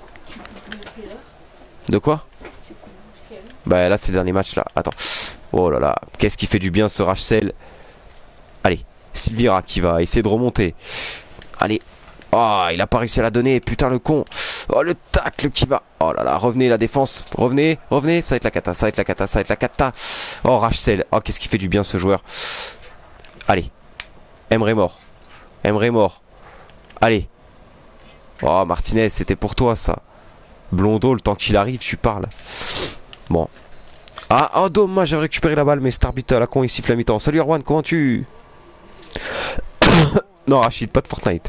De quoi? Bah là c'est le dernier match là. Attends. Oh là là. Qu'est-ce qui fait du bien ce Rachel. Allez. Silvira qui va essayer de remonter. Allez. Oh, il a pas réussi à la donner. Putain le con. Oh le tacle qui va. Oh là là. Revenez la défense. Revenez. Revenez. Ça va être la cata. Ça va être la cata. Ça va être la cata. Oh Rachel. Oh qu'est-ce qui fait du bien ce joueur. Allez. Emre mort. Emre mort. Allez. Oh Martinez. C'était pour toi ça. Blondeau le temps qu'il arrive. Tu parles. Bon. Ah, oh dommage. J'avais récupéré la balle. Mais cet arbitre à la con il siffle la mi-temps. Salut Erwan. Comment tu... Non Rachid. Pas de Fortnite.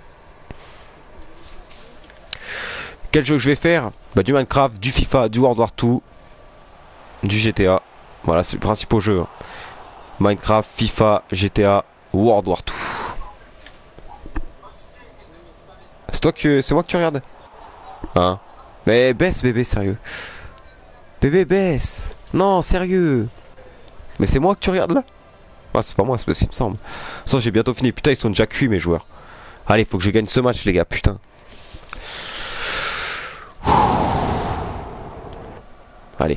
Quel jeu que je vais faire? Bah du Minecraft, du FIFA, du World War deux, du G T A. Voilà, c'est le principal jeu. Hein. Minecraft, FIFA, G T A, World War deux. C'est toi que c'est moi que tu regardes? Hein? Mais baisse bébé, sérieux. Bébé baisse. Non, sérieux. Mais c'est moi que tu regardes là? Ah c'est pas moi, c'est possible, il me semble. Ça j'ai bientôt fini. Putain, ils sont déjà cuits mes joueurs. Allez, faut que je gagne ce match les gars, putain. Allez.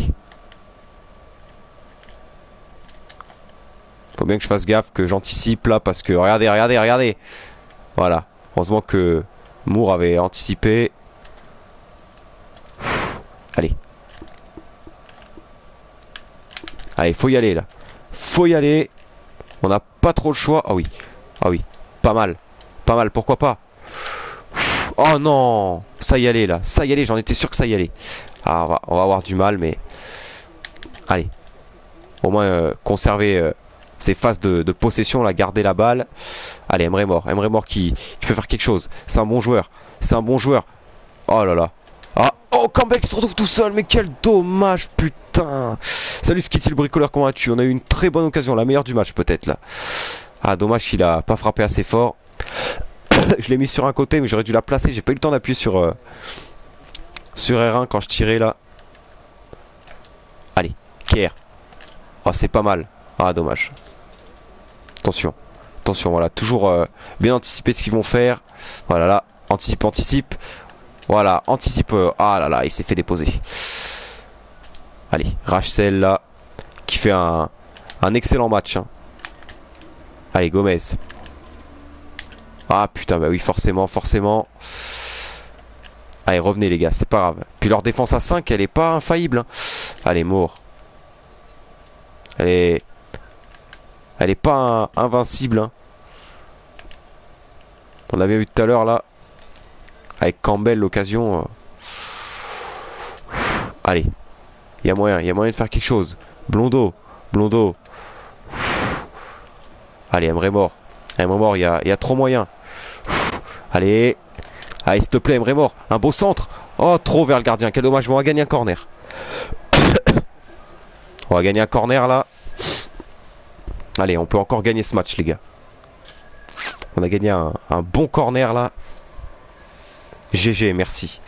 Faut bien que je fasse gaffe, que j'anticipe là, parce que regardez, regardez, regardez. Voilà. Heureusement que Moore avait anticipé. Allez. Allez, faut y aller là. Faut y aller. On n'a pas trop le choix. Ah oui. Ah oui. Pas mal. Pas mal, pourquoi pas. Oh non. Ça y allait là. Ça y allait, j'en étais sûr que ça y allait. Ah, on va, on va avoir du mal, mais... Allez. Au moins, euh, conserver euh, ces phases de, de possession, là, garder la balle. Allez, Emre mort. Emre mort qui, qui peut faire quelque chose. C'est un bon joueur. C'est un bon joueur. Oh là là. Ah, oh, Campbell qui se retrouve tout seul. Mais quel dommage, putain. Salut Skitty le bricoleur, comment vas-tu? On a eu une très bonne occasion. La meilleure du match, peut-être, là. Ah, dommage qu'il a pas frappé assez fort. Je l'ai mis sur un côté, mais j'aurais dû la placer. J'ai pas eu le temps d'appuyer sur... Euh, sur R un quand je tirais là. Allez, Kier. Oh c'est pas mal. Ah dommage. Attention. Attention, voilà. Toujours euh, bien anticiper ce qu'ils vont faire. Voilà là. Anticipe, anticipe. Voilà, anticipe. Euh, ah là là, il s'est fait déposer. Allez, Rachel là. Qui fait un, un excellent match. Hein. Allez, Gomez. Ah putain, bah oui, forcément, forcément. Allez, revenez les gars, c'est pas grave. Puis leur défense à cinq, elle est pas infaillible. Hein. Allez, mort. Elle est... Elle est pas un... invincible. Hein. On l'avait vu tout à l'heure là. Avec Campbell, l'occasion. Euh... Allez. Il y a moyen, il y a moyen de faire quelque chose. Blondeau. Blondeau. Allez, Emre mort. Emre mort, il y a, il y a trop moyen. Allez. Allez, s'il te plaît, Emre mort. Un beau centre. Oh, trop vers le gardien. Quel dommage. Bon, on va gagner un corner. On va gagner un corner là. Allez, on peut encore gagner ce match, les gars. On a gagné un, un bon corner là. G G, merci.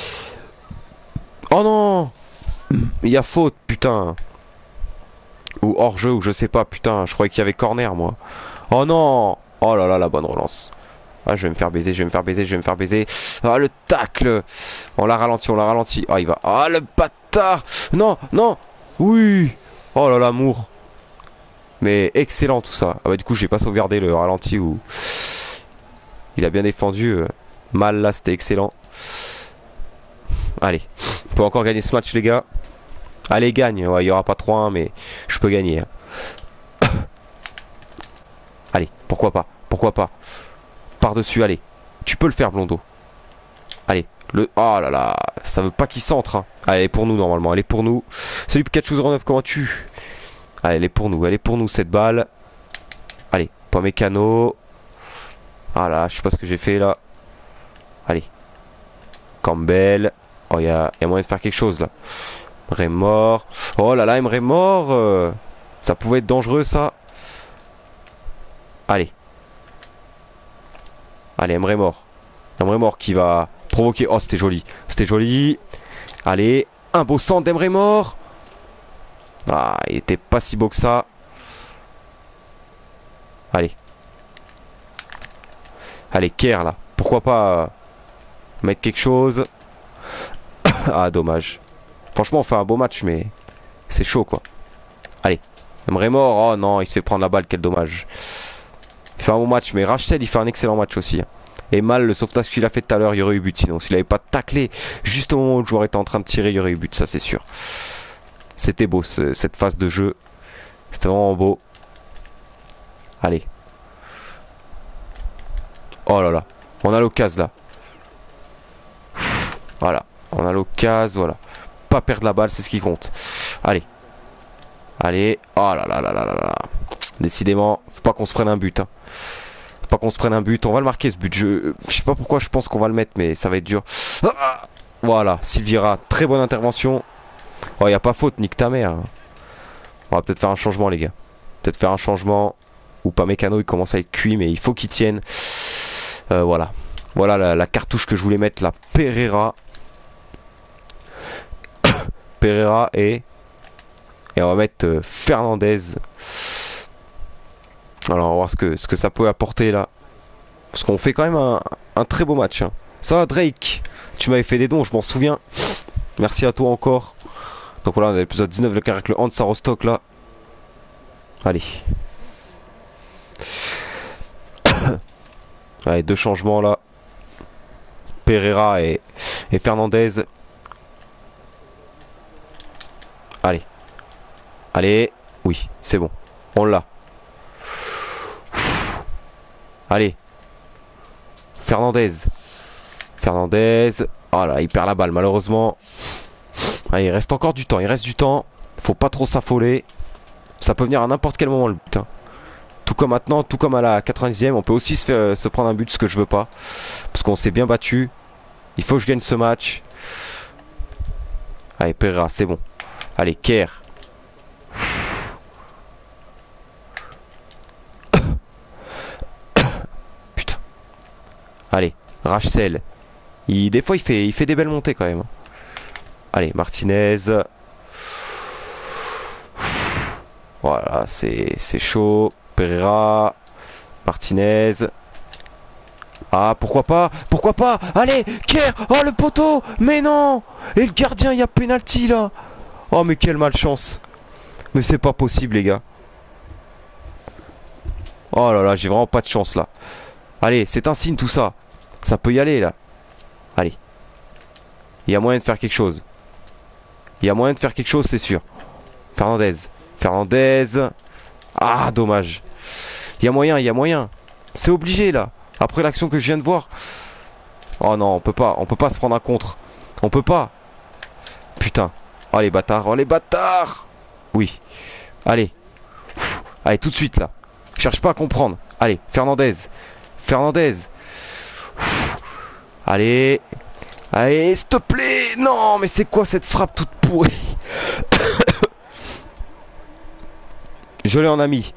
Oh non. Il y a faute, putain. Ou hors-jeu, ou je sais pas, putain. Je croyais qu'il y avait corner, moi. Oh non. Oh là là, la bonne relance. Ah, je vais me faire baiser, je vais me faire baiser, je vais me faire baiser. Ah, le tacle. On l'a ralenti, on l'a ralenti. Ah, il va. Ah, le bâtard. Non, non. Oui. Oh là là, Moore. Mais excellent tout ça. Ah bah du coup, j'ai pas sauvegardé le ralenti où il a bien défendu. Mal là, c'était excellent. Allez, on peut encore gagner ce match, les gars. Allez, gagne. Ouais, il y aura pas trois un, mais je peux gagner. Allez, pourquoi pas. Pourquoi pas. Par-dessus, allez. Tu peux le faire, Blondo. Allez. Le... Oh là là. Ça veut pas qu'il centre. Hein. Allez, elle est pour nous, normalement. Elle est pour nous. Salut, Pikachu zéro neuf, comment tu... Allez, elle est pour nous. Elle est pour nous, cette balle. Allez, pas mécano. Ah là, je sais pas ce que j'ai fait, là. Allez. Campbell. Oh, il y a... y a moyen de faire quelque chose, là. Mort. Oh là là, Emre mort. Euh... Ça pouvait être dangereux, ça. Allez. Allez, Emre mort. Emre mort qui va provoquer. Oh, c'était joli. C'était joli. Allez. Un beau centre d'Emre mort. Ah, il était pas si beau que ça. Allez. Allez, Kerr, là. Pourquoi pas euh, mettre quelque chose. Ah, dommage. Franchement, on fait un beau match, mais c'est chaud, quoi. Allez. Emre mort. Oh non, il se fait prendre la balle. Quel dommage. Il fait un bon match, mais Rachel, il fait un excellent match aussi. Et mal, le sauvetage qu'il a fait tout à l'heure, il y aurait eu but. Sinon, s'il avait pas taclé juste au moment où le joueur était en train de tirer, il y aurait eu but. Ça, c'est sûr. C'était beau, ce, cette phase de jeu. C'était vraiment beau. Allez. Oh là là. On a l'occasion, là. Voilà. On a l'occasion, voilà. Pas perdre la balle, c'est ce qui compte. Allez. Allez. Oh là là là là là là. Décidément, faut pas qu'on se prenne un but. Hein. Faut pas qu'on se prenne un but. On va le marquer, ce but. Je, je sais pas pourquoi je pense qu'on va le mettre, mais ça va être dur. Ah, voilà. Silvira, très bonne intervention. Oh, y a pas faute, nique ta mère. On va peut-être faire un changement, les gars. Peut-être faire un changement. Ou pas mécano, il commence à être cuit, mais il faut qu'il tienne. Euh, voilà. Voilà la, la cartouche que je voulais mettre, la Pereira. Pereira et... Et on va mettre euh, Fernandez. Alors on va voir ce que, ce que ça peut apporter là. Parce qu'on fait quand même un, un très beau match. Hein. Ça va, Drake. Tu m'avais fait des dons, je m'en souviens. Merci à toi encore. Donc voilà, on a l'épisode dix-neuf, le carré avec le Hansa Rostock là. Allez. Allez, deux changements là. Pereira et, et Fernandez. Allez. Allez. Oui, c'est bon. On l'a. Allez. Fernandez. Fernandez. Oh là, il perd la balle malheureusement. Allez, il reste encore du temps. Il reste du temps. Faut pas trop s'affoler. Ça peut venir à n'importe quel moment le but. Hein. Tout comme maintenant, tout comme à la quatre-vingt-dixième, on peut aussi se, faire, se prendre un but, ce que je veux pas. Parce qu'on s'est bien battu. Il faut que je gagne ce match. Allez, Pereira, c'est bon. Allez, Kerr. Putain. Allez, Rachel. Il, des fois, il fait, il fait des belles montées quand même. Allez, Martinez. Voilà, c'est chaud. Pereira. Martinez. Ah, pourquoi pas? Pourquoi pas? Allez, Kerr. Oh, le poteau. Mais non. Et le gardien, il y a penalty là. Oh, mais quelle malchance. Mais c'est pas possible, les gars. Oh là là, j'ai vraiment pas de chance là. Allez, c'est un signe tout ça. Ça peut y aller là. Allez. Il y a moyen de faire quelque chose. Il y a moyen de faire quelque chose, c'est sûr. Fernandez. Fernandez. Ah, dommage. Il y a moyen, il y a moyen. C'est obligé là. Après l'action que je viens de voir. Oh non, on peut pas. On peut pas se prendre un contre. On peut pas. Putain. Oh les bâtards. Oh les bâtards. Oui. Allez. Pff. Allez, tout de suite là. Cherche pas à comprendre. Allez, Fernandez. Fernandez. Pff. Allez. Allez, s'il te plaît. Non, mais c'est quoi cette frappe toute pourrie? Je l'ai en ami.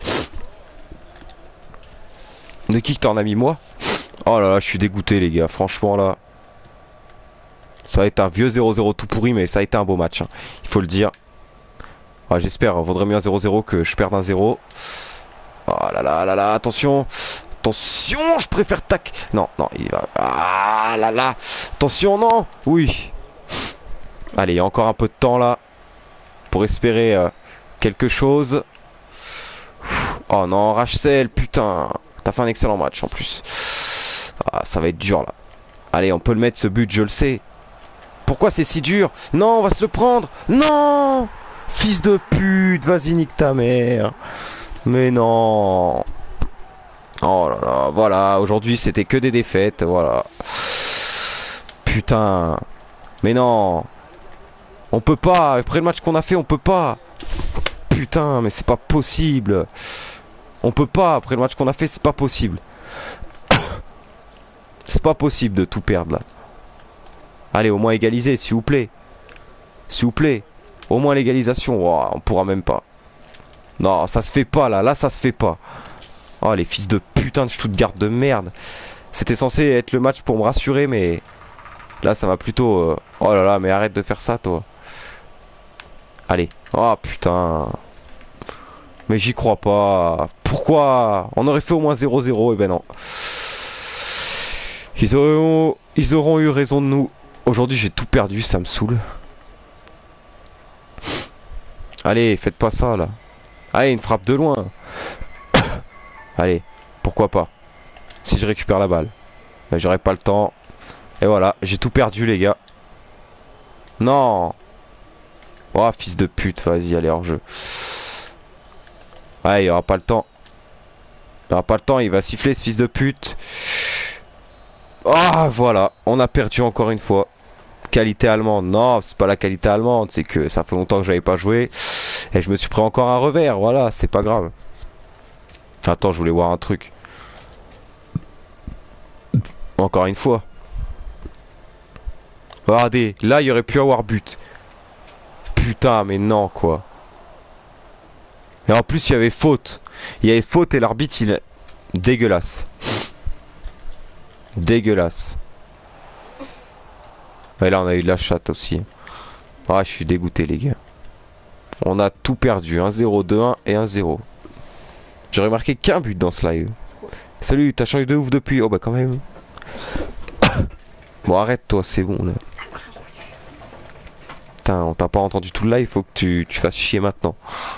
De qui que t'es en ami, moi? Oh là là, je suis dégoûté, les gars. Franchement, là. Ça va être un vieux zéro zéro tout pourri, mais ça a été un beau match. Hein. Il faut le dire. Ah, j'espère. Vaudrait mieux un zéro zéro que je perde un zéro. Oh là là là là, attention. Attention, je préfère tac. Non, non, il va. Ah là là. Attention, non. Oui. Allez, il y a encore un peu de temps là. Pour espérer euh, quelque chose. Oh non, Rachel, putain. T'as fait un excellent match en plus. Ah, ça va être dur là. Allez, on peut le mettre ce but, je le sais. Pourquoi c'est si dur? Non, on va se le prendre. Non. Fils de pute, vas-y, nique ta mère. Mais non. Oh là là, voilà, aujourd'hui c'était que des défaites, voilà. Putain. Mais non. On peut pas, après le match qu'on a fait, on peut pas. Putain, mais c'est pas possible. On peut pas, après le match qu'on a fait, c'est pas possible. C'est pas possible de tout perdre là. Allez, au moins égaliser, s'il vous plaît. S'il vous plaît. Au moins l'égalisation. Wow, on pourra même pas. Non, ça se fait pas là, là ça se fait pas. Oh les fils de putain de Stuttgart de merde. C'était censé être le match pour me rassurer, mais là ça va plutôt... Euh... Oh là là, mais arrête de faire ça toi. Allez. Oh putain. Mais j'y crois pas. Pourquoi? On aurait fait au moins zéro zéro, et ben non. Ils auront... Ils auront eu raison de nous. Aujourd'hui j'ai tout perdu, ça me saoule. Allez, faites pas ça là. Allez, une frappe de loin. Allez, pourquoi pas. Si je récupère la balle. Mais j'aurai pas le temps. Et voilà, j'ai tout perdu les gars. Non. Oh fils de pute, vas-y, allez hors jeu. Ouais, il y aura pas le temps. Il y aura pas le temps, il va siffler ce fils de pute. Ah voilà, on a perdu encore une fois. Qualité allemande, non, c'est pas la qualité allemande, c'est que ça fait longtemps que j'avais pas joué. Et je me suis pris encore un revers, voilà, c'est pas grave. Attends, je voulais voir un truc. Encore une fois. Regardez, là il y aurait pu avoir but. Putain, mais non quoi. Et en plus il y avait faute. Il y avait faute et l'arbitre il est dégueulasse. Dégueulasse. Et là on a eu de la chatte aussi. Ah, je suis dégoûté les gars. On a tout perdu, un zéro, deux un et un zéro. J'aurais marqué qu'un but dans ce live. Salut, t'as changé de ouf depuis? Oh bah quand même. Bon arrête toi, c'est bon là. Putain, on t'a pas entendu tout le live, faut que tu, tu fasses chier maintenant.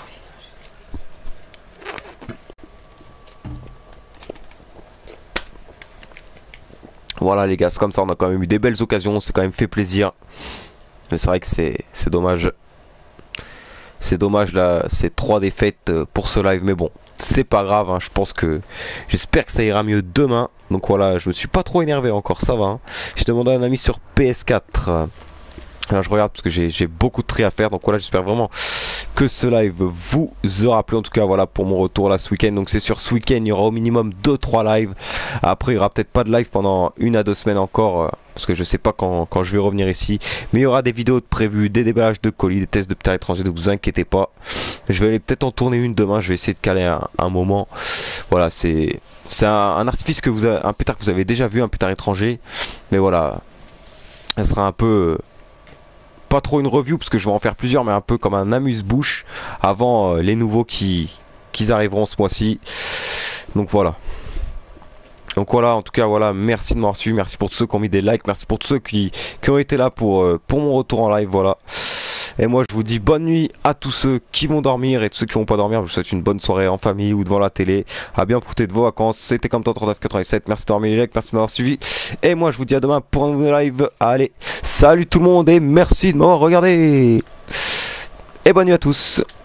Voilà les gars, c'est comme ça, on a quand même eu des belles occasions, on s'est quand même fait plaisir. Mais c'est vrai que c'est c'est dommage. C'est dommage là, c'est trois défaites pour ce live, mais bon, c'est pas grave, hein, je pense que... J'espère que ça ira mieux demain. Donc voilà, je me suis pas trop énervé encore, ça va. Hein. J'ai demandé à un ami sur P S quatre. Enfin, je regarde parce que j'ai beaucoup de traits à faire, donc voilà, j'espère vraiment que ce live vous aura plu. En tout cas, voilà pour mon retour là ce week-end. Donc c'est sur ce week-end, il y aura au minimum deux trois lives. Après, il y aura peut-être pas de live pendant une à deux semaines encore, euh, parce que je sais pas quand, quand je vais revenir ici. Mais il y aura des vidéos de prévues, des déballages de colis, des tests de pétard étranger, donc vous inquiétez pas. Je vais aller peut-être en tourner une demain, je vais essayer de caler un, un moment. Voilà, c'est c'est un, un artifice que vous avez, un pétard que vous avez déjà vu, un pétard étranger. Mais voilà, ça sera un peu... pas trop une review parce que je vais en faire plusieurs, mais un peu comme un amuse-bouche avant euh, les nouveaux qui, qui arriveront ce mois-ci. Donc voilà. Donc voilà, en tout cas voilà, merci de m'avoir suivi, merci pour tous ceux qui ont mis des likes, merci pour tous ceux qui, qui ont été là pour, euh, pour mon retour en live, voilà. Et moi je vous dis bonne nuit à tous ceux qui vont dormir et tous ceux qui vont pas dormir, je vous souhaite une bonne soirée en famille ou devant la télé. À bien profiter de vos vacances, c'était comme trente-neuf quatre-vingt-sept, merci d'avoir mis les likes, merci de m'avoir suivi. Et moi je vous dis à demain pour un nouveau live, allez, salut tout le monde et merci de m'avoir regardé. Et bonne nuit à tous.